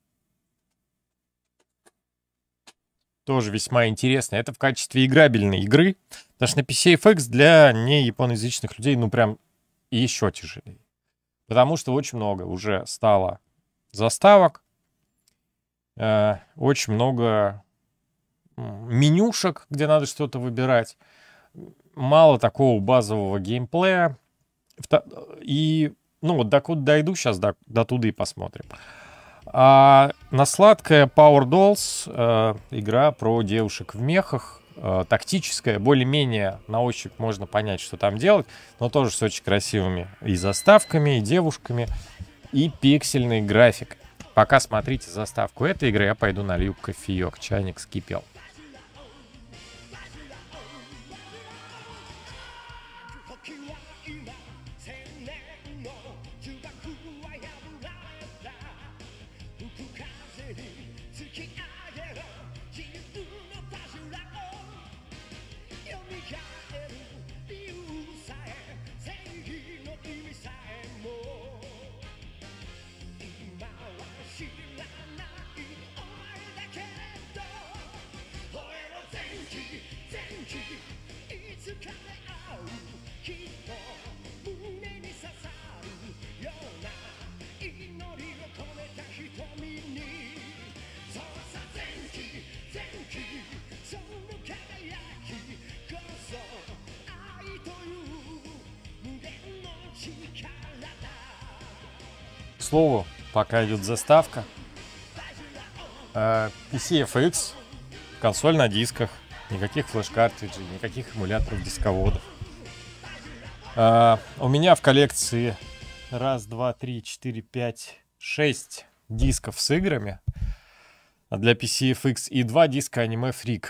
Тоже весьма интересно. Это в качестве играбельной игры. Потому что на пи си эф икс для не японоязычных людей, ну прям еще тяжелее. Потому что очень много уже стало заставок. Э, очень много менюшек, где надо что-то выбирать. Мало такого базового геймплея. И, ну, вот докуда дойду, сейчас до, до туда и посмотрим. А на сладкое Power Dolls, э, игра про девушек в мехах. Э, тактическая, более-менее на ощупь можно понять, что там делать. Но тоже с очень красивыми и заставками, и девушками, и пиксельной графикой. Пока смотрите заставку этой игры, я пойду налью кофеек. Чайник вскипел. К слову, пока идет заставка, пи си эф икс, консоль на дисках, никаких флеш-картриджей, никаких эмуляторов дисководов. У меня в коллекции раз, два, три, четыре, пять, шесть дисков с играми для пи си эф икс и два диска Anime Freak.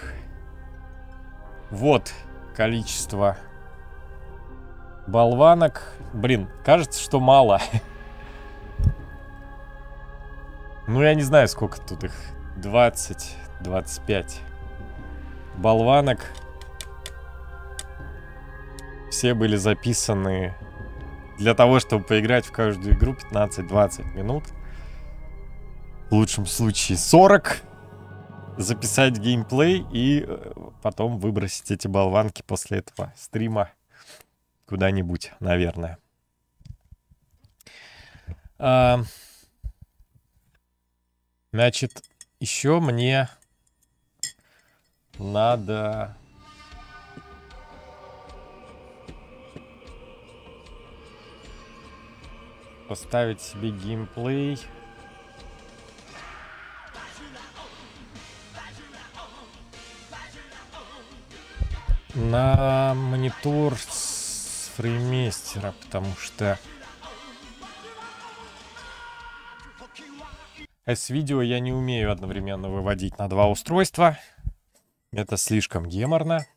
Вот количество болванок. Блин, кажется, что мало. Ну, я не знаю, сколько тут их. двадцать, двадцать пять болванок. Все были записаны для того, чтобы поиграть в каждую игру пятнадцать-двадцать минут. В лучшем случае сорок. Записать геймплей и потом выбросить эти болванки после этого стрима куда-нибудь, наверное. А... Значит, еще мне надо поставить себе геймплей. На монитор с фрейммейстера, потому что S-видео я не умею одновременно выводить на два устройства. Это слишком геморно.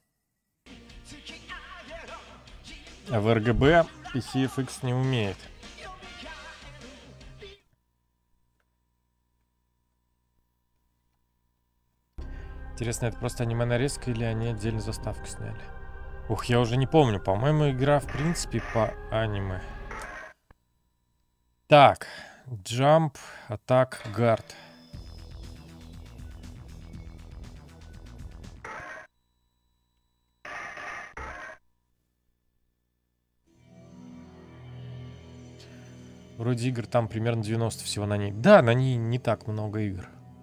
А в эр джи би пи си эф икс не умеет. Интересно, это просто аниме-нарезка или они отдельно заставку сняли? Ух, я уже не помню. По-моему, игра, в принципе, по аниме. Так. Jump, Attack, Guard. Вроде игр там примерно девяносто всего на ней. Да, на ней не так много игр.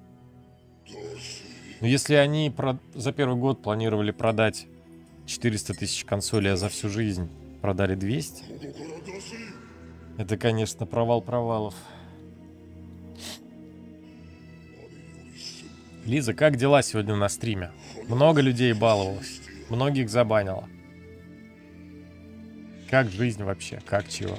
Но если они про... за первый год планировали продать четыреста тысяч консолей, а за всю жизнь продали двести, это, конечно, провал провалов. Лиза, как дела сегодня на стриме? Много людей баловалось, многих забанило. Как жизнь вообще? Как чего?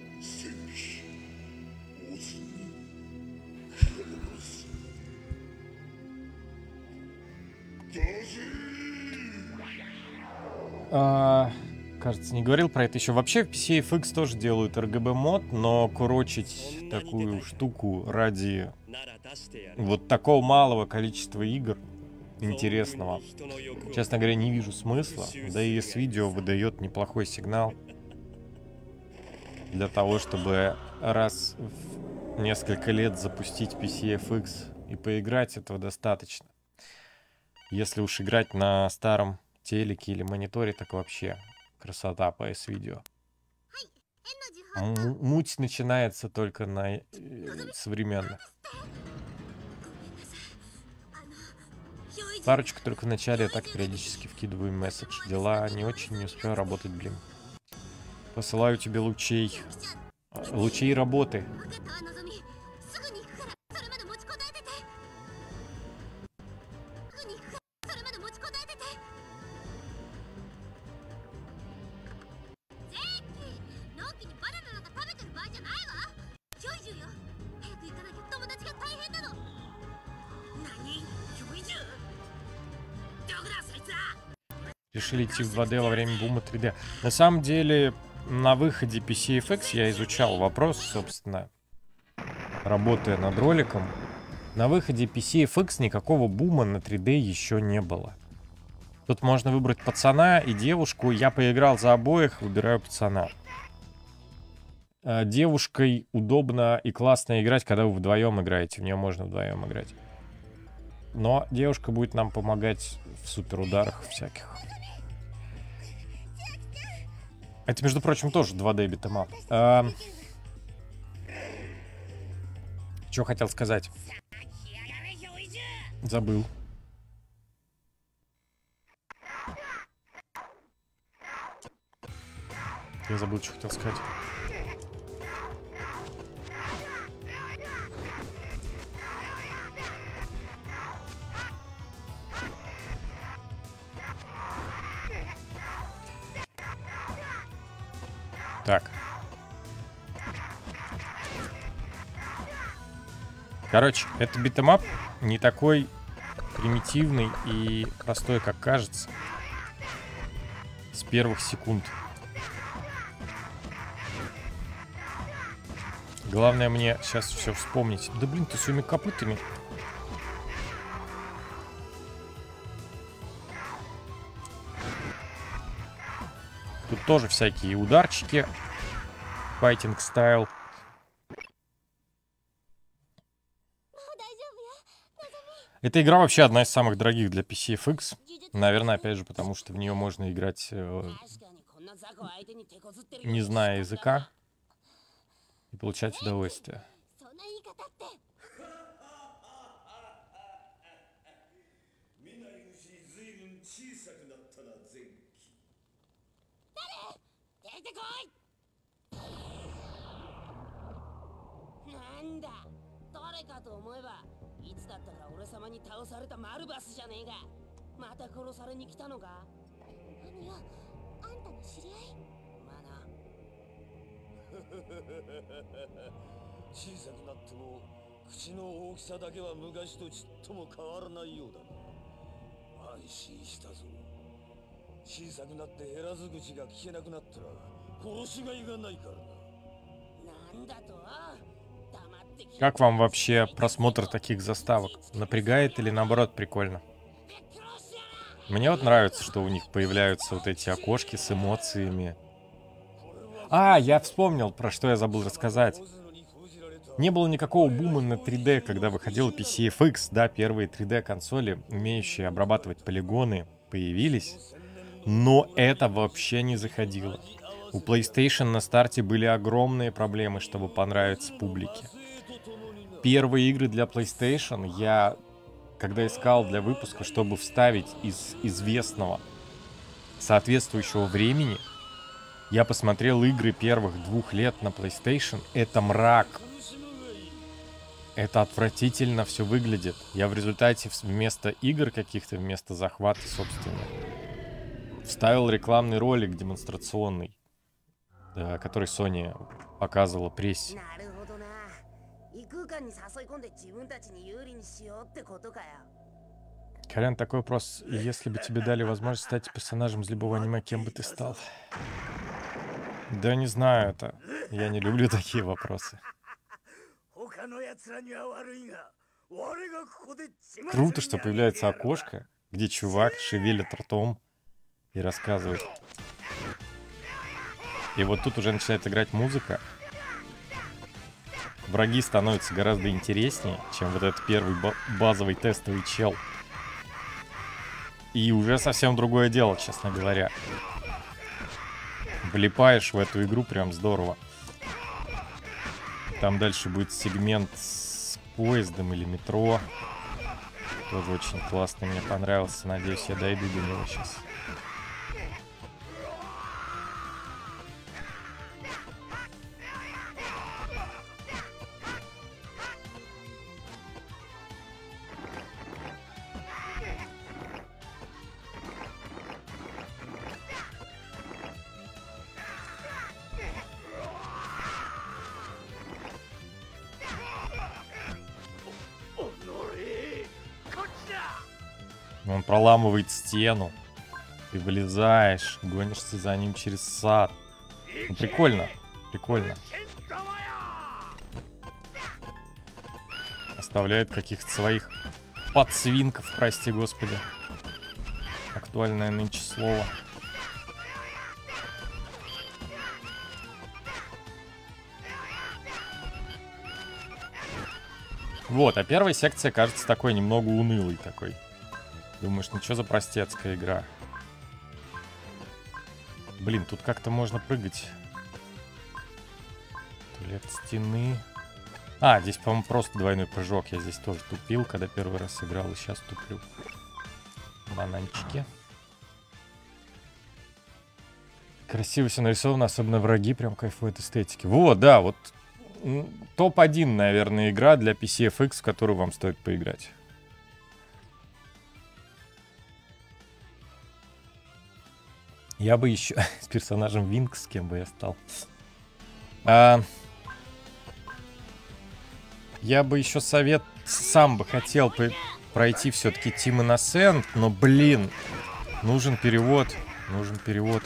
А, кажется, не говорил про это еще. Вообще в пи си эф икс тоже делают эр джи би мод, но курочить такую штуку ради вот такого малого количества игр интересного, честно говоря, не вижу смысла. Да и с видео выдает неплохой сигнал для того, чтобы раз в несколько лет запустить пи си эф икс и поиграть, этого достаточно. Если уж играть на старом телеке или мониторе, так вообще красота по эс-видео. Муть начинается только на э, современных. Парочку только в начале, я так периодически вкидываю месседж. Дела не очень, не успею работать, блин. Посылаю тебе лучей. Лучей работы. Решили идти в два дэ во время бума три дэ. На самом деле, на выходе пи си эф икс я изучал вопрос, собственно, работая над роликом. На выходе пи си эф икс никакого бума на три дэ еще не было. Тут можно выбрать пацана и девушку. Я поиграл за обоих, выбираю пацана. Девушкой удобно и классно играть, когда вы вдвоем играете. В нее можно вдвоем играть. Но девушка будет нам помогать в суперударах всяких. Это, между прочим, тоже два дэ битэмап. А... Что хотел сказать? Забыл. Я забыл, что хотел сказать. Так. Короче, это битэмап не такой примитивный и простой, как кажется. С первых секунд. Главное мне сейчас все вспомнить. Да блин, ты своими копытами. Тут тоже всякие ударчики. Fighting style. Эта игра вообще одна из самых дорогих для пи си эф икс. Наверное, опять же, потому что в нее можно играть, э, не зная языка, и получать удовольствие. Как вам вообще просмотр таких заставок? Напрягает или наоборот прикольно? Мне вот нравится, что у них появляются вот эти окошки с эмоциями. А, я вспомнил, про что я забыл рассказать. Не было никакого бума на три дэ, когда выходила пи си эф икс, да, первые три дэ консоли, умеющие обрабатывать полигоны, появились, но это вообще не заходило. У PlayStation на старте были огромные проблемы, чтобы понравиться публике. Первые игры для PlayStation я, когда искал для выпуска, чтобы вставить из известного соответствующего времени, я посмотрел игры первых двух лет на PlayStation. Это мрак. Это отвратительно все выглядит. Я в результате вместо игр каких-то, вместо захвата, собственно, вставил рекламный ролик демонстрационный, да, который Sony показывала прессе. Колян, такой вопрос. Если бы тебе дали возможность стать персонажем из любого аниме, кем бы ты стал? Да не знаю это. Я не люблю такие вопросы. Круто, что появляется окошко, где чувак шевелит ртом и рассказывает. И вот тут уже начинает играть музыка. Враги становятся гораздо интереснее, чем вот этот первый базовый тестовый чел. И уже совсем другое дело, честно говоря. Влипаешь в эту игру прям здорово. Там дальше будет сегмент с поездом или метро. Тоже очень классный, мне понравился. Надеюсь, я дойду до него сейчас. Он проламывает стену. Ты вылезаешь, гонишься за ним через сад. Ну, прикольно, прикольно. Оставляет каких-то своих подсвинков, прости господи. Актуальное нынче слово. Вот, а первая секция кажется такой немного унылой такой. Думаешь, ну что за простецкая игра? Блин, тут как-то можно прыгать. Туалет стены. А, здесь, по-моему, просто двойной прыжок. Я здесь тоже тупил, когда первый раз играл, и сейчас туплю. Бананчики. Красиво все нарисовано, особенно враги прям кайфуют эстетики. Вот, да, вот топ один, наверное, игра для пи си эф икс, в которую вам стоит поиграть. Я бы еще с персонажем Винкс, с кем бы я стал. А, я бы еще совет... Сам бы хотел пройти все-таки Team Innocent, но, блин, нужен перевод. Нужен перевод.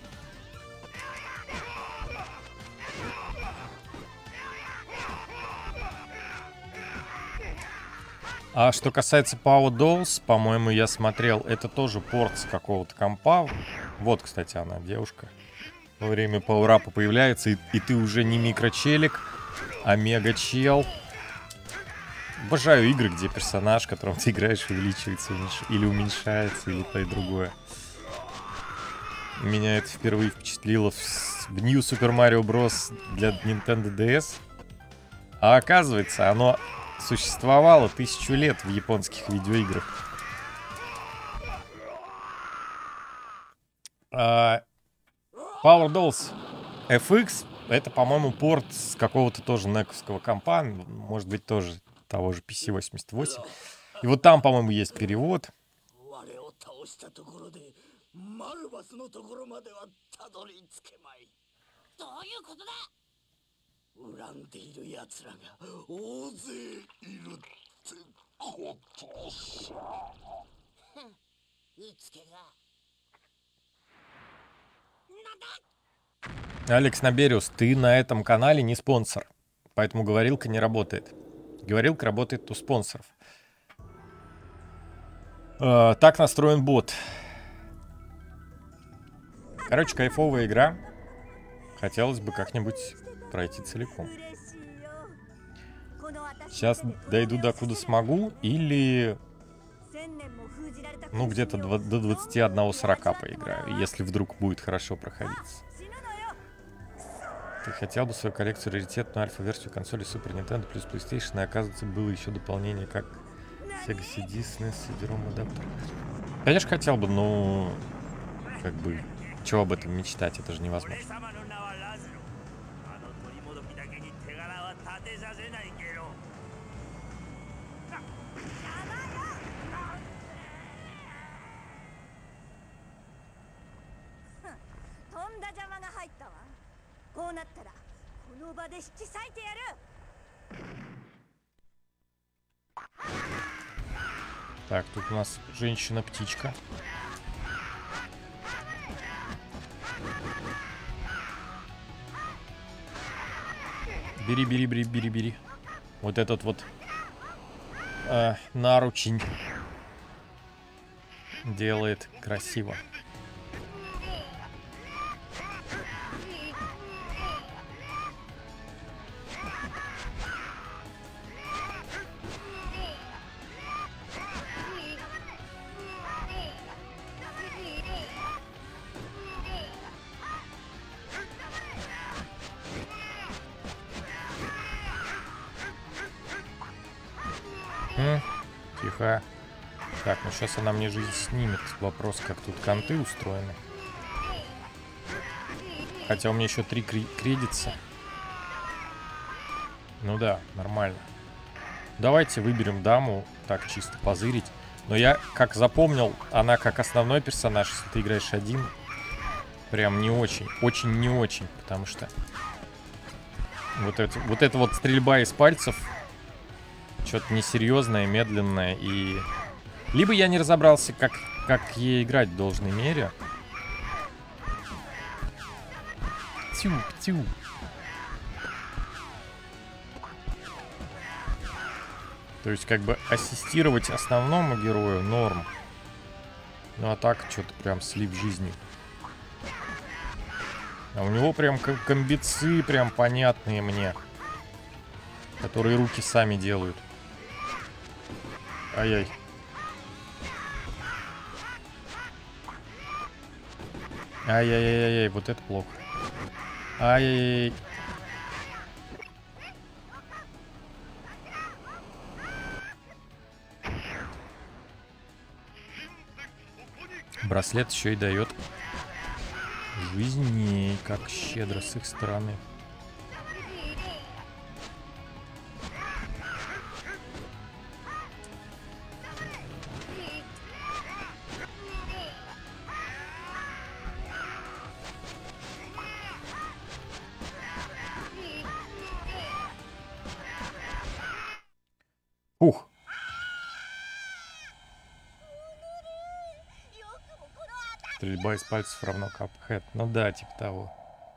А что касается Power Dolls, по-моему, я смотрел, это тоже порт с какого-то компа. Вот, кстати, она, девушка. Во время пауэрапа появляется, и, и ты уже не микрочелик, а мега-чел. Обожаю игры, где персонаж, которым ты играешь, увеличивается или уменьшается, или то и другое. Меня это впервые впечатлило в, в New Super Mario Bros. Для Nintendo ди эс. А оказывается, оно существовало тысячу лет в японских видеоиграх. Uh, Power Dolls эф икс это, по-моему, порт с какого-то тоже нековского компа, может быть, тоже того же пи си восемьдесят восемь. И вот там, по-моему, есть перевод. Алекс Набериус, ты на этом канале не спонсор, поэтому говорилка не работает. Говорилка работает у спонсоров. Uh, так настроен бот. Короче, кайфовая игра. Хотелось бы как-нибудь пройти целиком. Сейчас дойду до куда смогу, или ну где-то до двадцати одного сорока поиграю, если вдруг будет хорошо проходить. Ты хотел бы свою коллекцию раритетную альфа-версию консоли Super Nintendo плюс PlayStation, и оказывается было еще дополнение как Sega си ди, эс эн эс, си ди-ром адаптер. Конечно, хотел бы, но как бы чего об этом мечтать, это же невозможно. Так, тут у нас женщина-птичка. Бери, бери, бери, бери, бери. Вот этот вот э, наручень делает красиво. Тихо. Так, ну сейчас она мне жизнь снимет. Вопрос, как тут конты устроены. Хотя у меня еще три кредитса. Ну да, нормально. Давайте выберем даму, так чисто позырить. Но я, как запомнил, она как основной персонаж, если ты играешь один, прям не очень, очень не очень, потому что вот это вот, это вот стрельба из пальцев что-то несерьезное, медленное, и либо я не разобрался, как, как ей играть в должной мере. Тю, тю. То есть как бы ассистировать основному герою норм. Ну а так что-то прям слив жизни. А у него прям комбицы прям понятные мне, которые руки сами делают. Ай-яй. Ай-яй-яй-яй, вот это плохо. Ай-яй-яй. Браслет еще и дает жизни, как щедро с их стороны. Ух. Стрельба из пальцев равно капхэт. Ну да, типа того.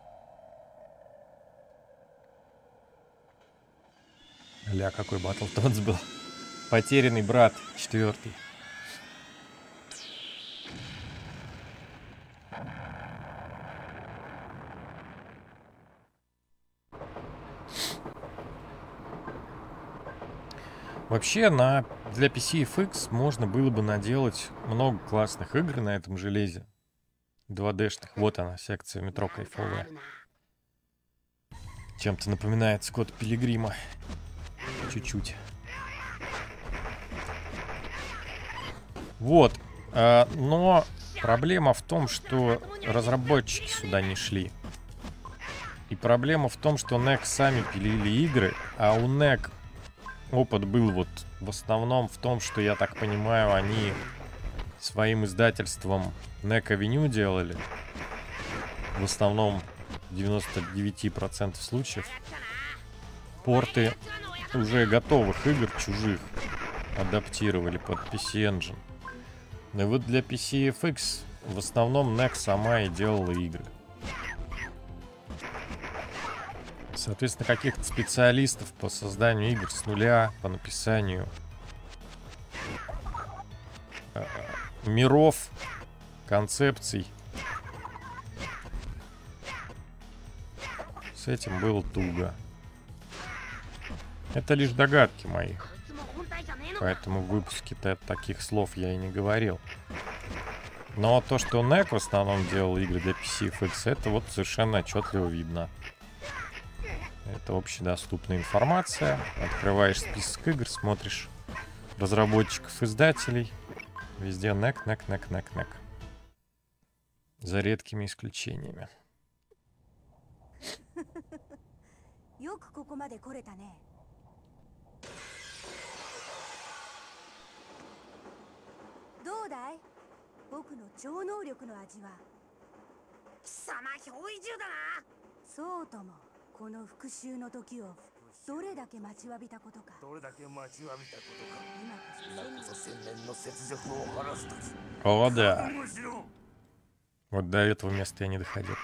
Ля, какой Battletoads был. Потерянный брат, четвертый. Вообще, на, для пи си эф икс можно было бы наделать много классных игр на этом железе. два дэ-шных. Вот она, секция метро кайфовая. Чем-то напоминает Скотта Пилигрима. Чуть-чуть. Вот. А, но проблема в том, что разработчики сюда не шли. И проблема в том, что нэк сами пилили игры, а у нэк опыт был вот в основном в том, что, я так понимаю, они своим издательством нэк Avenue делали. В основном в девяноста девяти процентах случаев порты уже готовых игр чужих адаптировали под пи си Engine. И вот для пи си эф икс в основном нэк сама и делала игры. Соответственно, каких-то специалистов по созданию игр с нуля, по написанию миров, концепций. С этим было туго. Это лишь догадки мои. Поэтому в выпуске-то таких слов я и не говорил. Но то, что Нэк в основном делал игры для пи си эф икс, это вот совершенно отчетливо видно. Это общедоступная информация. Открываешь список игр, смотришь разработчиков, издателей. Везде Нэк, Нэк, Нэк, Нэк, Нэк. За редкими исключениями. О, да. Вот до этого места я не доходил.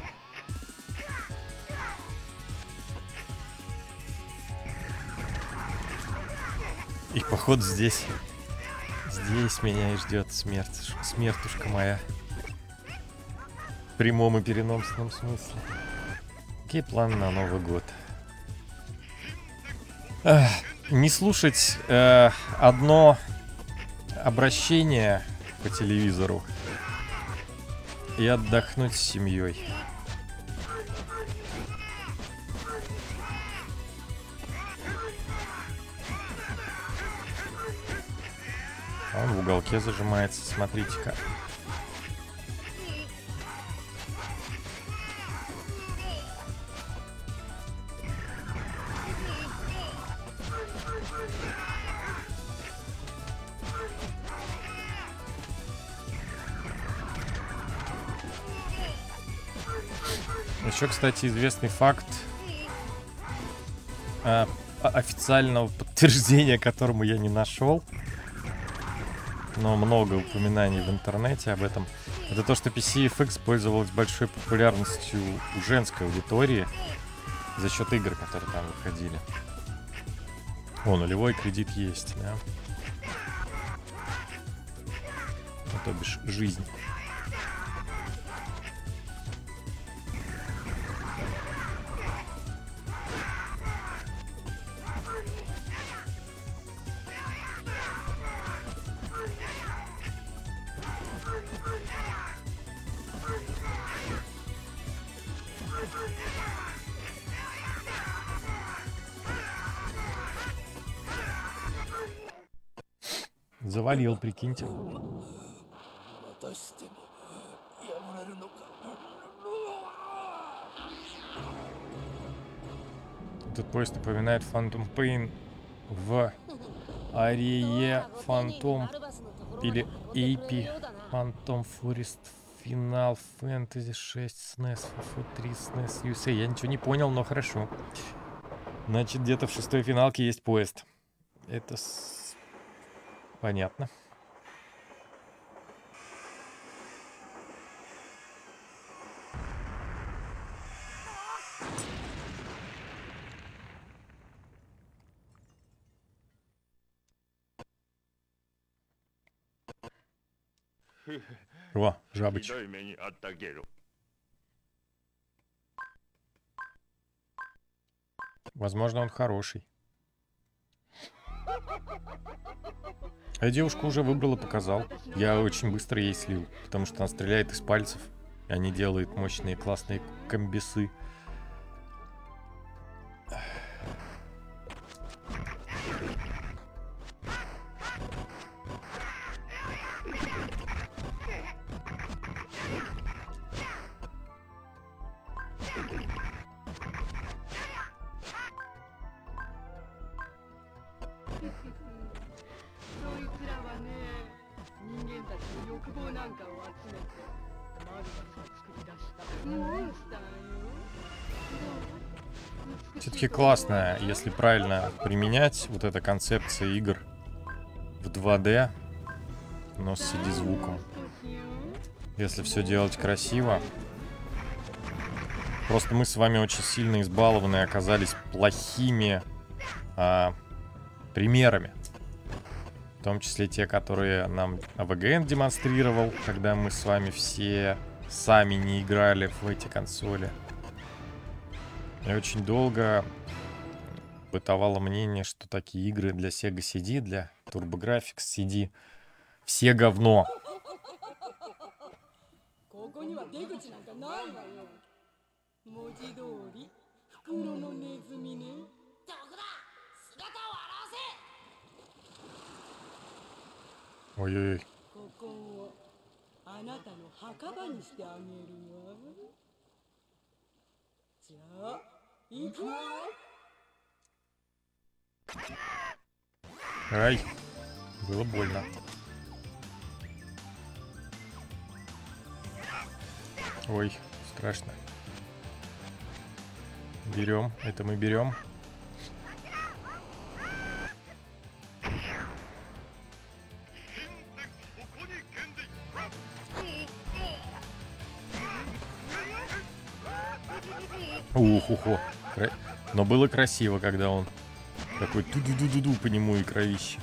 И походу здесь... Здесь меня и ждет смерть. Смертушка моя. В прямом и переносном смысле. Какие планы на Новый год? Эх, не слушать э, одно обращение по телевизору и отдохнуть с семьей. Он в уголке зажимается, смотрите-ка. Еще, кстати, известный факт, а, официального подтверждения которому я не нашел, но много упоминаний в интернете об этом. Это то, что пи си эф икс пользовалась большой популярностью у женской аудитории за счет игр, которые там выходили. О, нулевой кредит есть, да? Ну, то бишь, жизнь. Завалил, прикиньте. Этот поезд напоминает Phantom Pain в Арее Phantom или эй пи Phantom Forest Final Fantasy шесть эс эн и эс, эф эф три эс эн и эс ю эс эй. Я ничего не понял, но хорошо. Значит, где-то в шестой финалке есть поезд. Это с... Понятно. О, жабыч. Возможно, он хороший. А девушка уже выбрала, показал. Я очень быстро ей слил, потому что она стреляет из пальцев, а не делает мощные классные комбисы. Все-таки классно, если правильно применять вот эта концепция игр в два дэ, но с си ди-звуком. Если все делать красиво. Просто мы с вами очень сильно избалованы и оказались плохими а, примерами. том числе те, которые нам а вэ гэ эн демонстрировал, когда мы с вами все сами не играли в эти консоли. И очень долго бытовало мнение, что такие игры для Sega си ди, для TurboGrafx си ди, все говно. Ой-ой-ой. Ай, было больно. Ой, страшно. Берем, это мы берем. Ух-уху. Кра... Но было красиво, когда он такой ту-ду-ду-ду-ду по нему и кровище.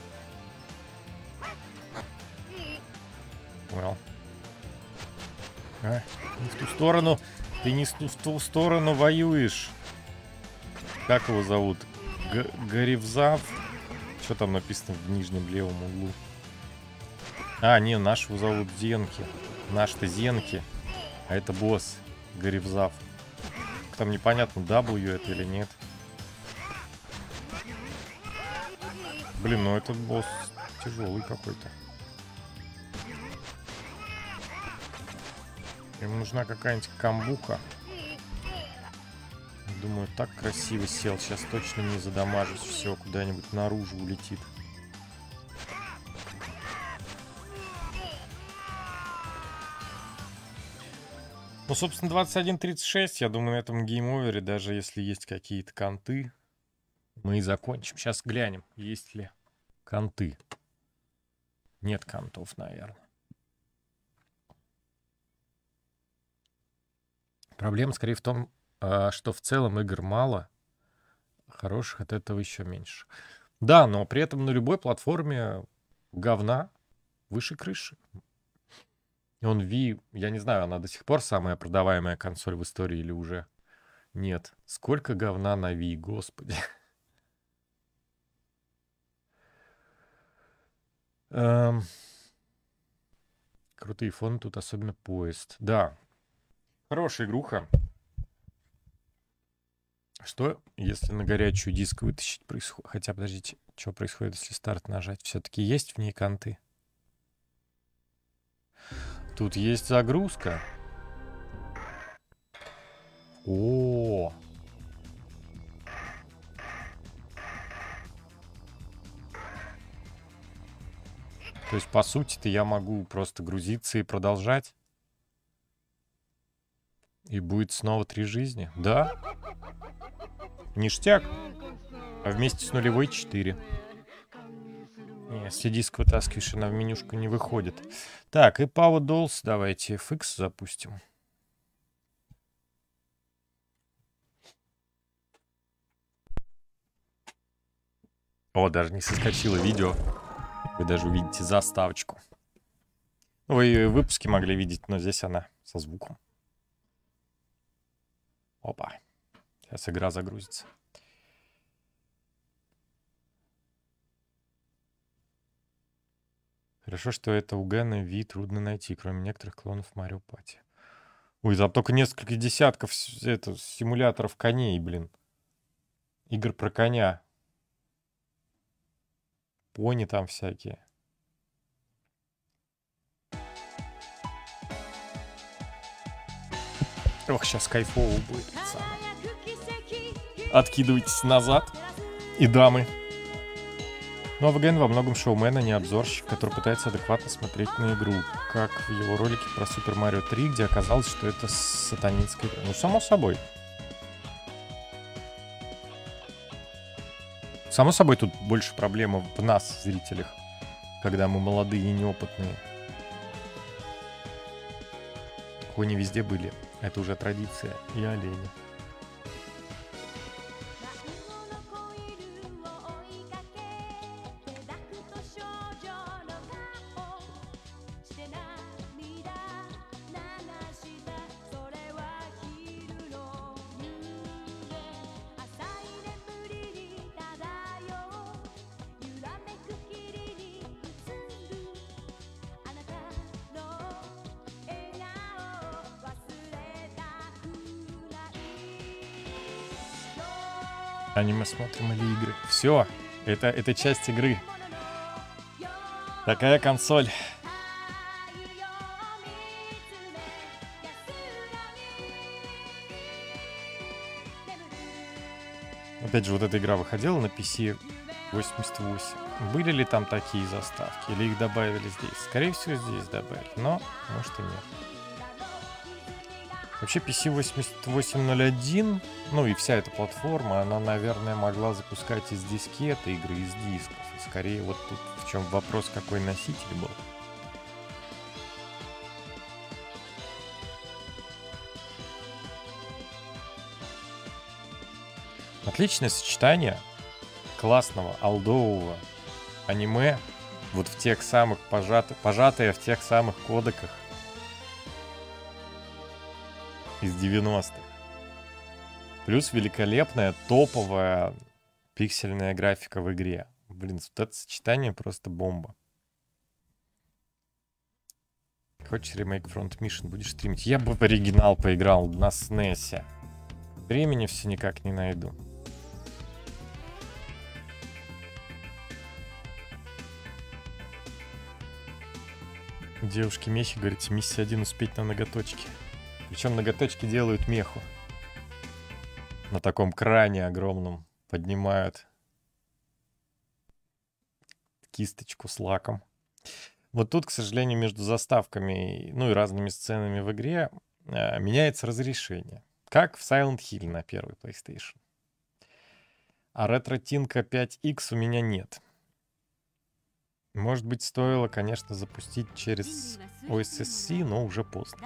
Понял. А, не в ту сторону. Ты не в ту, в ту сторону воюешь. Как его зовут? Г Гаревзав? Что там написано в нижнем левом углу? А, не, нашего зовут Зенки. Наш-то Зенки. А это босс Гаревзав. Там непонятно, W это или нет. Блин, ну этот босс тяжелый какой-то. Ему нужна какая-нибудь камбука. Думаю, так красиво сел. Сейчас точно не задамажусь. Все, куда-нибудь наружу улетит. Ну, собственно, двадцать один тридцать шесть, я думаю, на этом гейм-овере, даже если есть какие-то конты, мы и закончим. Сейчас глянем, есть ли конты. Нет контов, наверное. Проблема, скорее, в том, что в целом игр мало, хороших от этого еще меньше. Да, но при этом на любой платформе говна выше крыши. Он Wii, я не знаю, она до сих пор самая продаваемая консоль в истории или уже нет. Сколько говна на Wii, господи. Эм... Крутые фоны тут, особенно поезд. Да, хорошая игруха. Что, если на горячую диск вытащить происходит? Хотя, подождите, что происходит, если старт нажать? Все-таки есть в ней конты? Тут есть загрузка. О, то есть, по сути-то, я могу просто грузиться и продолжать. И будет снова три жизни. Да. Ништяк. А вместе с нулевой четыре. Не, если диск вытаскиваешь, она в менюшку не выходит. Так, и Power Dolls давайте эф икс запустим. О, даже не соскочило видео. Вы даже увидите заставочку. Вы выпуски могли видеть, но здесь она со звуком. Опа. Сейчас игра загрузится. Хорошо, что это у Гэна Wii трудно найти, кроме некоторых клонов Марио Пати. Ой, там только несколько десятков это, симуляторов коней, блин. Игр про коня. Пони там всякие. Ох, сейчас кайфово будет, пацаны. Откидывайтесь назад. И дамы. Ну, а вэ гэ эн во многом шоумен, а не обзорщик, который пытается адекватно смотреть на игру. Как в его ролике про Супер Марио три, где оказалось, что это сатанинская игра. Ну, само собой. Само собой, тут больше проблема в нас, зрителях, когда мы молодые и неопытные. Кони везде были. Это уже традиция. И олени. Аниме смотрим или игры? Все, это, это часть игры. Такая консоль. Опять же, вот эта игра выходила на пи си восемьдесят восемь. Были ли там такие заставки? Или их добавили здесь? Скорее всего, здесь добавили. Но, может, и нет. Вообще, пи си восемьдесят восемь ноль один, ну и вся эта платформа, она, наверное, могла запускать из дискеты игры, из дисков. И скорее вот тут в чем вопрос, какой носитель был. Отличное сочетание классного, олдового аниме, вот в тех самых пожатых, пожатые в тех самых кодеках из девяностых. Плюс великолепная, топовая пиксельная графика в игре. Блин, вот это сочетание просто бомба. Хочешь ремейк Front Mission, будешь стримить? Я бы в оригинал поиграл на снесе. Времени все никак не найду. Девушки мехи, говорите, миссия один успеть на ноготочки. Причем ноготочки делают меху. На таком кране огромном поднимают кисточку с лаком. Вот тут, к сожалению, между заставками, ну и разными сценами в игре э, меняется разрешение. Как в Silent Hill на первой PlayStation. А RetroTinka пять икс у меня нет. Может быть, стоило, конечно, запустить через о эс эс си, но уже поздно.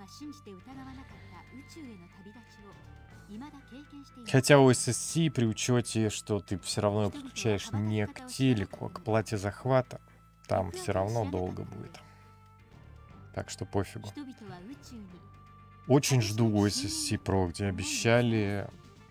Хотя о эс эс си при учете, что ты все равно подключаешь не к телеку, а к плате захвата, там все равно долго будет. Так что пофигу. Очень жду о эс эс си Pro, где обещали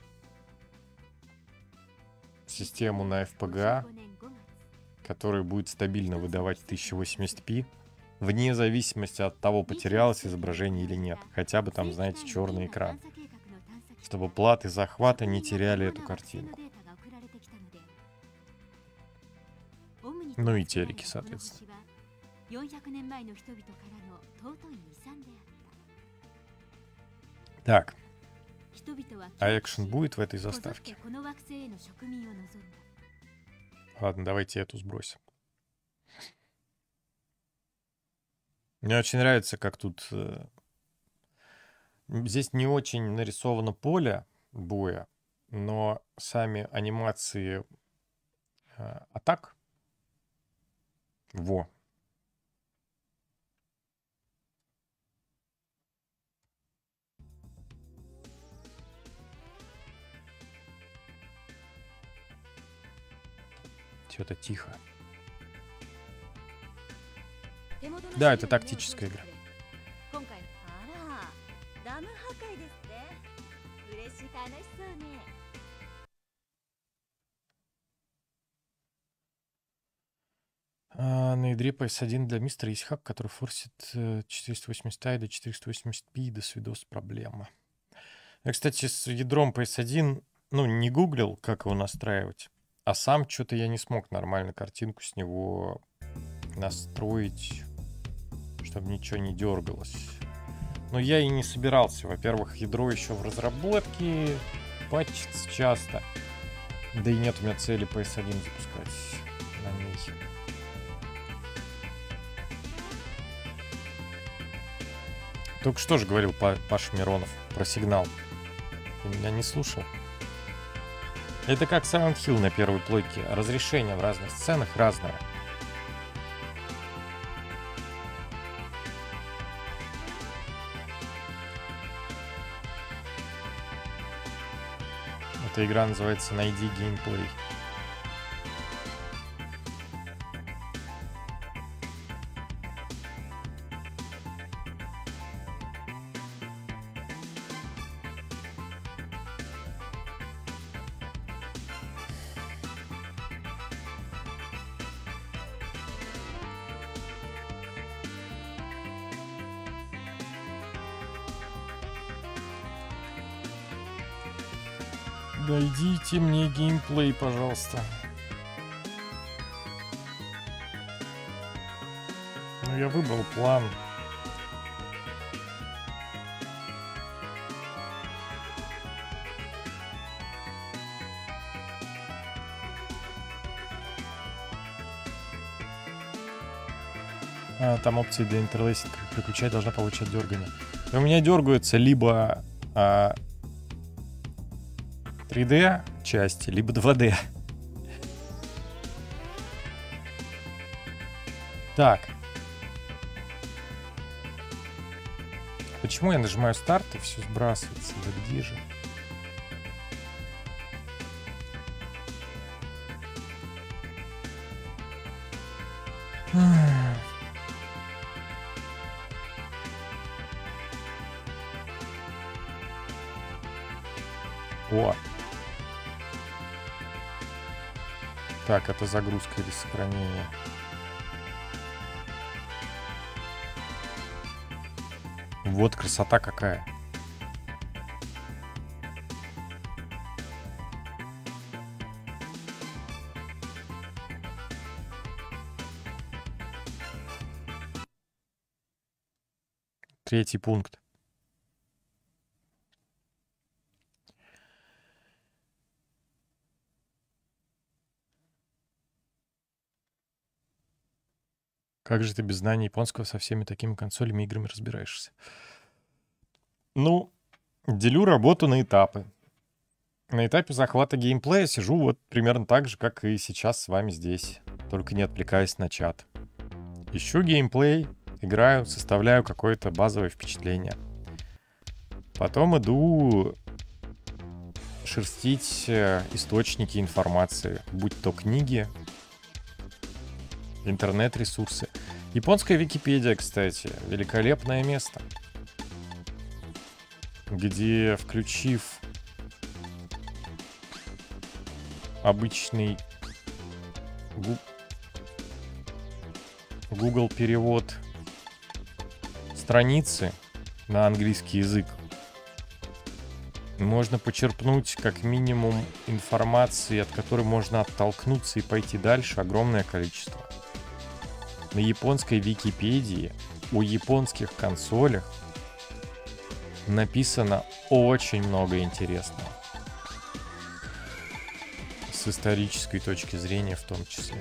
систему на эф пи джи а, который будет стабильно выдавать тысяча восемьдесят пи, вне зависимости от того, потерялось изображение или нет. Хотя бы там, знаете, черный экран. Чтобы платы захвата не теряли эту картинку. Ну и телеки, соответственно. Так. А экшен будет в этой заставке? Ладно, давайте эту сбросим. Мне очень нравится, как тут... Э, здесь не очень нарисовано поле боя, но сами анимации э, атак... Во. Что-то тихо. Да, это тактическая игра. А, на ядре пи эс один для мистера есть хак, который форсит четыреста восемьдесят ай до четыреста восемьдесят пи, до свидос проблема. Я, кстати, с ядром пи эс один, ну, не гуглил, как его настраивать. А сам что-то я не смог нормально картинку с него настроить, чтобы ничего не дергалось. Но я и не собирался. Во-первых, ядро еще в разработке, патчится часто. Да и нет у меня цели пи эс один запускать на ней. Только что же говорил Паша Миронов про сигнал. Ты меня не слушал? Это как Silent Hill на первой плойке. Разрешение в разных сценах разное. Эта игра называется «Найди геймплей». Найдите мне геймплей, пожалуйста. Ну, я выбрал план. А, там опции для интерлейсинга переключать должна получать дергание. И у меня дергаются либо а, три дэ части, либо два дэ. Так. Почему я нажимаю старт и все сбрасывается? Да где же? О. Так, это загрузка или сохранение. Вот красота какая. Третий пункт. Как же ты без знаний японского со всеми такими консолями и играми разбираешься? Ну, делю работу на этапы. На этапе захвата геймплея сижу вот примерно так же, как и сейчас с вами здесь, только не отвлекаясь на чат. Ищу геймплей, играю, составляю какое-то базовое впечатление. Потом иду шерстить источники информации, будь то книги, интернет-ресурсы. Японская Википедия, кстати, великолепное место, где, включив обычный Google перевод страницы на английский язык, можно почерпнуть как минимум информации, от которой можно оттолкнуться и пойти дальше, огромное количество. На японской Википедии о японских консолях написано очень много интересного. С исторической точки зрения в том числе.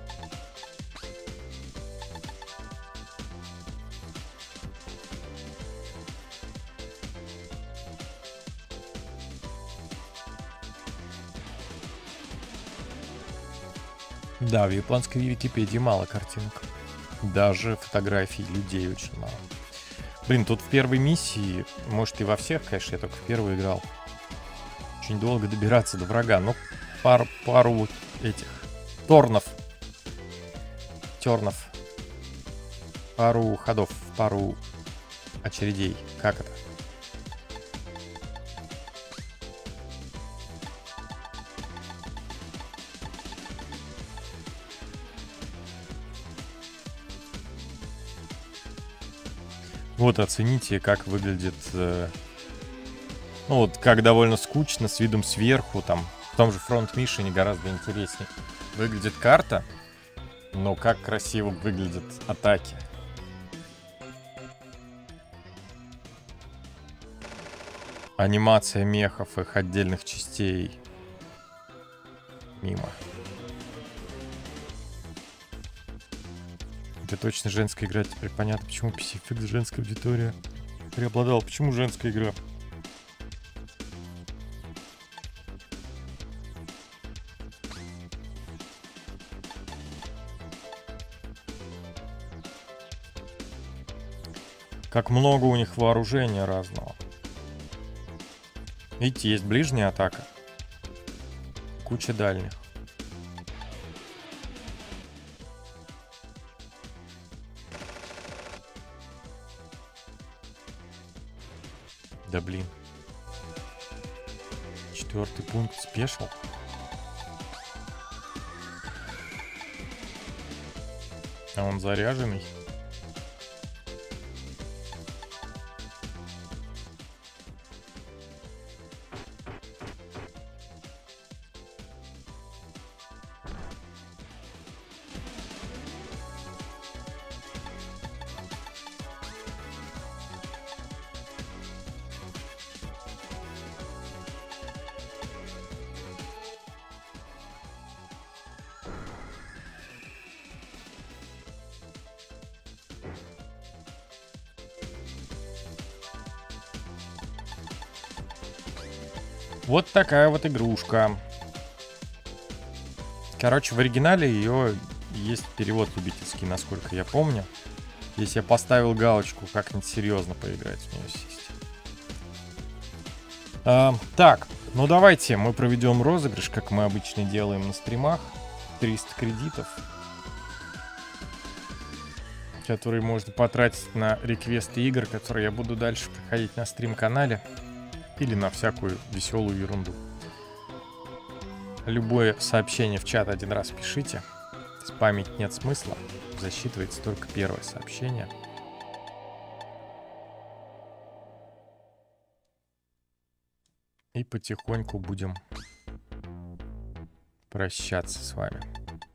Да, в японской Википедии мало картинок. Даже фотографий людей очень мало. Блин, тут в первой миссии, может и во всех, конечно, я только в первую играл. Очень долго добираться до врага. Ну, пар, пару этих торнов. Тернов. Пару ходов, пару очередей. Как это? Вот оцените, как выглядит, э, ну вот, как довольно скучно, с видом сверху, там, в том же Front Mission гораздо интереснее выглядит карта, но как красиво выглядят атаки. Анимация мехов, их отдельных частей. Мимо. Это точно женская игра. Теперь понятно, почему пи си эф икс женская аудитория преобладала. Почему женская игра? Как много у них вооружения разного. Видите, есть ближняя атака. Куча дальних. Да блин. Четвертый пункт спешл. А он заряженный. Вот такая вот игрушка. Короче, в оригинале ее есть перевод любительский, насколько я помню. Здесь я поставил галочку, как-нибудь серьезно поиграть в нее сесть. А, так, ну давайте мы проведем розыгрыш, как мы обычно делаем на стримах. триста кредитов, которые можно потратить на реквесты игр, которые я буду дальше проходить на стрим-канале. Или на всякую веселую ерунду. Любое сообщение в чат один раз пишите. Спамить нет смысла. Засчитывается только первое сообщение. И потихоньку будем прощаться с вами.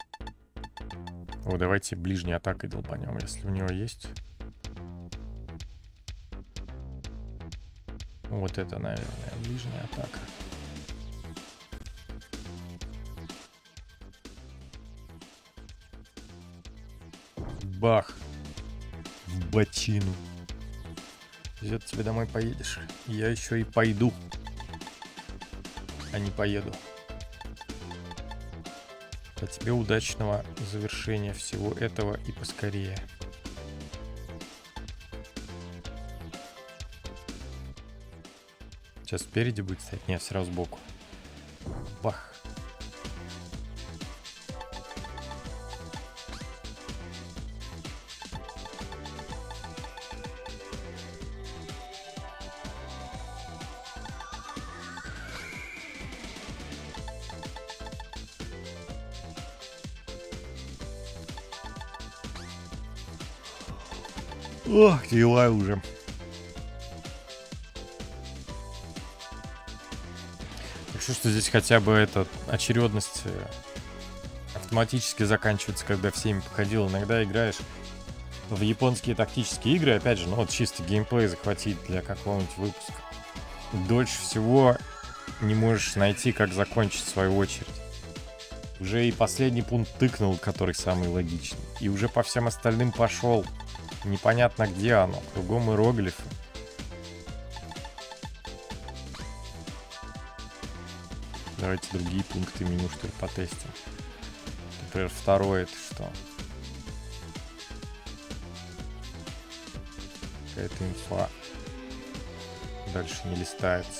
О, давайте ближней атакой долбанем, если у него есть. Вот это, наверное, ближняя атака. Бах. В бочину. Везет тебе домой, поедешь. Я еще и пойду. А не поеду. А тебе удачного завершения всего этого и поскорее. Сейчас спереди будет стоять. Нет, все равно сбоку. Бах. Ох, дела уже. Хорошо, что здесь хотя бы эта очередность автоматически заканчивается, когда всеми походил. Иногда играешь в японские тактические игры, опять же, ну вот чисто геймплей захватить для какого-нибудь выпуска. Дольше всего не можешь найти, как закончить свою очередь. Уже и последний пункт тыкнул, который самый логичный. И уже по всем остальным пошел. Непонятно, где оно. Кругом иероглифы. Давайте другие пункты меню, что ли, потестим. Например, второе это что? Какая-то инфа. Дальше не листается.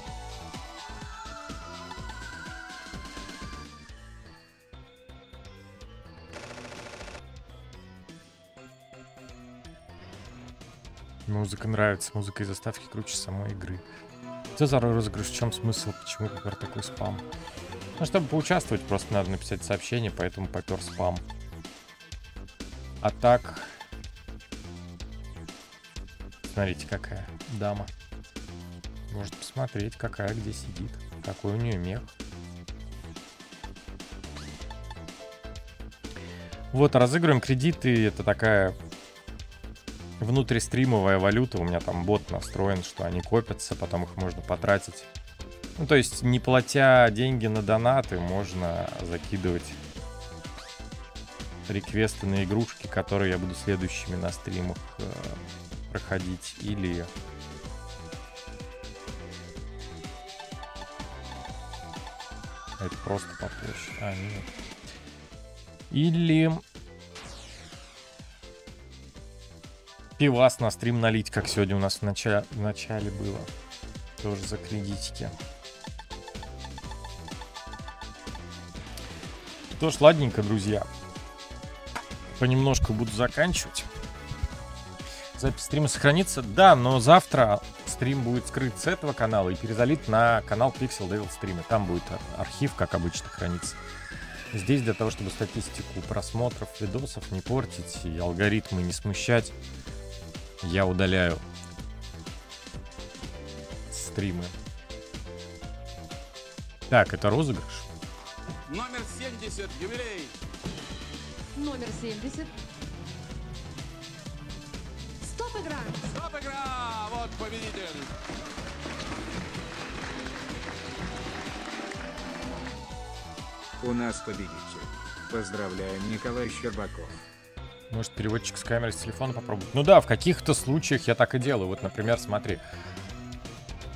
Музыка нравится, музыка из заставки круче самой игры. Что за розыгрыш, в чем смысл, почему попер такой спам? Ну, чтобы поучаствовать, просто надо написать сообщение, поэтому попер спам. А так... Смотрите, какая дама. Может посмотреть, какая где сидит, какой у нее мех. Вот, разыгрываем кредиты, это такая... внутристримовая валюта. У меня там бот настроен, что они копятся, потом их можно потратить. Ну, то есть, не платя деньги на донаты, можно закидывать реквесты на игрушки, которые я буду следующими на стримах э, проходить. Или... Это просто попроще. А, нет. Или... Пивас на стрим налить, как сегодня у нас в начале, в начале было. Тоже за кредитики. Что ж, ладненько, друзья. Понемножку буду заканчивать. Запись стрима сохранится. Да, но завтра стрим будет скрыт с этого канала и перезалит на канал Pixel Devil Stream. Там будет архив, как обычно, храниться. Здесь для того, чтобы статистику просмотров видосов не портить и алгоритмы не смущать, я удаляю стримы. Так, это розыгрыш. Номер семьдесят, юбилей. Номер семьдесят. Стоп, игра! Стоп, игра! Вот победитель. У нас победитель. Поздравляем, Николай Щербаков. Может, переводчик с камеры с телефона попробовать? Ну да, в каких-то случаях я так и делаю. Вот, например, смотри.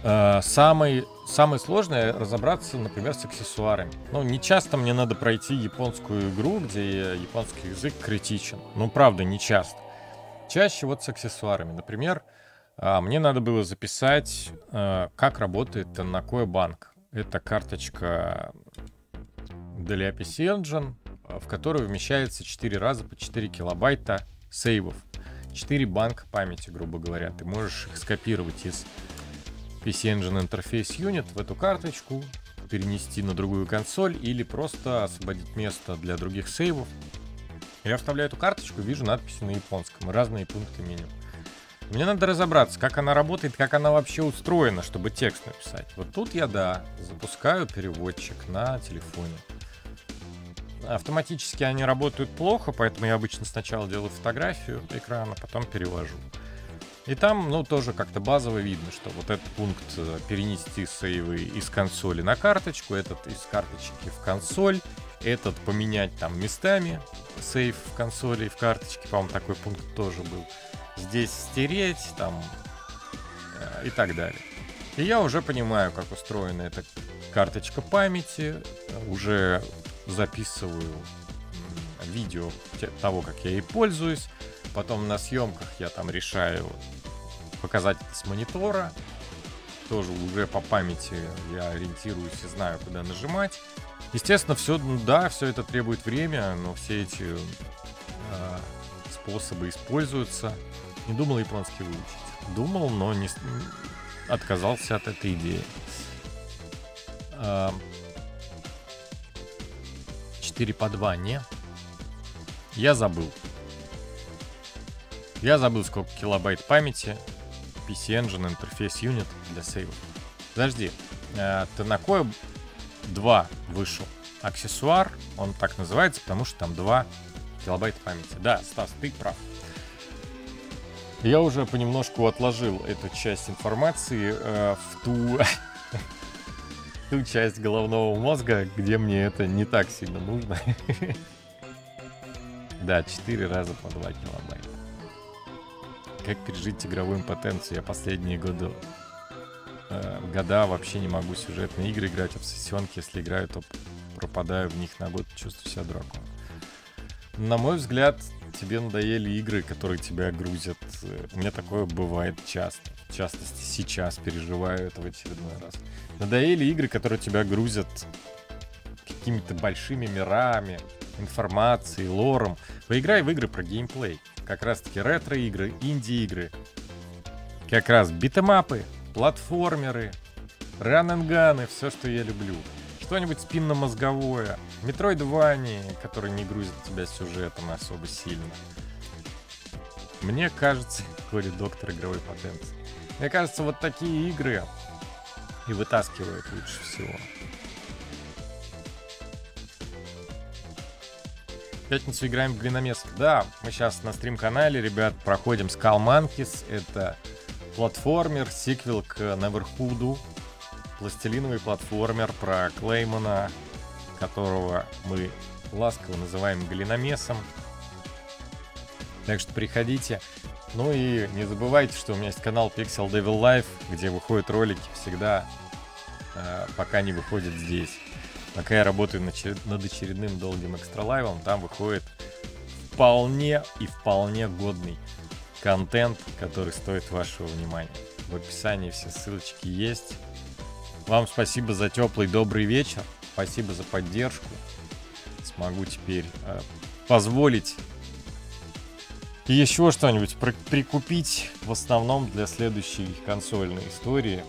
Э, самый, самое сложное разобраться, например, с аксессуарами. Ну, не часто мне надо пройти японскую игру, где японский язык критичен. Ну, правда, не часто. Чаще вот с аксессуарами. Например, э, мне надо было записать, э, как работает Tennakoya Bank. Это карточка для пи си Engine, в которую вмещается четыре раза по четыре килобайта сейвов. четыре банка памяти, грубо говоря. Ты можешь их скопировать из пи си Engine Interface Unit в эту карточку, перенести на другую консоль или просто освободить место для других сейвов. Я вставляю эту карточку, вижу надписи на японском и разные пункты меню. Мне надо разобраться, как она работает, как она вообще устроена, чтобы текст написать. Вот тут я, да, запускаю переводчик на телефоне. Автоматически они работают плохо, поэтому я обычно сначала делаю фотографию экрана, потом перевожу. И там, ну, тоже как-то базово видно, что вот этот пункт перенести сейвы из консоли на карточку, этот из карточки в консоль, этот поменять там местами сейв в консоли и в карточке, по-моему, такой пункт тоже был. Здесь стереть, там, и так далее. И я уже понимаю, как устроена эта карточка памяти, уже записываю видео того, как я ей пользуюсь. Потом на съемках я там решаю показать это с монитора. Тоже уже по памяти я ориентируюсь и знаю, куда нажимать. Естественно, все, ну да, все это требует время, но все эти э, способы используются. Не думал японский выучить. Думал, но не отказался от этой идеи. четыре по два, не? Я забыл. Я забыл, сколько килобайт памяти пи си Engine Interface Unit для сейвов. Подожди. Tennakoya два вышел. Аксессуар, он так называется, потому что там два килобайта памяти. Да, Стас, ты прав. Я уже понемножку отложил эту часть информации э, в ту, ту часть головного мозга, где мне это не так сильно нужно. Да, четыре раза по два килобайта. Как пережить игровую импотенцию? Я последние годы, э, года вообще не могу сюжетные игры играть, обсессионки. Если играю, то пропадаю в них на год, чувствую себя дураком. На мой взгляд, тебе надоели игры, которые тебя грузят. У меня такое бывает часто. В частности, сейчас переживаю это в очередной раз. Надоели игры, которые тебя грузят какими-то большими мирами, информацией, лором. Поиграй в игры про геймплей. Как раз-таки ретро-игры, инди-игры. Как раз битэмапы, платформеры, ран-н-ганы, все, что я люблю. Что-нибудь спинномозговое. Метроидвания, которые не грузят тебя сюжетом особо сильно. Мне кажется, Коля доктор игровой потенции. Мне кажется, вот такие игры и вытаскивают лучше всего. В пятницу играем в глиномесах. Да, мы сейчас на стрим-канале, ребят, проходим Skull Monkeys. Это платформер, сиквел к Neverhood. Пластилиновый платформер про Клеймана, которого мы ласково называем глиномесом. Так что приходите. Ну и не забывайте, что у меня есть канал Pixel Devil Life, где выходят ролики всегда, э, пока не выходят здесь. Пока я работаю над очередным долгим экстралайвом, там выходит вполне и вполне годный контент, который стоит вашего внимания. В описании все ссылочки есть. Вам спасибо за теплый, добрый вечер. Спасибо за поддержку. Смогу теперь э, позволить еще что-нибудь при- прикупить, в основном для следующей консольной истории,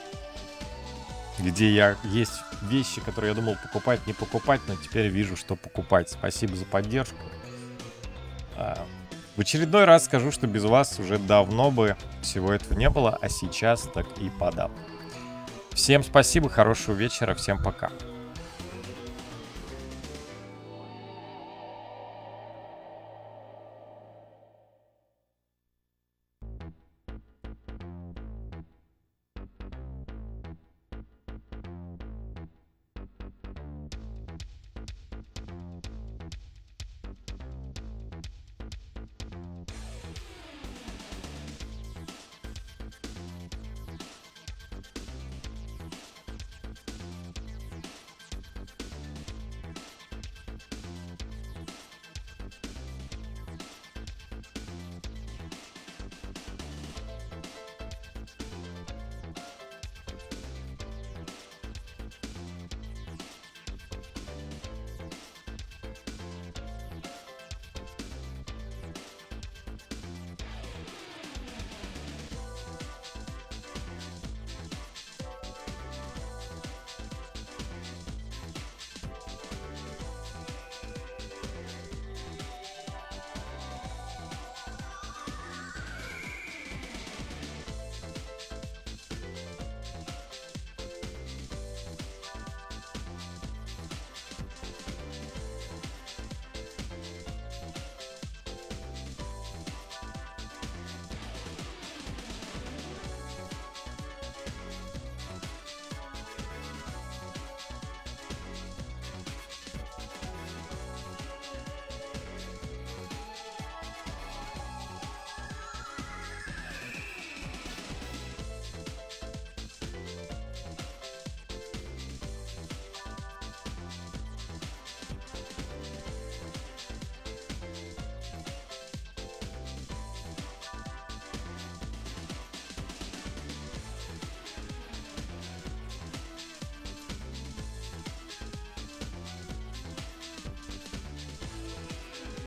где я есть вещи, которые я думал покупать, не покупать, но теперь вижу, что покупать. Спасибо за поддержку. А, в очередной раз скажу, что без вас уже давно бы всего этого не было, а сейчас так и подам. Всем спасибо, хорошего вечера, всем пока.